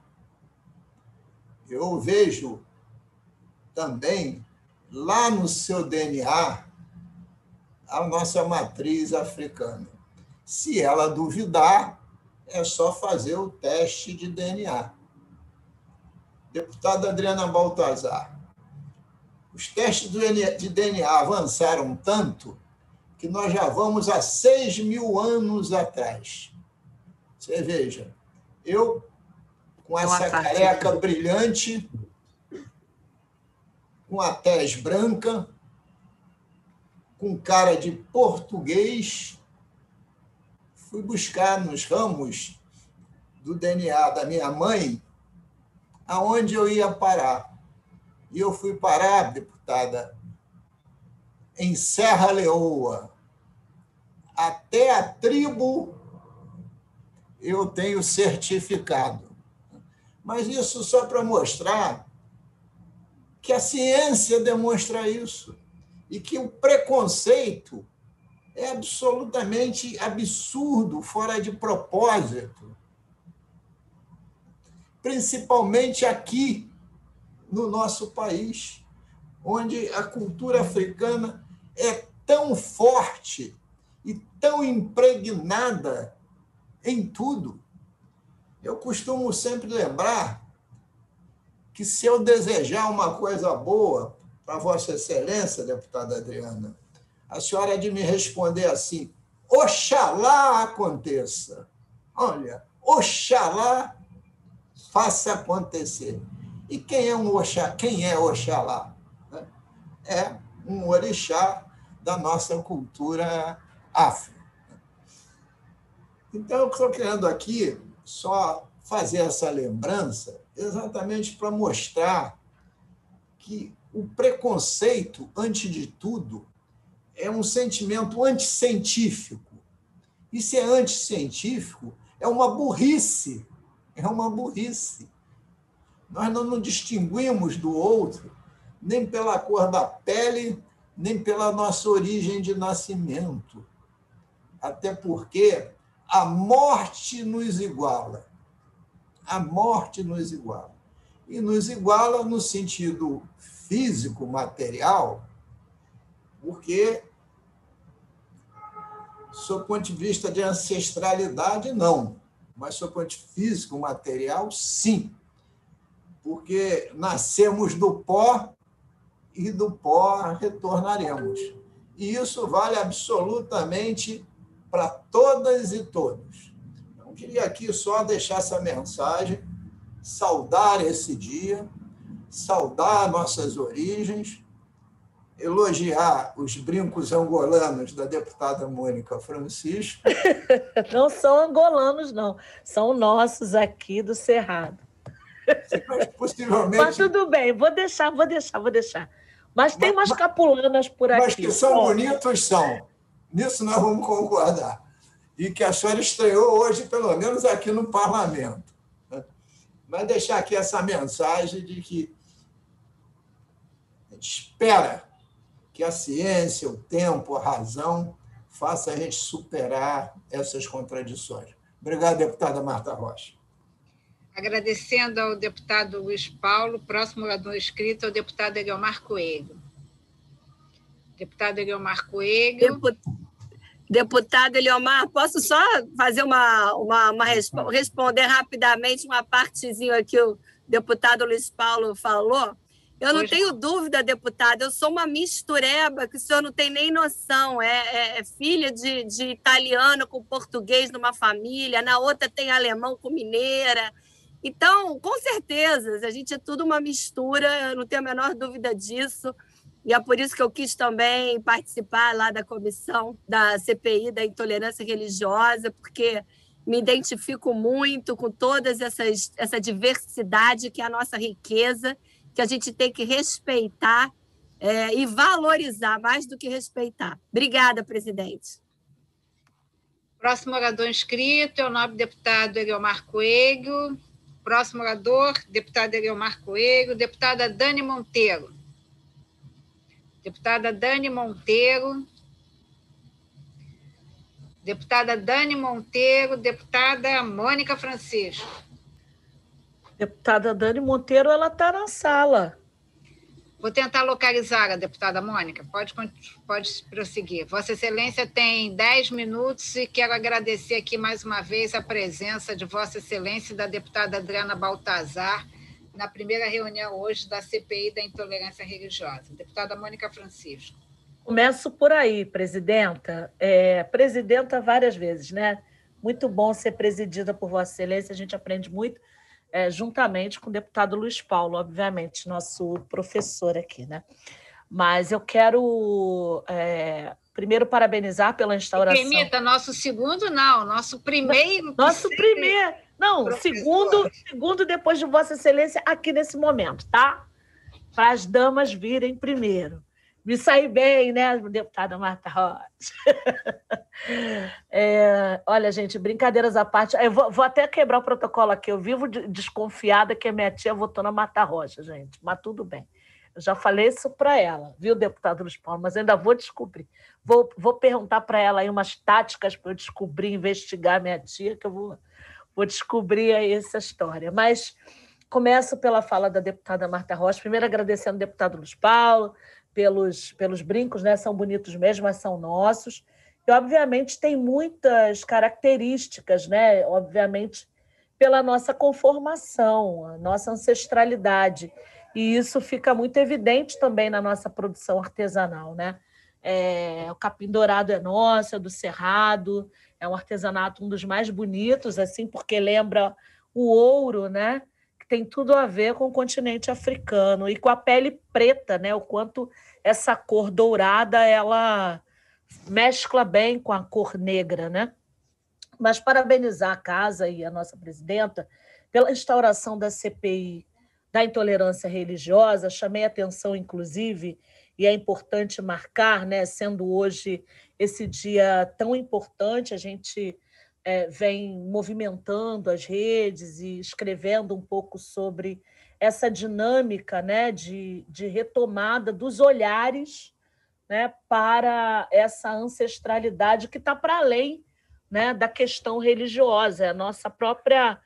eu vejo também, lá no seu DNA, a nossa matriz africana. Se ela duvidar, é só fazer o teste de DNA. Deputada Adriana Baltazar, os testes de DNA avançaram tanto que nós já vamos há 6.000 anos atrás. Você veja, eu, com essa careca brilhante, com a tez branca, com cara de português, fui buscar nos ramos do DNA da minha mãe aonde eu ia parar. E eu fui parar, deputada, em Serra Leoa. Até a tribo eu tenho certificado. Mas isso só para mostrar que a ciência demonstra isso e que o preconceito é absolutamente absurdo, fora de propósito, principalmente aqui no nosso país, onde a cultura africana é tão forte e tão impregnada em tudo. Eu costumo sempre lembrar que, se eu desejar uma coisa boa para Vossa Excelência, deputada Adriana, a senhora há de me responder assim: oxalá aconteça. Olha, oxalá faça acontecer. E quem é Oxalá? É um orixá da nossa cultura afro. Então, eu estou querendo aqui só fazer essa lembrança exatamente para mostrar que o preconceito, antes de tudo, é um sentimento anticientífico. E se é anticientífico, é uma burrice. É uma burrice. Nós não nos distinguimos do outro, nem pela cor da pele, nem pela nossa origem de nascimento. Até porque a morte nos iguala. A morte nos iguala. E nos iguala no sentido físico, material, porque, sob o ponto de vista de ancestralidade, não. Mas, sob o ponto de vista físico, material, sim. Porque nascemos do pó e do pó retornaremos. E isso vale absolutamente para todas e todos. Então, queria aqui só deixar essa mensagem, saudar esse dia, saudar nossas origens, elogiar os brincos angolanos da deputada Mônica Francisco. Não são angolanos, não. São nossos aqui do Cerrado. Mas, possivelmente... Mas tudo bem, vou deixar. Mas tem umas capulanas por aqui. Mas que são bonitos, são. Nisso nós vamos concordar. E que a senhora estreou hoje, pelo menos aqui no parlamento. Mas deixar aqui essa mensagem de que a gente espera que a ciência, o tempo, a razão faça a gente superar essas contradições. Obrigado, deputada Marta Rocha. Agradecendo ao deputado Luiz Paulo. Próximo orador inscrito é o deputado Eliomar Coelho. Deputado Eliomar Coelho. Deputado Eliomar, posso só fazer responder rapidamente uma partezinha que o deputado Luiz Paulo falou? Eu não tenho dúvida, deputado, eu sou uma mistureba que o senhor não tem nem noção. É filha de italiano com português numa família, na outra tem alemão com mineira. Então, com certeza, a gente é tudo uma mistura, eu não tenho a menor dúvida disso. E é por isso que eu quis também participar lá da comissão da CPI da intolerância religiosa, porque me identifico muito com toda essa diversidade que é a nossa riqueza, que a gente tem que respeitar e valorizar mais do que respeitar. Obrigada, presidente. Próximo orador inscrito é o nobre deputado Eliomar Coelho. Próximo orador, deputado Eliomar Coelho. Deputada Dani Monteiro. Deputada Dani Monteiro. Deputada Dani Monteiro. Deputada Mônica Francisco. Deputada Dani Monteiro, ela está na sala. Vou tentar localizar a deputada Mônica. Pode prosseguir. Vossa Excelência tem 10 minutos e quero agradecer aqui mais uma vez a presença de Vossa Excelência e da deputada Adriana Baltazar na primeira reunião hoje da CPI da intolerância religiosa. Deputada Mônica Francisco. Começo por aí, presidenta. Presidenta várias vezes, né? Muito bom ser presidida por Vossa Excelência, a gente aprende muito, juntamente com o deputado Luiz Paulo, obviamente, nosso professor aqui, né? Mas eu quero primeiro parabenizar pela instauração... Permita, nosso primeiro... Nosso primeiro... Não, segundo depois de Vossa Excelência aqui nesse momento, tá? Para as damas virem primeiro. Me saí bem, né, deputada Marta Rocha? Olha, gente, brincadeiras à parte. Eu vou até quebrar o protocolo aqui. Eu vivo desconfiada que a minha tia votou na Marta Rocha, gente, mas tudo bem. Eu já falei isso para ela, viu, deputado Luiz Paulo? Mas ainda vou descobrir. Vou perguntar para ela aí umas táticas para eu descobrir, investigar minha tia, que eu vou descobrir aí essa história. Mas começo pela fala da deputada Marta Rocha. Primeiro, agradecendo ao deputado Luiz Paulo pelos brincos, né? São bonitos mesmo, mas são nossos. E, obviamente, tem muitas características, né? Obviamente, pela nossa conformação, a nossa ancestralidade. E isso fica muito evidente também na nossa produção artesanal, né? O capim dourado é nosso, é do Cerrado, é um artesanato um dos mais bonitos, assim, porque lembra o ouro, né? Que tem tudo a ver com o continente africano e com a pele preta, né? O quanto essa cor dourada ela mescla bem com a cor negra, né? Mas parabenizar a casa e a nossa presidenta pela instauração da CPI da intolerância religiosa. Chamei a atenção, inclusive, e é importante marcar, né, sendo hoje esse dia tão importante, a gente vem movimentando as redes e escrevendo um pouco sobre essa dinâmica, né, de retomada dos olhares, né, para essa ancestralidade que está para além, né, da questão religiosa, é a nossa própria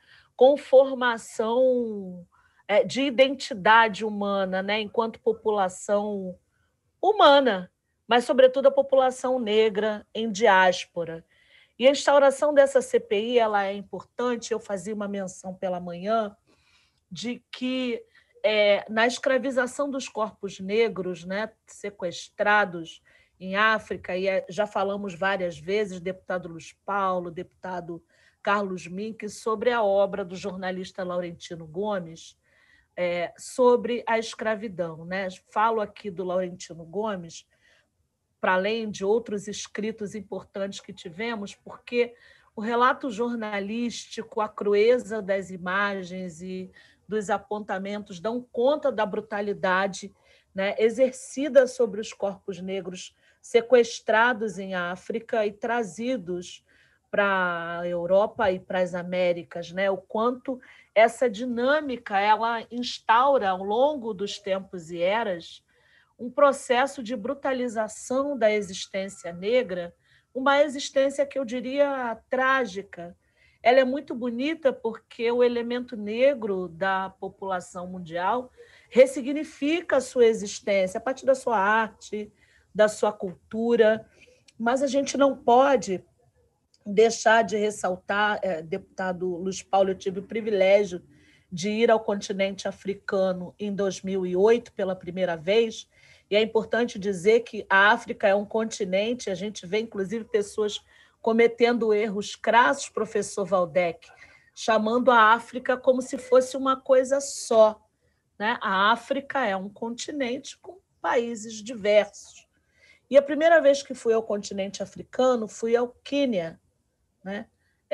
conformação de identidade humana, né, enquanto população humana, mas, sobretudo, a população negra em diáspora. E a instauração dessa CPI ela é importante. Eu fazia uma menção pela manhã de que, na escravização dos corpos negros, né, sequestrados em África, e já falamos várias vezes, deputado Luiz Paulo, deputado Carlos Mink, sobre a obra do jornalista Laurentino Gomes, sobre a escravidão, né? Falo aqui do Laurentino Gomes, para além de outros escritos importantes que tivemos, porque o relato jornalístico, a crueza das imagens e dos apontamentos dão conta da brutalidade, né, exercida sobre os corpos negros sequestrados em África e trazidos para a Europa e para as Américas, né? O quanto essa dinâmica ela instaura, ao longo dos tempos e eras, um processo de brutalização da existência negra, uma existência que eu diria trágica. Ela é muito bonita porque o elemento negro da população mundial ressignifica a sua existência a partir da sua arte, da sua cultura, mas a gente não pode deixar de ressaltar, deputado Luiz Paulo, eu tive o privilégio de ir ao continente africano em 2008 pela primeira vez, e é importante dizer que a África é um continente, a gente vê, inclusive, pessoas cometendo erros crassos, professor Waldeck, chamando a África como se fosse uma coisa só, né? A África é um continente com países diversos. E a primeira vez que fui ao continente africano, fui ao Quênia, né?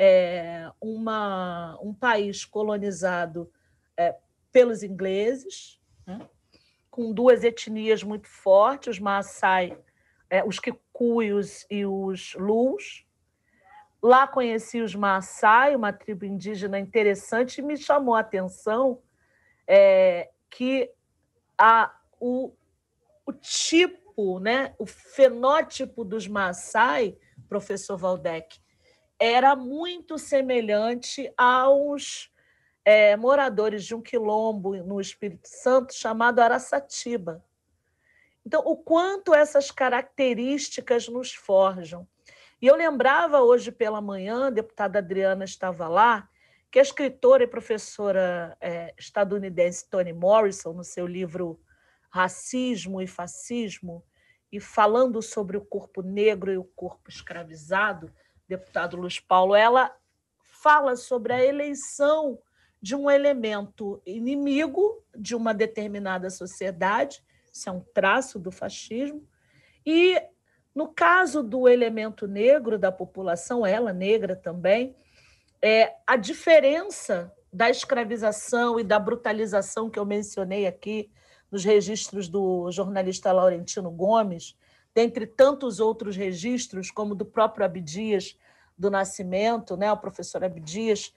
Um país colonizado pelos ingleses, né? Com duas etnias muito fortes, os Maasai, os Kikuyos e os Lus. Lá conheci os Maasai, uma tribo indígena interessante, e me chamou a atenção que o tipo, né, o fenótipo dos Maasai, professor Waldeck, era muito semelhante aos moradores de um quilombo no Espírito Santo chamado Araçatiba. Então, o quanto essas características nos forjam. E eu lembrava hoje pela manhã, a deputada Adriana estava lá, que a escritora e professora estadunidense Toni Morrison, no seu livro Racismo e Fascismo, e falando sobre o corpo negro e o corpo escravizado, deputado Luiz Paulo, ela fala sobre a eleição de um elemento inimigo de uma determinada sociedade, isso é um traço do fascismo, e, no caso do elemento negro da população, ela negra também, a diferença da escravização e da brutalização que eu mencionei aqui nos registros do jornalista Laurentino Gomes, dentre tantos outros registros, como do próprio Abdias do Nascimento, né, o professor Abdias,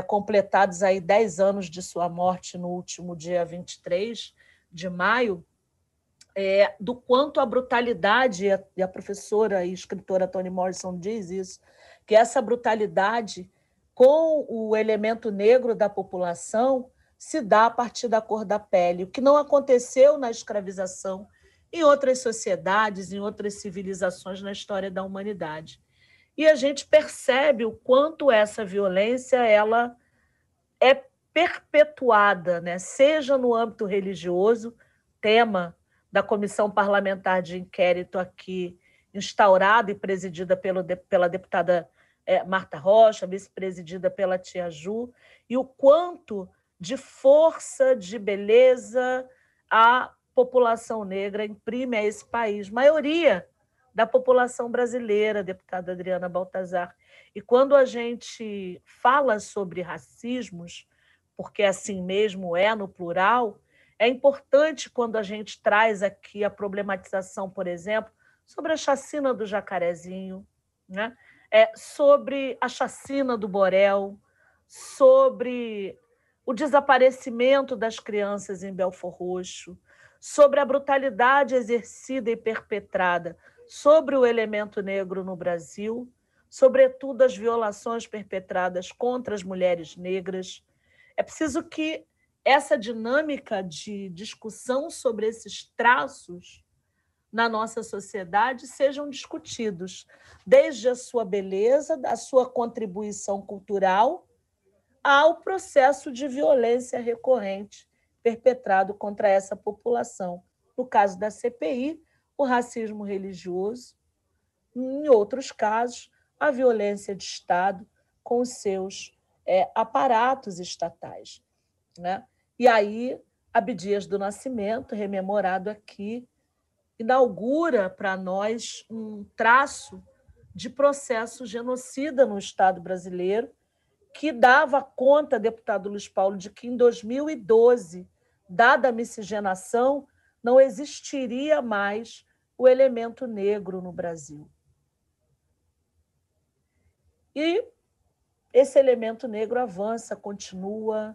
completados aí 10 anos de sua morte no último dia 23 de maio, do quanto a brutalidade, e a professora e escritora Toni Morrison diz isso, que essa brutalidade com o elemento negro da população se dá a partir da cor da pele, o que não aconteceu na escravização em outras sociedades, em outras civilizações na história da humanidade. E a gente percebe o quanto essa violência ela é perpetuada, né? Seja no âmbito religioso, tema da Comissão Parlamentar de Inquérito aqui instaurada e presidida pela deputada Marta Rocha, vice-presidida pela tia Ju, e o quanto de força, de beleza a população negra imprime a esse país, maioria da população brasileira, deputada Adriana Baltazar. E quando a gente fala sobre racismos, porque assim mesmo é no plural, é importante quando a gente traz aqui a problematização, por exemplo, sobre a chacina do Jacarezinho, né? Sobre a chacina do Borel, sobre o desaparecimento das crianças em Belford Roxo, sobre a brutalidade exercida e perpetrada sobre o elemento negro no Brasil, sobretudo as violações perpetradas contra as mulheres negras. É preciso que essa dinâmica de discussão sobre esses traços na nossa sociedade sejam discutidos, desde a sua beleza, a sua contribuição cultural, ao processo de violência recorrente perpetrado contra essa população. No caso da CPI, o racismo religioso, em outros casos, a violência de Estado com os seus aparatos estatais, né? E aí, Abdias do Nascimento, rememorado aqui, inaugura para nós um traço de processo genocida no Estado brasileiro, que dava conta, deputado Luiz Paulo, de que em 2012, dada a miscigenação, não existiria mais o elemento negro no Brasil. E esse elemento negro avança, continua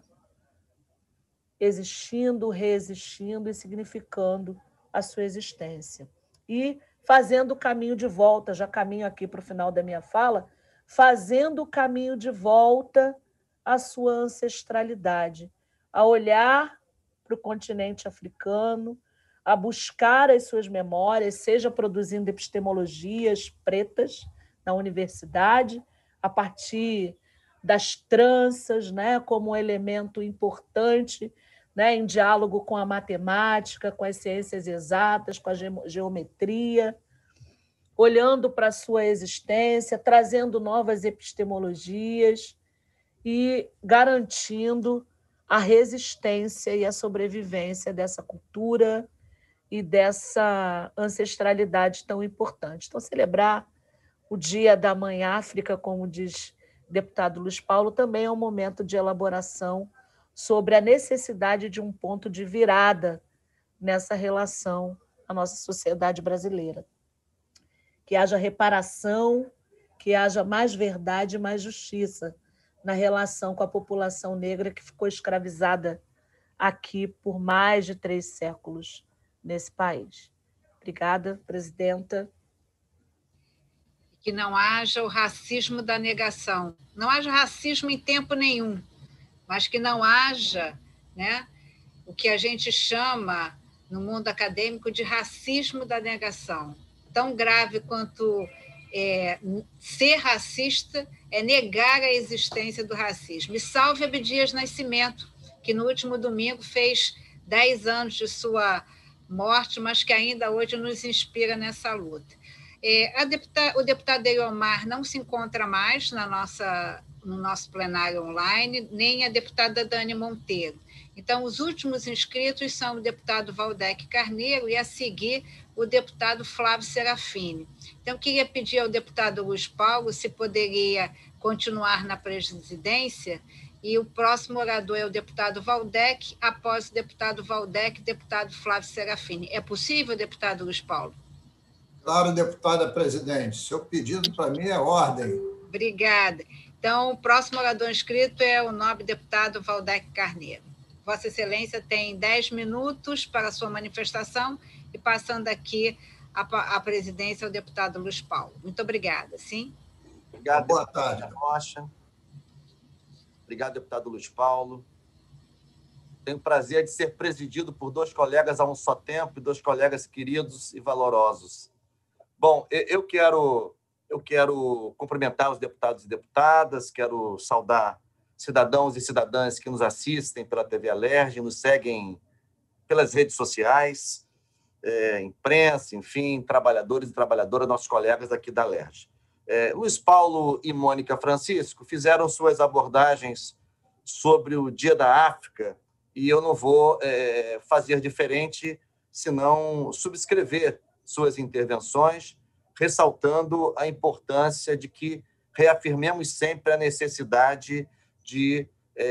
existindo, reexistindo e significando a sua existência. E fazendo o caminho de volta, já caminho aqui para o final da minha fala, fazendo o caminho de volta à sua ancestralidade, a olhar para o continente africano, a buscar as suas memórias, seja produzindo epistemologias pretas na universidade, a partir das tranças, né, como um elemento importante, né, em diálogo com a matemática, com as ciências exatas, com a geometria, olhando para a sua existência, trazendo novas epistemologias e garantindo a resistência e a sobrevivência dessa cultura e dessa ancestralidade tão importante. Então, celebrar o Dia da Mãe África, como diz o deputado Luiz Paulo, também é um momento de elaboração sobre a necessidade de um ponto de virada nessa relação à nossa sociedade brasileira. Que haja reparação, que haja mais verdade e mais justiça na relação com a população negra que ficou escravizada aqui por mais de 3 séculos nesse país. Obrigada, presidenta. Que não haja o racismo da negação. Não haja racismo em tempo nenhum, mas que não haja, né, o que a gente chama, no mundo acadêmico, de racismo da negação. Tão grave quanto ser racista é negar a existência do racismo. E salve Abdias Nascimento, que no último domingo fez 10 anos de sua morte, mas que ainda hoje nos inspira nessa luta. O deputado Eliomar não se encontra mais no nosso plenário online, nem a deputada Dani Monteiro. Então, os últimos inscritos são o deputado Valdec Carneiro e, a seguir, o deputado Flávio Serafini. Então, eu queria pedir ao deputado Luiz Paulo se poderia continuar na presidência, e o próximo orador é o deputado Valdec, após o deputado Valdec, deputado Flávio Serafini. É possível, deputado Luiz Paulo? Claro, deputada presidente. Seu pedido, para mim, é ordem. Obrigada. Então, o próximo orador inscrito é o nobre deputado Valdec Carneiro. Vossa Excelência tem 10 minutos para a sua manifestação e passando aqui a presidência ao deputado Luiz Paulo. Muito obrigada, sim? Obrigado, boa tarde. Rocha. Obrigado, deputado Luiz Paulo. Tenho o prazer de ser presidido por 2 colegas a um só tempo, e 2 colegas queridos e valorosos. Bom, eu quero cumprimentar os deputados e deputadas, quero saudar cidadãos e cidadãs que nos assistem pela TV Alerj, nos seguem pelas redes sociais, imprensa, enfim, trabalhadores e trabalhadoras, nossos colegas aqui da Alerj. Luiz Paulo e Mônica Francisco fizeram suas abordagens sobre o Dia da África e eu não vou fazer diferente, senão subscrever suas intervenções, ressaltando a importância de que reafirmemos sempre a necessidade de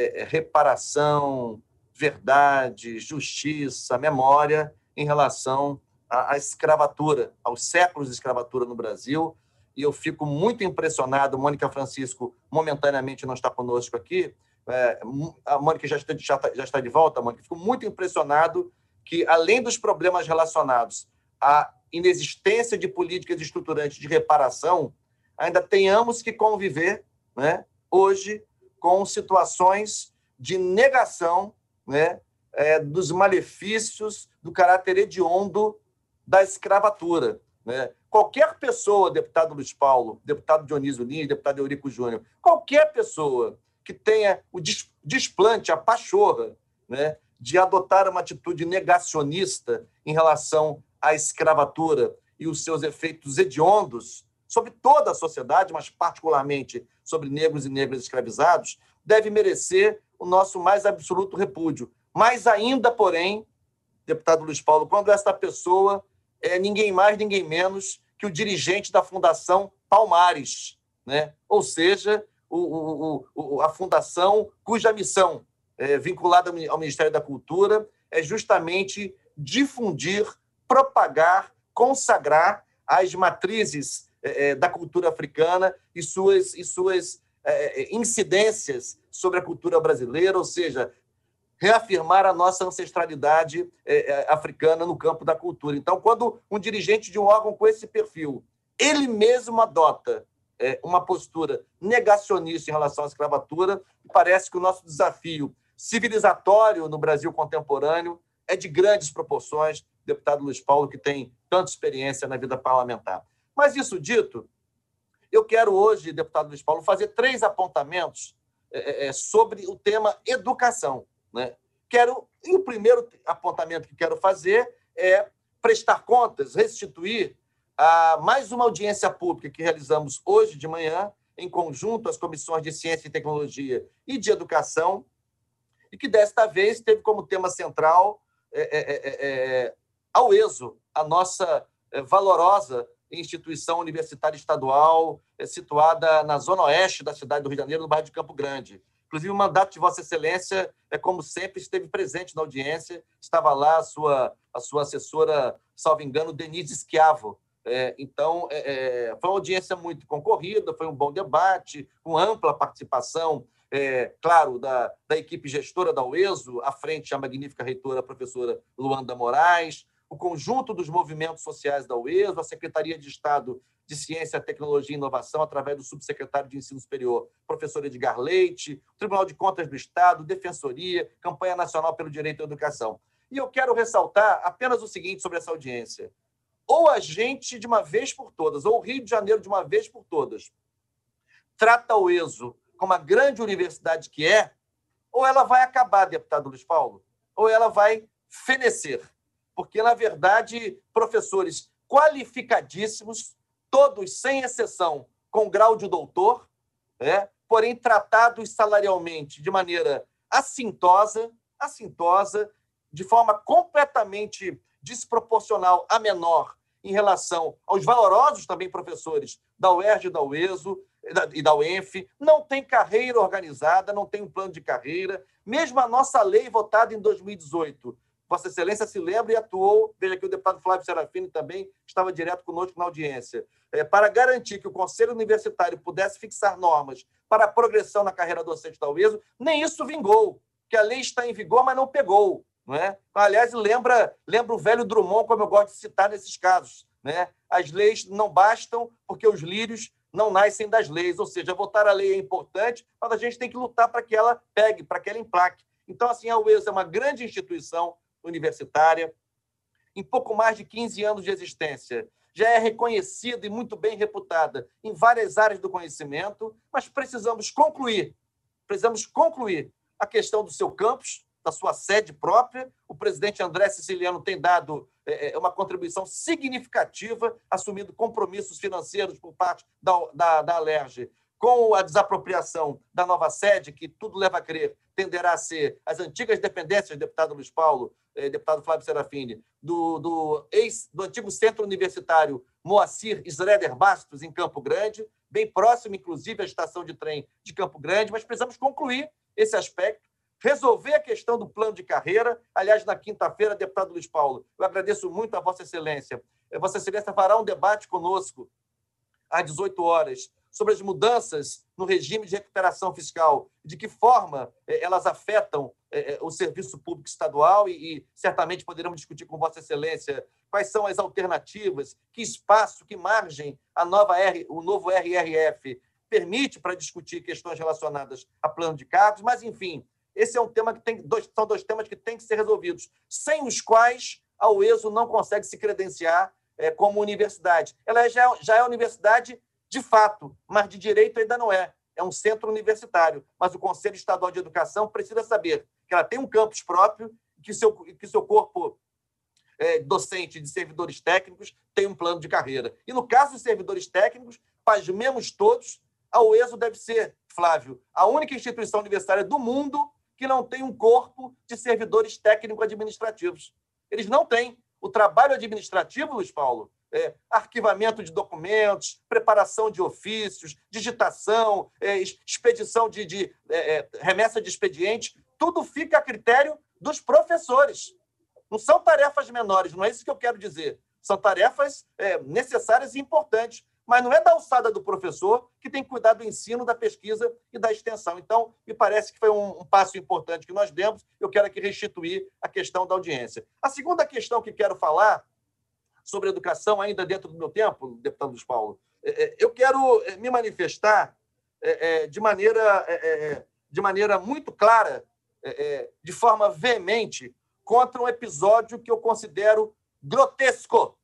reparação, verdade, justiça, memória em relação à escravatura, aos séculos de escravatura no Brasil. E eu fico muito impressionado, Mônica Francisco momentaneamente não está conosco aqui, a Mônica já está de volta, Mônica, fico muito impressionado que, além dos problemas relacionados à inexistência de políticas estruturantes de reparação, ainda tenhamos que conviver, né, hoje com situações de negação, né, dos malefícios do caráter hediondo da escravatura, né? Qualquer pessoa, deputado Luiz Paulo, deputado Dionísio Lins, deputado Eurico Júnior, qualquer pessoa que tenha o desplante, a pachorra, né, de adotar uma atitude negacionista em relação à escravatura e os seus efeitos hediondos sobre toda a sociedade, mas particularmente sobre negros e negras escravizados, deve merecer o nosso mais absoluto repúdio. Mais ainda, porém, deputado Luiz Paulo, quando esta pessoa é ninguém mais, ninguém menos que o dirigente da Fundação Palmares, né? Ou seja, a fundação cuja missão, vinculada ao Ministério da Cultura, é justamente difundir, propagar, consagrar as matrizes da cultura africana e suas incidências sobre a cultura brasileira, ou seja, reafirmar a nossa ancestralidade africana no campo da cultura. Então, quando um dirigente de um órgão com esse perfil, ele mesmo adota uma postura negacionista em relação à escravatura, parece que o nosso desafio civilizatório no Brasil contemporâneo é de grandes proporções, deputado Luiz Paulo, que tem tanta experiência na vida parlamentar. Mas, isso dito, eu quero hoje, deputado Luiz Paulo, fazer 3 apontamentos sobre o tema educação, né? E o primeiro apontamento que quero fazer é prestar contas, restituir a mais uma audiência pública que realizamos hoje de manhã, em conjunto às comissões de Ciência e Tecnologia e de Educação, e que desta vez teve como tema central a UESO, a nossa valorosa instituição universitária estadual situada na zona oeste da cidade do Rio de Janeiro, no bairro de Campo Grande. Inclusive, o mandato de Vossa Excelência, como sempre, esteve presente na audiência, estava lá a sua assessora, salvo engano, Denise Schiavo. Então, foi uma audiência muito concorrida, foi um bom debate, com ampla participação, claro, da equipe gestora da UESO, à frente a magnífica reitora, a professora Luanda Moraes, o conjunto dos movimentos sociais da UESO, a Secretaria de Estado de Ciência, Tecnologia e Inovação, através do subsecretário de Ensino Superior, professor Edgar Leite, Tribunal de Contas do Estado, Defensoria, Campanha Nacional pelo Direito à Educação. E eu quero ressaltar apenas o seguinte sobre essa audiência. Ou a gente, de uma vez por todas, ou o Rio de Janeiro, de uma vez por todas, trata a UESO como a grande universidade que é, ou ela vai acabar, deputado Luiz Paulo, ou ela vai fenecer. Porque, na verdade, professores qualificadíssimos, todos, sem exceção, com grau de doutor, porém tratados salarialmente de maneira assintosa, de forma completamente desproporcional a menor em relação aos valorosos também professores da UERJ, da UESO e da UENF, não tem carreira organizada, não tem um plano de carreira. Mesmo a nossa lei votada em 2018, Vossa Excelência se lembra e atuou, veja que o deputado Flávio Serafini também estava direto conosco na audiência, para garantir que o Conselho Universitário pudesse fixar normas para a progressão na carreira docente da UESO, nem isso vingou, que a lei está em vigor, mas não pegou. não é? Aliás, lembra o velho Drummond, como eu gosto de citar nesses casos, né? As leis não bastam porque os lírios não nascem das leis, ou seja, votar a lei é importante, mas a gente tem que lutar para que ela pegue, para que ela emplaque. Então, assim, a UESO é uma grande instituição universitária, em pouco mais de 15 anos de existência, já é reconhecida e muito bem reputada em várias áreas do conhecimento, mas precisamos concluir a questão do seu campus, da sua sede própria. O presidente André Siciliano tem dado uma contribuição significativa, assumindo compromissos financeiros por parte da Alerj, com a desapropriação da nova sede, que tudo leva a crer tenderá a ser as antigas dependências, deputado Luiz Paulo, deputado Flávio Serafini, do antigo centro universitário Moacir Schroeder Bastos, em Campo Grande, bem próximo, inclusive, à estação de trem de Campo Grande, mas precisamos concluir esse aspecto, resolver a questão do plano de carreira. Aliás, na quinta-feira, deputado Luiz Paulo, eu agradeço muito a Vossa Excelência. Vossa Excelência fará um debate conosco às 18 horas sobre as mudanças no regime de recuperação fiscal, de que forma elas afetam o serviço público estadual e certamente poderemos discutir com Vossa Excelência quais são as alternativas, que espaço, que margem o novo RRF permite para discutir questões relacionadas a plano de cargos, mas, enfim, esse é um tema são dois temas que têm que ser resolvidos, sem os quais a UESO não consegue se credenciar como universidade. Ela já é universidade de fato, mas de direito ainda não é. É um centro universitário. Mas o Conselho Estadual de Educação precisa saber que ela tem um campus próprio, que seu corpo docente de servidores técnicos tem um plano de carreira. E no caso dos servidores técnicos, pasmemos todos, a UESO deve ser, Flávio, a única instituição universitária do mundo que não tem um corpo de servidores técnico-administrativos. Eles não têm. O trabalho administrativo, Luiz Paulo, arquivamento de documentos, preparação de ofícios, digitação, expedição de remessa de expediente, tudo fica a critério dos professores. Não são tarefas menores, não é isso que eu quero dizer. São tarefas necessárias e importantes, mas não é da alçada do professor que tem que cuidar do ensino, da pesquisa e da extensão. Então, me parece que foi um passo importante que nós demos. Eu quero aqui restituir a questão da audiência. A segunda questão que quero falar sobre educação, ainda dentro do meu tempo, deputado Luiz Paulo, eu quero me manifestar de maneira muito clara, de forma veemente, contra um episódio que eu considero grotesco,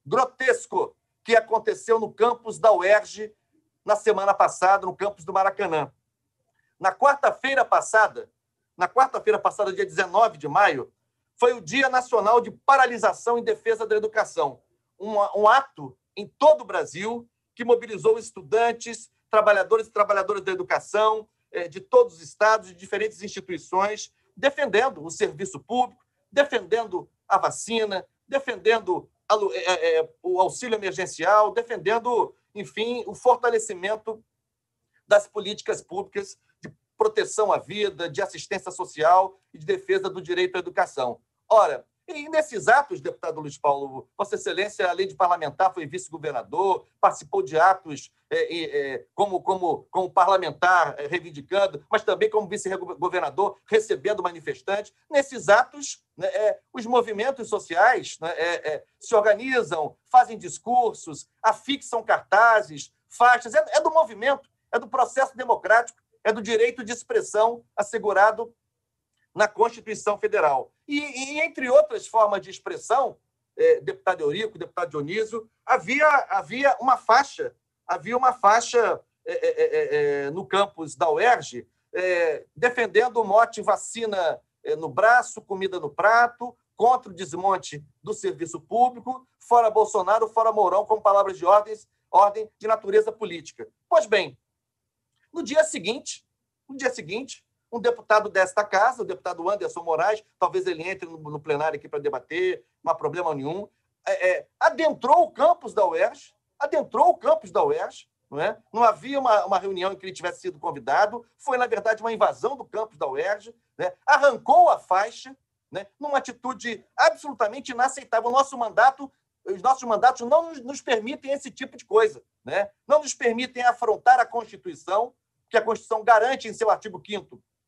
que aconteceu no campus da UERJ na semana passada, no campus do Maracanã. Na quarta-feira passada, dia 19 de maio, foi o Dia Nacional de Paralisação em Defesa da Educação, um ato em todo o Brasil que mobilizou estudantes, trabalhadores e trabalhadoras da educação, de todos os estados, de diferentes instituições, defendendo o serviço público, defendendo a vacina, defendendo o auxílio emergencial, defendendo, enfim, o fortalecimento das políticas públicas de proteção à vida, de assistência social e de defesa do direito à educação. Ora, e nesses atos, deputado Luiz Paulo, Vossa Excelência, além de parlamentar, foi vice-governador, participou de atos como parlamentar reivindicando, mas também como vice-governador recebendo manifestantes. Nesses atos, os movimentos sociais se organizam, fazem discursos, afixam cartazes, faixas. É do movimento, é do processo democrático, é do direito de expressão assegurado na Constituição Federal. E entre outras formas de expressão, deputado Eurico, deputado Dionísio, havia uma faixa no campus da UERJ defendendo o mote vacina no braço, comida no prato, contra o desmonte do serviço público, fora Bolsonaro, fora Mourão, com palavras de ordem de natureza política. Pois bem, no dia seguinte, um deputado desta casa, o deputado Anderson Moraes, talvez ele entre no plenário aqui para debater, não há problema nenhum, adentrou o campus da UERJ, não é? Não havia uma reunião em que ele tivesse sido convidado, foi, na verdade, uma invasão do campus da UERJ, né? Arrancou a faixa, né? Numa atitude absolutamente inaceitável. Os nossos mandatos não nos permitem esse tipo de coisa, né? Não nos permitem afrontar a Constituição, que a Constituição garante em seu artigo 5º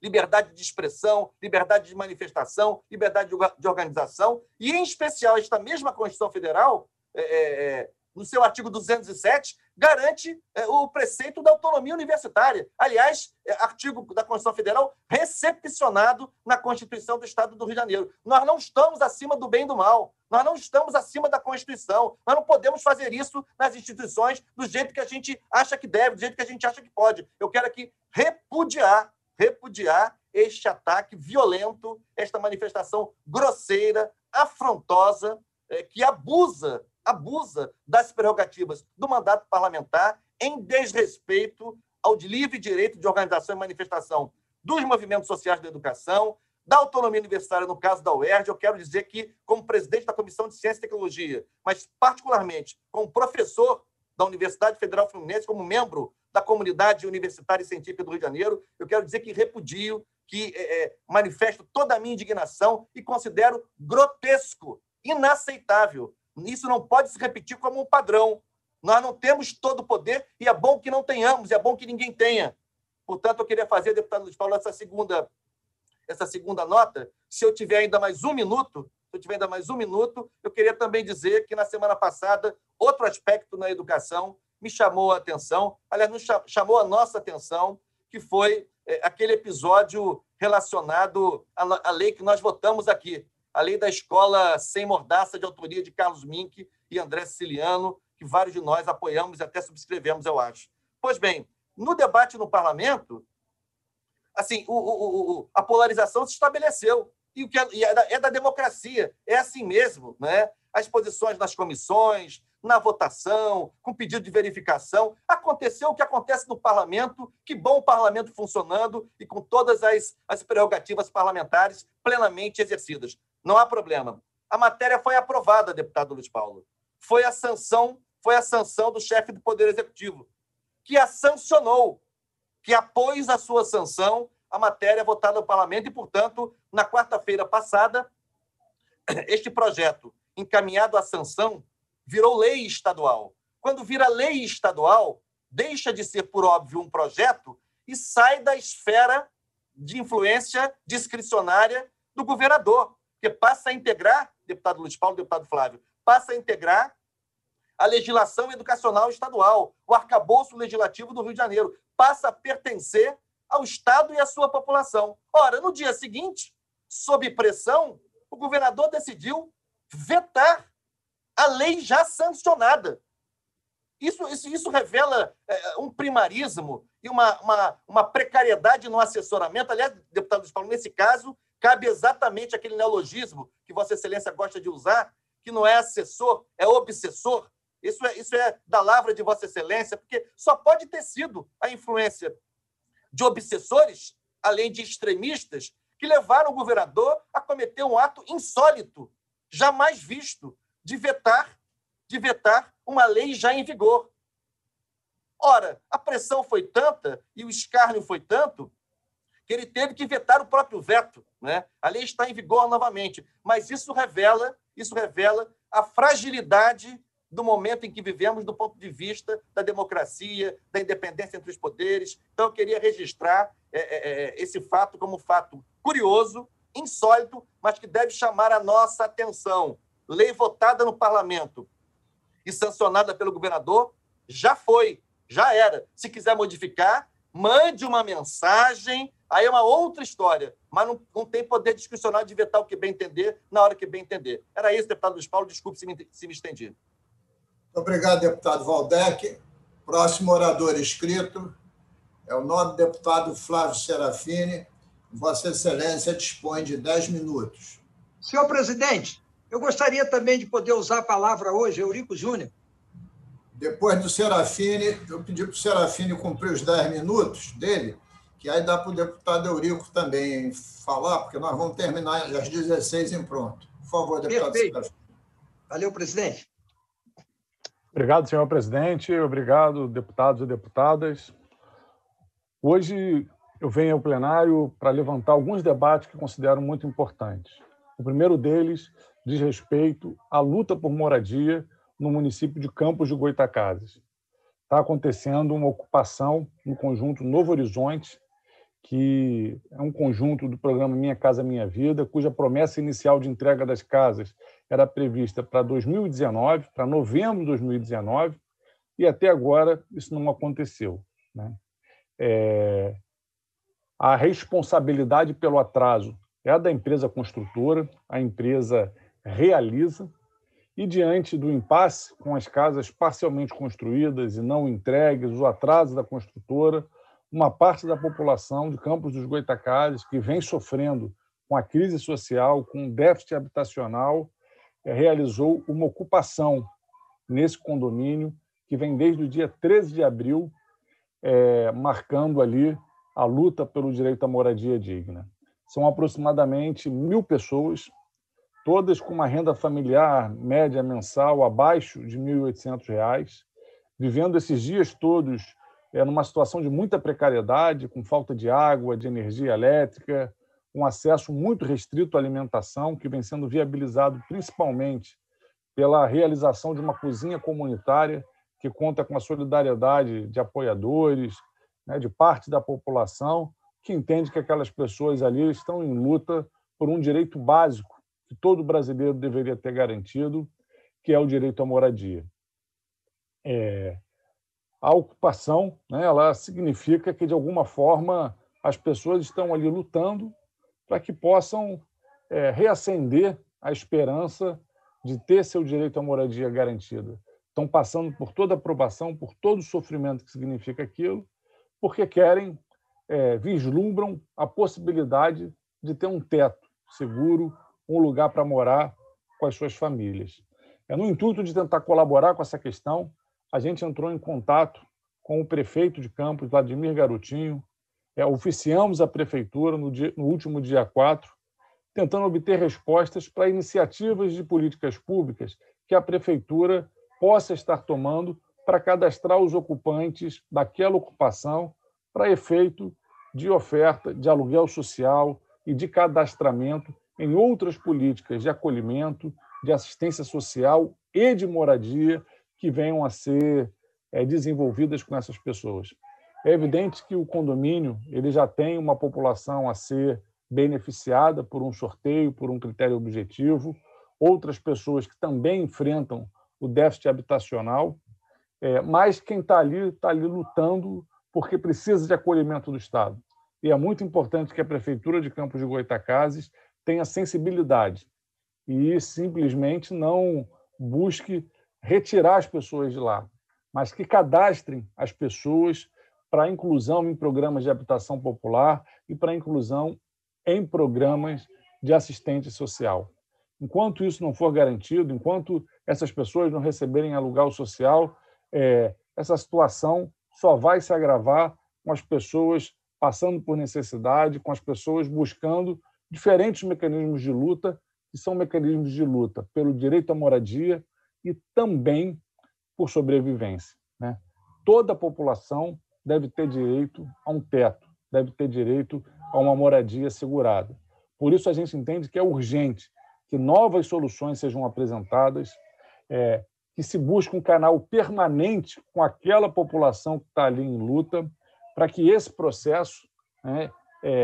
liberdade de expressão, liberdade de manifestação, liberdade de organização, e, em especial, esta mesma Constituição Federal, no seu artigo 207, garante o preceito da autonomia universitária. Aliás, artigo da Constituição Federal recepcionado na Constituição do Estado do Rio de Janeiro. Nós não estamos acima do bem e do mal. Nós não estamos acima da Constituição. Nós não podemos fazer isso nas instituições do jeito que a gente acha que deve, do jeito que a gente acha que pode. Eu quero aqui repudiar este ataque violento, esta manifestação grosseira, afrontosa, que abusa das prerrogativas do mandato parlamentar em desrespeito ao livre direito de organização e manifestação dos movimentos sociais da educação, da autonomia universitária, no caso da UERJ. Eu quero dizer que, como presidente da Comissão de Ciência e Tecnologia, mas particularmente como professor da Universidade Federal Fluminense, como membro da comunidade universitária e científica do Rio de Janeiro, eu quero dizer que repudio, que manifesto toda a minha indignação e considero grotesco, inaceitável. Isso não pode se repetir como um padrão. Nós não temos todo o poder e é bom que não tenhamos, é bom que ninguém tenha. Portanto, eu queria fazer, deputado Luiz Paulo, essa segunda nota. Se eu tiver ainda mais um minuto, eu queria também dizer que, na semana passada, outro aspecto na educação me chamou a atenção, aliás, chamou a nossa atenção, que foi aquele episódio relacionado à lei que nós votamos aqui, a lei da escola sem mordaça, de autoria de Carlos Mink e André Siciliano, que vários de nós apoiamos e até subscrevemos, eu acho. Pois bem, no debate no parlamento, assim, a polarização se estabeleceu. E o que é da democracia, é assim mesmo, né? As posições nas comissões, na votação, com pedido de verificação. Aconteceu o que acontece no parlamento, que bom o parlamento funcionando e com todas as prerrogativas parlamentares plenamente exercidas. Não há problema. A matéria foi aprovada, deputado Luiz Paulo. Foi a sanção do chefe do Poder Executivo, que a sancionou, que apôs a sua sanção a matéria votada no parlamento e, portanto, na quarta-feira passada, este projeto, encaminhado à sanção, virou lei estadual. Quando vira lei estadual, deixa de ser, por óbvio, um projeto e sai da esfera de influência discricionária do governador, que passa a integrar, deputado Luiz Paulo, deputado Flávio, passa a integrar a legislação educacional estadual, o arcabouço legislativo do Rio de Janeiro, passa a pertencer ao Estado e à sua população. Ora, no dia seguinte, sob pressão, o governador decidiu vetar a lei já sancionada. Isso revela um primarismo e uma precariedade no assessoramento. Aliás, deputado Luiz Paulo, nesse caso, cabe exatamente aquele neologismo que Vossa Excelência gosta de usar, que não é assessor, é obsessor. Isso é da lavra de Vossa Excelência, porque só pode ter sido a influência de obsessores, além de extremistas, que levaram o governador a cometer um ato insólito, jamais visto, de vetar uma lei já em vigor. Ora, a pressão foi tanta e o escárnio foi tanto que ele teve que vetar o próprio veto, né? A lei está em vigor novamente, mas isso revela a fragilidade do momento em que vivemos do ponto de vista da democracia, da independência entre os poderes. Então, eu queria registrar esse fato como um fato curioso, insólito, mas que deve chamar a nossa atenção. Lei votada no parlamento e sancionada pelo governador, já era. Se quiser modificar, mande uma mensagem, aí é uma outra história, mas não tem poder discricionário de vetar o que bem entender na hora que bem entender. Era isso, deputado Luiz Paulo, desculpe se me estendi. Obrigado, deputado Waldeck. Próximo orador inscrito é o nobre deputado Flávio Serafini. Vossa Excelência dispõe de 10 minutos. Senhor presidente, eu gostaria também de poder usar a palavra hoje, Eurico Júnior. Depois do Serafini, eu pedi para o Serafini cumprir os 10 minutos dele, que aí dá para o deputado Eurico também falar, porque nós vamos terminar às 16 em pronto. Por favor, deputado Serafini. Valeu, presidente. Obrigado, senhor presidente. Obrigado, deputados e deputadas. Hoje eu venho ao plenário para levantar alguns debates que considero muito importantes. O primeiro deles diz respeito à luta por moradia no município de Campos de Goytacazes. Está acontecendo uma ocupação no conjunto Novo Horizonte que é um conjunto do programa Minha Casa Minha Vida, cuja promessa inicial de entrega das casas era prevista para 2019, para novembro de 2019, e até agora isso não aconteceu, né? A responsabilidade pelo atraso é a da empresa construtora, a empresa realiza, e diante do impasse com as casas parcialmente construídas e não entregues, o atraso da construtora, uma parte da população de Campos dos Goytacazes, que vem sofrendo com a crise social, com o déficit habitacional, realizou uma ocupação nesse condomínio, que vem desde o dia 13 de abril, marcando ali a luta pelo direito à moradia digna. São aproximadamente 1.000 pessoas, todas com uma renda familiar média mensal abaixo de R$ 1.800, vivendo esses dias todos numa situação de muita precariedade, com falta de água, de energia elétrica, um acesso muito restrito à alimentação, que vem sendo viabilizado principalmente pela realização de uma cozinha comunitária que conta com a solidariedade de apoiadores, né, de parte da população, que entende que aquelas pessoas ali estão em luta por um direito básico que todo brasileiro deveria ter garantido, que é o direito à moradia. A ocupação, né, ela significa que, de alguma forma, as pessoas estão ali lutando para que possam reacender a esperança de ter seu direito à moradia garantido. Estão passando por toda a provação, por todo o sofrimento que significa aquilo, porque querem, vislumbram a possibilidade de ter um teto seguro, um lugar para morar com as suas famílias. No intuito de tentar colaborar com essa questão, a gente entrou em contato com o prefeito de Campos, Vladimir Garotinho, oficiamos a prefeitura no último dia 4, tentando obter respostas para iniciativas de políticas públicas que a prefeitura possa estar tomando para cadastrar os ocupantes daquela ocupação para efeito de oferta de aluguel social e de cadastramento em outras políticas de acolhimento, de assistência social e de moradia que venham a ser desenvolvidas com essas pessoas. É evidente que o condomínio ele já tem uma população a ser beneficiada por um sorteio, por um critério objetivo, outras pessoas que também enfrentam o déficit habitacional, mas quem está ali lutando porque precisa de acolhimento do Estado. E é muito importante que a Prefeitura de Campos de Goytacazes tenha sensibilidade e simplesmente não busque retirar as pessoas de lá, mas que cadastrem as pessoas para inclusão em programas de habitação popular e para inclusão em programas de assistente social. Enquanto isso não for garantido, enquanto essas pessoas não receberem aluguel social, essa situação só vai se agravar com as pessoas passando por necessidade, com as pessoas buscando diferentes mecanismos de luta, que são mecanismos de luta pelo direito à moradia e também por sobrevivência, né? Toda a população deve ter direito a um teto, deve ter direito a uma moradia assegurada. Por isso, a gente entende que é urgente que novas soluções sejam apresentadas, que se busque um canal permanente com aquela população que está ali em luta, para que esse processo, né,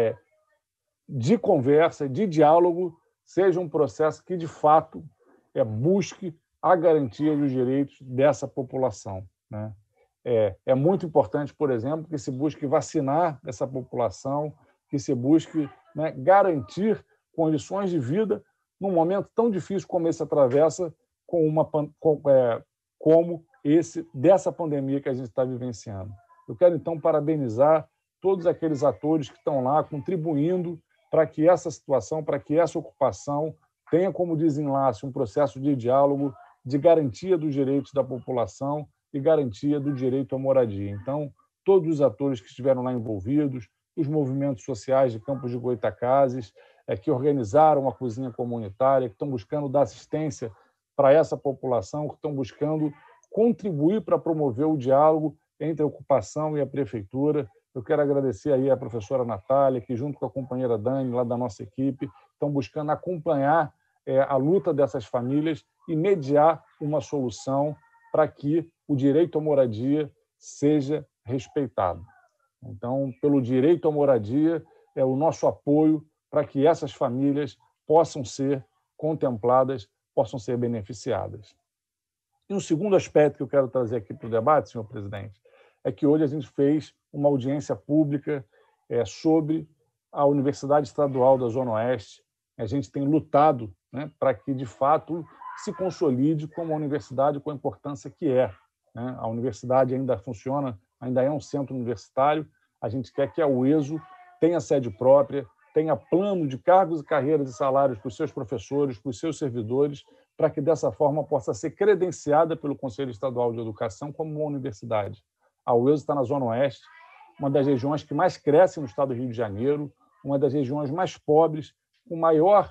de conversa, de diálogo, seja um processo que, de fato, busque a garantia dos direitos dessa população, né? É muito importante, por exemplo, que se busque vacinar essa população, que se busque, né, garantir condições de vida num momento tão difícil como esse atravessa, como esse dessa pandemia que a gente está vivenciando. Eu quero, então, parabenizar todos aqueles atores que estão lá contribuindo para que essa situação, para que essa ocupação tenha como desenlace um processo de diálogo, de garantia dos direitos da população e garantia do direito à moradia. Então, todos os atores que estiveram lá envolvidos, os movimentos sociais de Campos de Goytacazes, que organizaram a cozinha comunitária, que estão buscando dar assistência para essa população, que estão buscando contribuir para promover o diálogo entre a ocupação e a prefeitura. Eu quero agradecer aí à professora Natália, que junto com a companheira Dani, lá da nossa equipe, estão buscando acompanhar a luta dessas famílias e mediar uma solução para que o direito à moradia seja respeitado. Então, pelo direito à moradia, é o nosso apoio para que essas famílias possam ser contempladas, possam ser beneficiadas. E um segundo aspecto que eu quero trazer aqui para o debate, senhor presidente, é que hoje a gente fez uma audiência pública sobre a Universidade Estadual da Zona Oeste. A gente tem lutado, né, para que, de fato, se consolide como uma universidade com a importância que é. Né? A universidade ainda funciona, ainda é um centro universitário. A gente quer que a UESO tenha sede própria, tenha plano de cargos e carreiras e salários para os seus professores, para os seus servidores, para que, dessa forma, possa ser credenciada pelo Conselho Estadual de Educação como uma universidade. A UESO está na Zona Oeste, uma das regiões que mais cresce no estado do Rio de Janeiro, uma das regiões mais pobres, com maior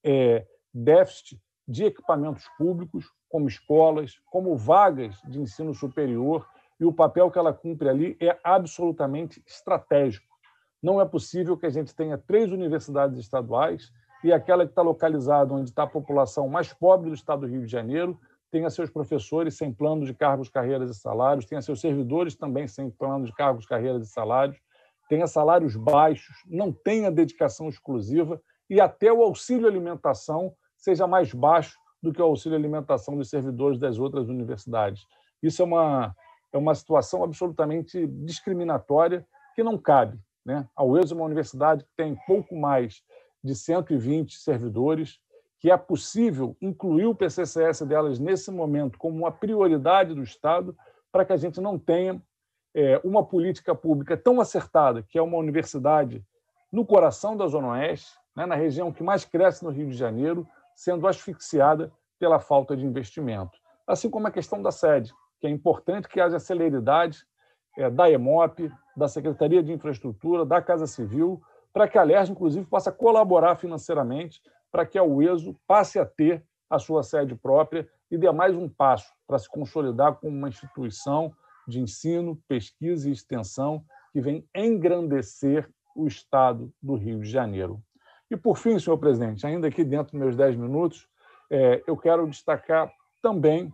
déficit de equipamentos públicos, como escolas, como vagas de ensino superior, e o papel que ela cumpre ali é absolutamente estratégico. Não é possível que a gente tenha 3 universidades estaduais e aquela que está localizada onde está a população mais pobre do estado do Rio de Janeiro tenha seus professores sem plano de cargos, carreiras e salários, tenha seus servidores também sem plano de cargos, carreiras e salários, tenha salários baixos, não tenha dedicação exclusiva e até o auxílio alimentação seja mais baixo do que o auxílio alimentação dos servidores das outras universidades. Isso é uma situação absolutamente discriminatória que não cabe. Né? A UESO é uma universidade que tem pouco mais de 120 servidores, que é possível incluir o PCCS delas nesse momento como uma prioridade do Estado para que a gente não tenha uma política pública tão acertada, que é uma universidade no coração da Zona Oeste, né, na região que mais cresce no Rio de Janeiro, sendo asfixiada pela falta de investimento. Assim como a questão da sede, que é importante que haja celeridade da EMOP, da Secretaria de Infraestrutura, da Casa Civil, para que a LERJ, inclusive, possa colaborar financeiramente para que a UESO passe a ter a sua sede própria e dê mais um passo para se consolidar como uma instituição de ensino, pesquisa e extensão que vem engrandecer o Estado do Rio de Janeiro. E, por fim, senhor presidente, ainda aqui dentro dos meus 10 minutos, eu quero destacar também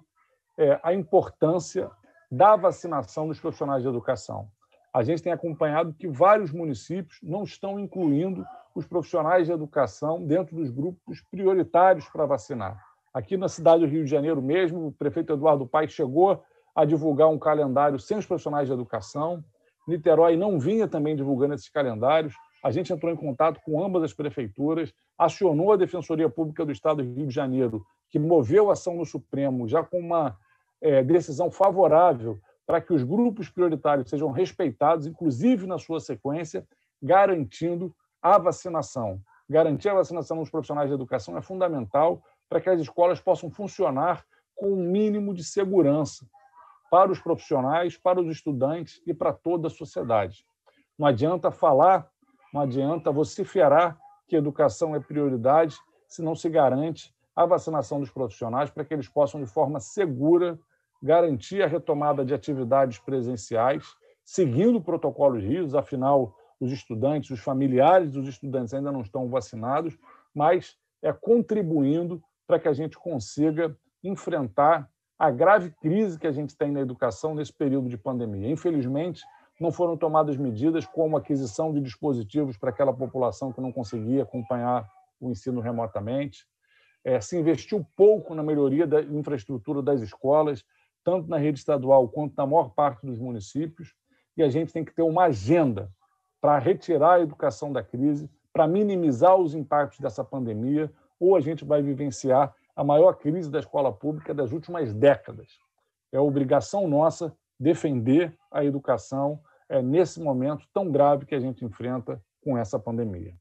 a importância da vacinação dos profissionais de educação. A gente tem acompanhado que vários municípios não estão incluindo os profissionais de educação dentro dos grupos prioritários para vacinar. Aqui na cidade do Rio de Janeiro mesmo, o prefeito Eduardo Paes chegou a divulgar um calendário sem os profissionais de educação. Niterói não vinha também divulgando esses calendários. A gente entrou em contato com ambas as prefeituras, acionou a Defensoria Pública do Estado do Rio de Janeiro, que moveu ação no Supremo já com uma decisão favorável para que os grupos prioritários sejam respeitados, inclusive na sua sequência, garantindo a vacinação. Garantir a vacinação dos profissionais de educação é fundamental para que as escolas possam funcionar com um mínimo de segurança para os profissionais, para os estudantes e para toda a sociedade. Não adianta falar, não adianta vociferar que a educação é prioridade se não se garante a vacinação dos profissionais para que eles possam, de forma segura, garantir a retomada de atividades presenciais, seguindo protocolos rígidos, afinal, os estudantes, os familiares dos estudantes ainda não estão vacinados, mas contribuindo para que a gente consiga enfrentar a grave crise que a gente tem na educação nesse período de pandemia. Infelizmente, não foram tomadas medidas como a aquisição de dispositivos para aquela população que não conseguia acompanhar o ensino remotamente. Se investiu pouco na melhoria da infraestrutura das escolas, tanto na rede estadual quanto na maior parte dos municípios, e a gente tem que ter uma agenda para retirar a educação da crise, para minimizar os impactos dessa pandemia, ou a gente vai vivenciar a maior crise da escola pública das últimas décadas. É obrigação nossa defender a educação nesse momento tão grave que a gente enfrenta com essa pandemia.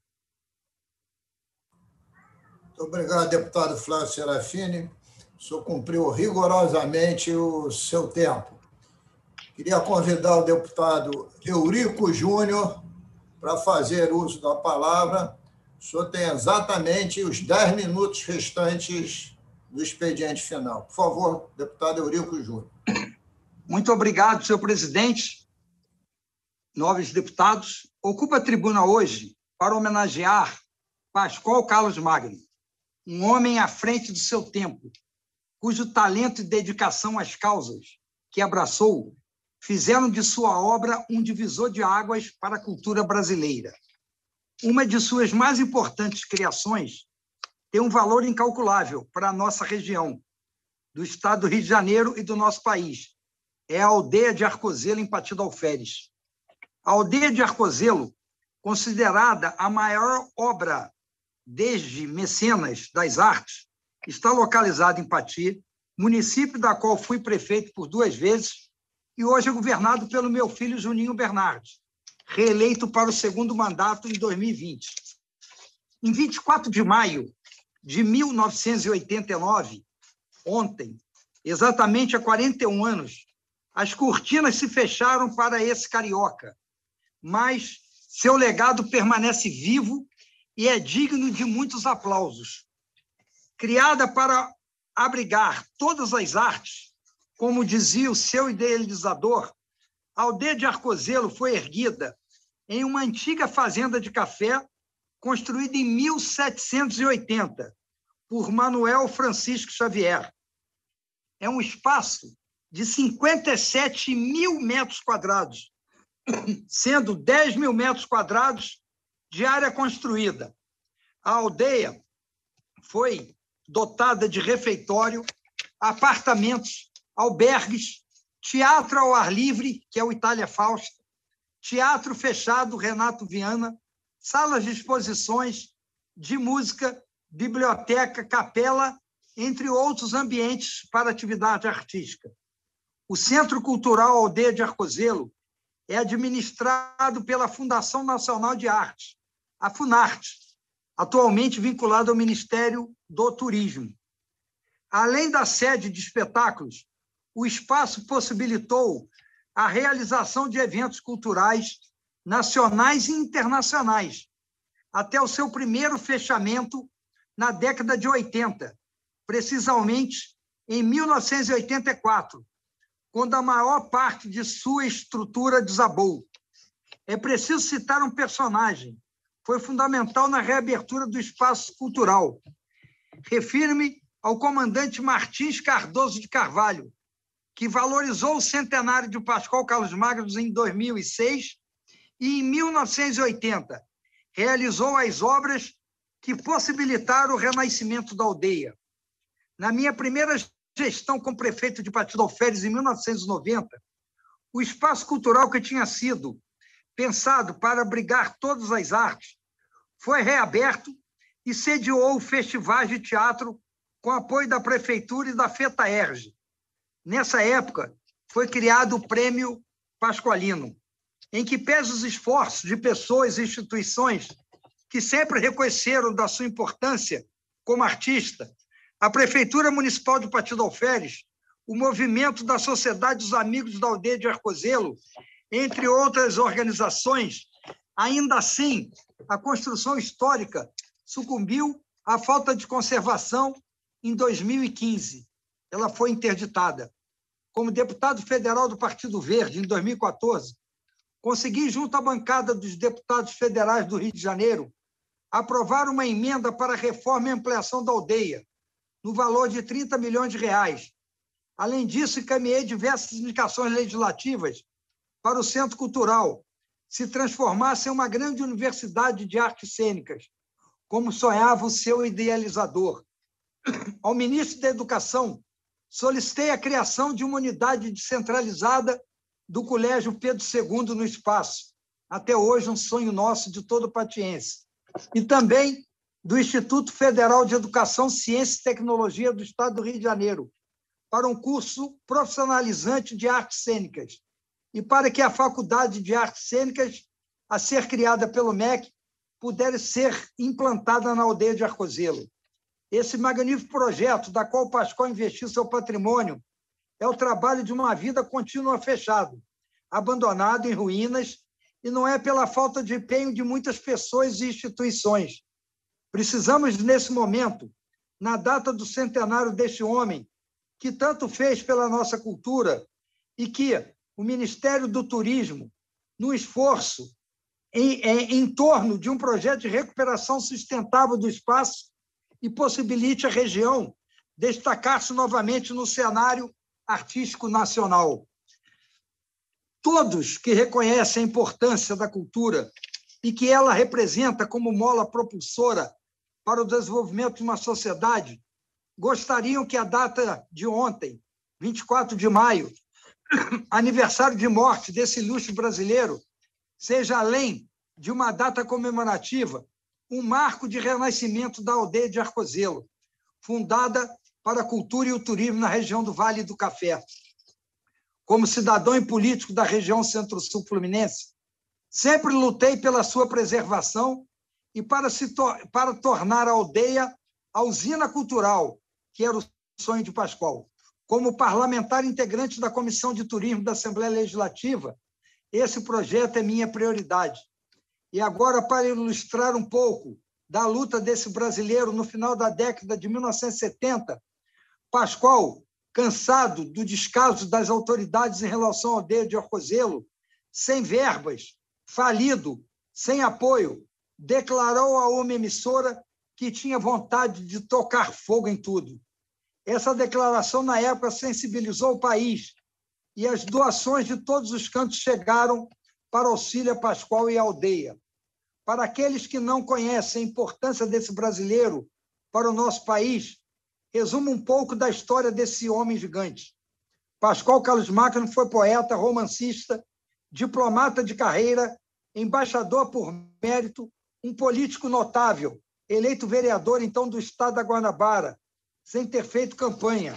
Muito obrigado, deputado Flávio Serafini. O senhor cumpriu rigorosamente o seu tempo. Queria convidar o deputado Eurico Júnior para fazer uso da palavra. O senhor tem exatamente os 10 minutos restantes do expediente final. Por favor, deputado Eurico Júnior. Muito obrigado, senhor presidente. Nobres deputados, ocupo a tribuna hoje para homenagear Pascoal Carlos Magno, um homem à frente do seu tempo, cujo talento e dedicação às causas que abraçou fizeram de sua obra um divisor de águas para a cultura brasileira. Uma de suas mais importantes criações tem um valor incalculável para a nossa região, do estado do Rio de Janeiro e do nosso país. É a Aldeia de Arcozelo, em Pati do Alferes. A Aldeia de Arcozelo, considerada a maior obra desde Mecenas das Artes, está localizada em Pati, município da qual fui prefeito por 2 vezes e hoje é governado pelo meu filho Juninho Bernardes, reeleito para o 2º mandato em 2020. Em 24 de maio de 1989, ontem, exatamente há 41 anos, as cortinas se fecharam para esse carioca, mas seu legado permanece vivo e é digno de muitos aplausos. Criada para abrigar todas as artes, como dizia o seu idealizador, a Aldeia de Arcozelo foi erguida em uma antiga fazenda de café construída em 1780 por Manuel Francisco Xavier. É um espaço de 57 mil metros quadrados, sendo 10 mil metros quadrados de área construída. A aldeia foi dotada de refeitório, apartamentos, albergues, teatro ao ar livre, que é o Itália Fausta, teatro fechado Renato Viana, salas de exposições, de música, biblioteca, capela, entre outros ambientes para atividade artística. O Centro Cultural Aldeia de Arcozelo é administrado pela Fundação Nacional de Arte, a Funarte, atualmente vinculado ao Ministério do Turismo. Além da sede de espetáculos, o espaço possibilitou a realização de eventos culturais nacionais e internacionais, até o seu primeiro fechamento na década de 80, precisamente em 1984, quando a maior parte de sua estrutura desabou. É preciso citar um personagem, foi fundamental na reabertura do espaço cultural. Refiro-me ao comandante Martins Cardoso de Carvalho, que valorizou o centenário de Pascoal Carlos Magno em 2006 e, em 1980, realizou as obras que possibilitaram o renascimento da aldeia. Na minha primeira gestão como prefeito de Pati do Alferes, em 1990, o espaço cultural que tinha sido pensado para abrigar todas as artes foi reaberto e sediou festivais de teatro com apoio da Prefeitura e da FETAERJ. Nessa época, foi criado o Prêmio Pascoalino, em que pesa os esforços de pessoas e instituições que sempre reconheceram da sua importância como artista, a Prefeitura Municipal de Pati do Alferes, o Movimento da Sociedade dos Amigos da Aldeia de Arcozelo, entre outras organizações. Ainda assim, a construção histórica sucumbiu à falta de conservação em 2015. Ela foi interditada. Como deputado federal do Partido Verde, em 2014, consegui, junto à bancada dos deputados federais do Rio de Janeiro, aprovar uma emenda para a reforma e ampliação da aldeia, no valor de R$30 milhões. Além disso, encaminhei diversas indicações legislativas para o Centro Cultural se transformasse em uma grande universidade de artes cênicas, como sonhava o seu idealizador. Ao ministro da Educação, solicitei a criação de uma unidade descentralizada do Colégio Pedro II no espaço, até hoje um sonho nosso de todo patiense, e também do Instituto Federal de Educação, Ciência e Tecnologia do Estado do Rio de Janeiro, para um curso profissionalizante de artes cênicas, e para que a Faculdade de Artes Cênicas, a ser criada pelo MEC, pudesse ser implantada na aldeia de Arcozelo. Esse magnífico projeto, da qual o Pascoal investiu seu patrimônio, é o trabalho de uma vida contínua fechado, abandonado em ruínas, e não é pela falta de empenho de muitas pessoas e instituições. Precisamos, nesse momento, na data do centenário deste homem, que tanto fez pela nossa cultura e que o Ministério do Turismo, no esforço em torno de um projeto de recuperação sustentável do espaço, e possibilite a região destacar-se novamente no cenário artístico nacional. Todos que reconhecem a importância da cultura e que ela representa como mola propulsora para o desenvolvimento de uma sociedade, gostariam que a data de ontem, 24 de maio, aniversário de morte desse ilustre brasileiro, seja, além de uma data comemorativa, um marco de renascimento da aldeia de Arcozelo, fundada para a cultura e o turismo na região do Vale do Café. Como cidadão e político da região Centro-Sul Fluminense, sempre lutei pela sua preservação e para tornar a aldeia a usina cultural, que era o sonho de Pascoal. Como parlamentar integrante da Comissão de Turismo da Assembleia Legislativa, esse projeto é minha prioridade. E agora, para ilustrar um pouco da luta desse brasileiro no final da década de 1970, Pascoal, cansado do descaso das autoridades em relação à aldeia de Arcozelo, sem verbas, falido, sem apoio, declarou a uma emissora que tinha vontade de tocar fogo em tudo. Essa declaração, na época, sensibilizou o país e as doações de todos os cantos chegaram para auxílio a Pascoal e a aldeia. Para aqueles que não conhecem a importância desse brasileiro para o nosso país, resumo um pouco da história desse homem gigante. Pascoal Carlos Magno foi poeta, romancista, diplomata de carreira, embaixador por mérito, um político notável, eleito vereador, então, do estado da Guanabara, sem ter feito campanha,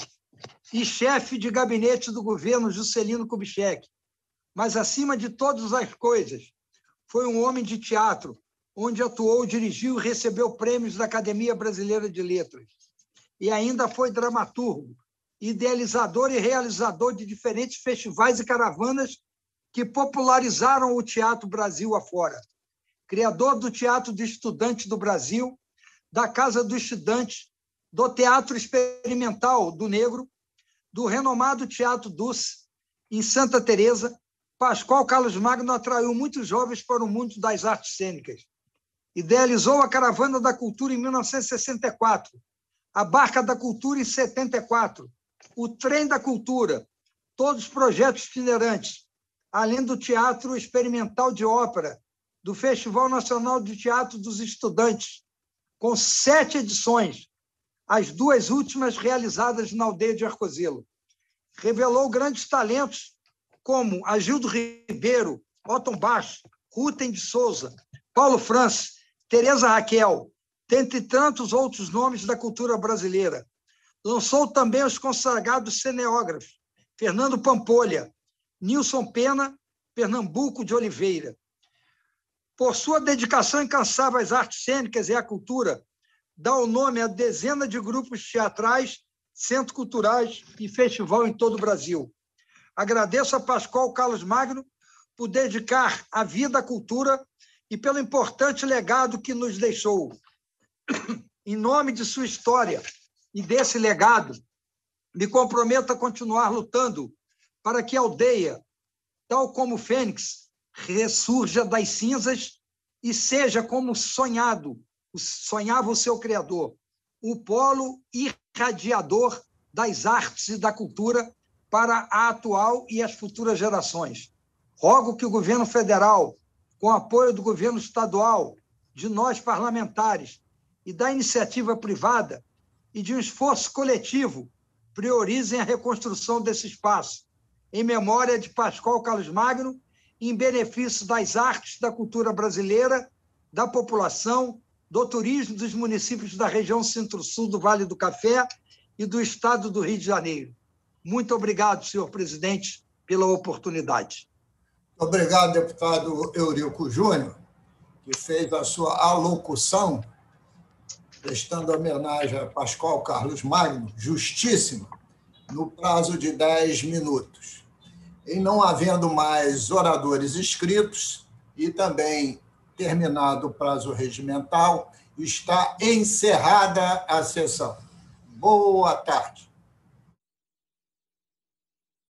e chefe de gabinete do governo Juscelino Kubitschek. Mas, acima de todas as coisas, foi um homem de teatro, onde atuou, dirigiu e recebeu prêmios da Academia Brasileira de Letras. E ainda foi dramaturgo, idealizador e realizador de diferentes festivais e caravanas que popularizaram o teatro Brasil afora. Criador do Teatro do Estudante do Brasil, da Casa do Estudante, do Teatro Experimental do Negro, do renomado Teatro Dulce, em Santa Teresa, Pascoal Carlos Magno atraiu muitos jovens para o mundo das artes cênicas. Idealizou a Caravana da Cultura em 1964, a Barca da Cultura em 74, o Trem da Cultura, todos projetos itinerantes, além do Teatro Experimental de Ópera, do Festival Nacional de Teatro dos Estudantes, com 7 edições, as 2 últimas realizadas na aldeia de Arcozelo. Revelou grandes talentos como Agildo Ribeiro, Otton Bach, Ruten de Souza, Paulo Francis, Teresa Raquel, dentre tantos outros nomes da cultura brasileira. Lançou também os consagrados cineógrafos Fernando Pampolha, Nilson Pena, Pernambuco de Oliveira. Por sua dedicação incansável às artes cênicas e à cultura, dá o nome a dezenas de grupos teatrais, centros culturais e festival em todo o Brasil. Agradeço a Pascoal Carlos Magno por dedicar a vida à cultura e pelo importante legado que nos deixou. Em nome de sua história e desse legado, me comprometo a continuar lutando para que a aldeia, tal como o Fênix, ressurja das cinzas e seja como sonhava o seu criador, o polo irradiador das artes e da cultura para a atual e as futuras gerações. Rogo que o governo federal, com apoio do governo estadual, de nós parlamentares e da iniciativa privada e de um esforço coletivo, priorizem a reconstrução desse espaço, em memória de Pascoal Carlos Magno, em benefício das artes, da cultura brasileira, da população, do turismo dos municípios da região Centro-Sul do Vale do Café e do estado do Rio de Janeiro. Muito obrigado, senhor presidente, pela oportunidade. Obrigado, deputado Eurico Júnior, que fez a sua alocução, prestando homenagem a Pascoal Carlos Magno, justíssima, no prazo de 10 minutos. E não havendo mais oradores inscritos e também terminado o prazo regimental, está encerrada a sessão. Boa tarde.